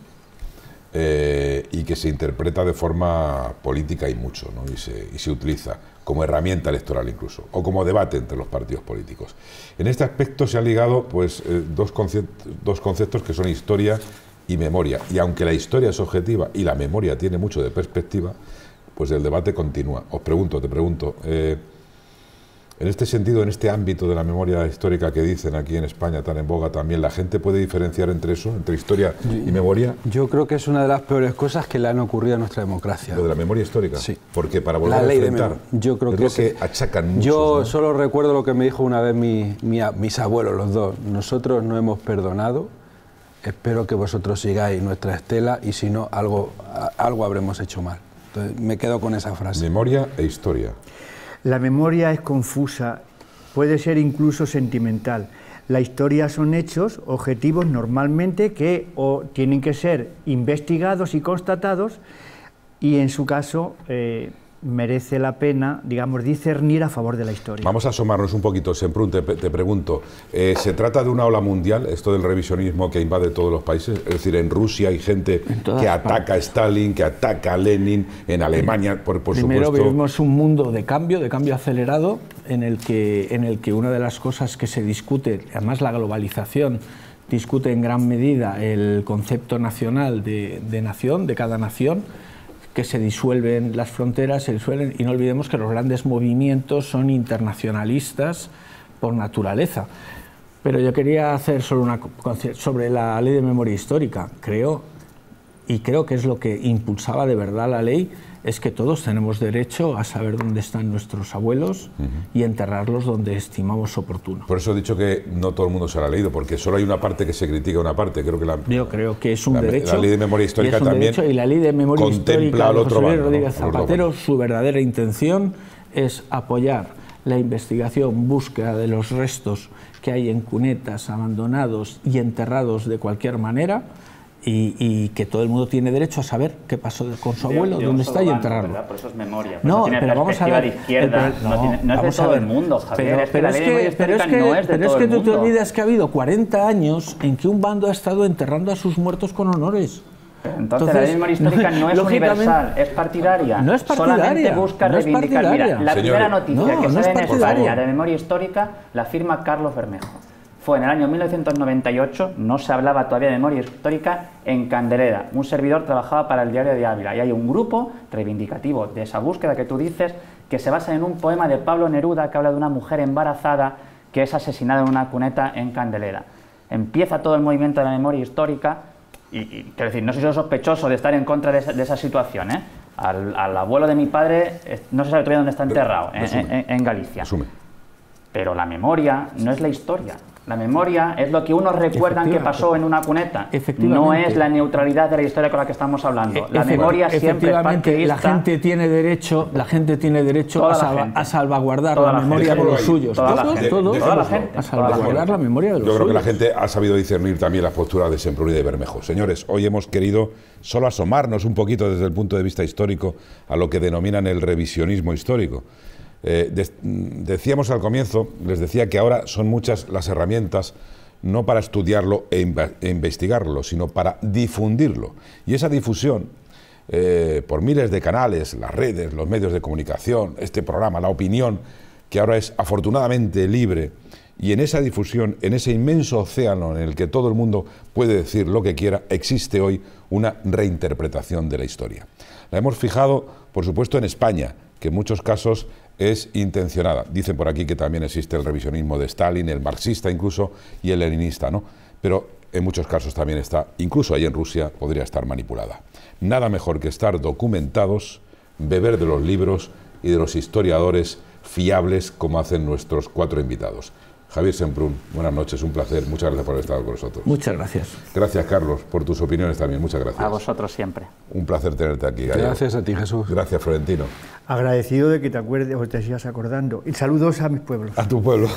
Eh, y que se interpreta de forma política y mucho, ¿no? y, se, y se utiliza como herramienta electoral incluso, o como debate entre los partidos políticos. En este aspecto se han ligado pues, eh, dos, conceptos, dos conceptos que son historia y memoria, y aunque la historia es objetiva y la memoria tiene mucho de perspectiva, pues el debate continúa. Os pregunto, te pregunto, eh, en este sentido, en este ámbito de la memoria histórica que dicen aquí en España tan en boga también, ¿la gente puede diferenciar entre eso, entre historia y memoria? Yo creo que es una de las peores cosas que le han ocurrido a nuestra democracia. ¿Lo de la memoria histórica? Sí. Porque para volver la ley a enfrentar, de yo creo es que lo es, que achacan muchos, Yo ¿no? solo recuerdo lo que me dijo una vez mi, mi, mis abuelos, los dos. Nosotros no hemos perdonado, espero que vosotros sigáis nuestra estela y si no, algo, algo habremos hecho mal. Entonces, me quedo con esa frase. Memoria e historia. La memoria es confusa, puede ser incluso sentimental. La historia son hechos objetivos normalmente que o tienen que ser investigados y constatados y en su caso eh, merece la pena, digamos, discernir a favor de la historia. Vamos a asomarnos un poquito, Semprún, te, te pregunto, eh, ¿se trata de una ola mundial, esto del revisionismo que invade todos los países? Es decir, en Rusia hay gente que ataca partes. a Stalin, que ataca a Lenin, en Alemania, por, por Primero supuesto... vivimos un mundo de cambio, de cambio acelerado, en el que, en el que una de las cosas que se discute, además la globalización, discute en gran medida el concepto nacional de, de nación, de cada nación, que se disuelven las fronteras, se disuelven, y no olvidemos que los grandes movimientos son internacionalistas por naturaleza. Pero yo quería hacer solo una sobre la ley de memoria histórica. Creo, y creo que es lo que impulsaba de verdad la ley, es que todos tenemos derecho a saber dónde están nuestros abuelos uh-huh. y enterrarlos donde estimamos oportuno. Por eso he dicho que no todo el mundo se lo ha leído, porque solo hay una parte que se critica una parte. Creo que la, yo creo que es un la, derecho. La ley de memoria histórica y es un también derecho, y la ley de memoria histórica al de otro José Luis bando, Rodríguez ¿no? Zapatero, su verdadera intención es apoyar la investigación, búsqueda de los restos que hay en cunetas, abandonados y enterrados de cualquier manera, y, y que todo el mundo tiene derecho a saber qué pasó con su abuelo, de, de dónde está y enterrarlo. ¿verdad? Por eso es memoria. Por no, eso pero vamos a ver. De izquierda, el, no, no, tiene, no es de todo el mundo, Javier. Pero, es que pero la es ley de que, memoria pero es histórica que, no es de pero todo es que el tú mundo. te olvidas que ha habido cuarenta años en que un bando ha estado enterrando a sus muertos con honores. Entonces, Entonces la ley de memoria histórica no, no es universal, es partidaria. No es partidaria. Solamente busca no reivindicar. Es Mira, la Señores, primera noticia no, que no sale en partidaria. España de memoria histórica la firma Carlos Bermejo. Fue en el año mil novecientos noventa y ocho, no se hablaba todavía de memoria histórica, en Candelera. Un servidor trabajaba para el Diario de Ávila y hay un grupo reivindicativo de esa búsqueda que tú dices que se basa en un poema de Pablo Neruda que habla de una mujer embarazada que es asesinada en una cuneta en Candelera. Empieza todo el movimiento de la memoria histórica y, y quiero decir, no soy yo sospechoso de estar en contra de esa, de esa situación, ¿eh? Al, al abuelo de mi padre no se sabe todavía dónde está enterrado, en, en, en Galicia. Asume. Pero la memoria no es la historia. La memoria es lo que unos recuerdan que pasó en una cuneta. Efectivamente. No es la neutralidad de la historia con la que estamos hablando. La memoria siempre es partidista. La gente tiene derecho, la gente tiene derecho a, salva, a salvaguardar toda la, la memoria de los suyos. Toda todos, la gente, todos, toda la gente, a salvaguardar la memoria de los Yo creo suyos. que la gente ha sabido discernir también las posturas de Semprún y de Bermejo. Señores, hoy hemos querido solo asomarnos un poquito desde el punto de vista histórico a lo que denominan el revisionismo histórico. Eh, de, decíamos al comienzo, les decía que ahora son muchas las herramientas no para estudiarlo e, e investigarlo, sino para difundirlo. Y esa difusión, eh, por miles de canales, las redes, los medios de comunicación, este programa, la opinión, que ahora es afortunadamente libre, y en esa difusión, en ese inmenso océano en el que todo el mundo puede decir lo que quiera, existe hoy una reinterpretación de la historia. La hemos fijado, por supuesto, en España, que en muchos casos es intencionada. Dicen por aquí que también existe el revisionismo de Stalin, el marxista incluso, y el leninista, ¿no? Pero en muchos casos también está, incluso ahí en Rusia, podría estar manipulada. Nada mejor que estar documentados, beber de los libros y de los historiadores fiables como hacen nuestros cuatro invitados. Javier Semprún, buenas noches, un placer, muchas gracias por haber estado con nosotros. Muchas gracias. Gracias, Carlos, por tus opiniones también, muchas gracias. A vosotros siempre. Un placer tenerte aquí, Gallego. Gracias a ti, Jesús. Gracias, Florentino. Agradecido de que te acuerdes o te sigas acordando. Y saludos a mis pueblos. A tu pueblo.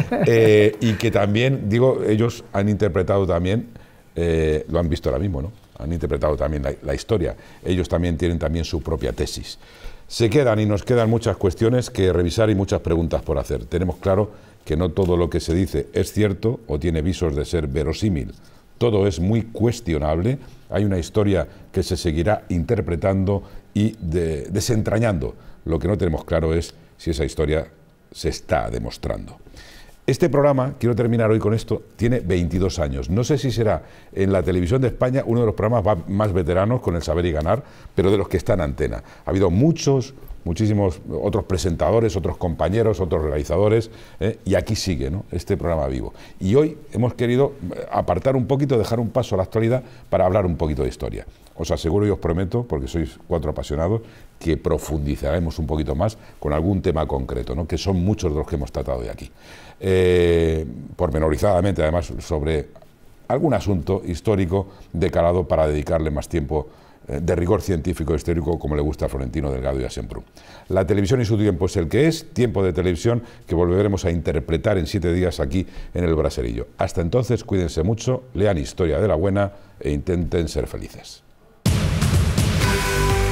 eh, y que también, digo, ellos han interpretado también, eh, lo han visto ahora mismo, ¿no? Han interpretado también la, la historia. Ellos también tienen también su propia tesis. Se quedan y nos quedan muchas cuestiones que revisar y muchas preguntas por hacer. Tenemos claro que no todo lo que se dice es cierto o tiene visos de ser verosímil. Todo es muy cuestionable, hay una historia que se seguirá interpretando y de, desentrañando. Lo que no tenemos claro es si esa historia se está demostrando. Este programa, quiero terminar hoy con esto, tiene veintidós años. No sé si será en la televisión de España uno de los programas más veteranos con el saber y ganar, pero de los que está en antena. Ha habido muchos, muchísimos otros presentadores, otros compañeros, otros realizadores, ¿eh? Y aquí sigue, ¿no?, este programa vivo. Y hoy hemos querido apartar un poquito, dejar un paso a la actualidad para hablar un poquito de historia. Os aseguro y os prometo, porque sois cuatro apasionados, que profundizaremos un poquito más con algún tema concreto, ¿no?, que son muchos de los que hemos tratado de aquí. Eh, pormenorizadamente, además, sobre algún asunto histórico de calado para dedicarle más tiempo eh, de rigor científico e histórico, como le gusta a Florentino Delgado y a Semprún. La televisión y su tiempo es el que es, tiempo de televisión que volveremos a interpretar en siete días aquí en el Braserillo. Hasta entonces, cuídense mucho, lean historia de la buena e intenten ser felices.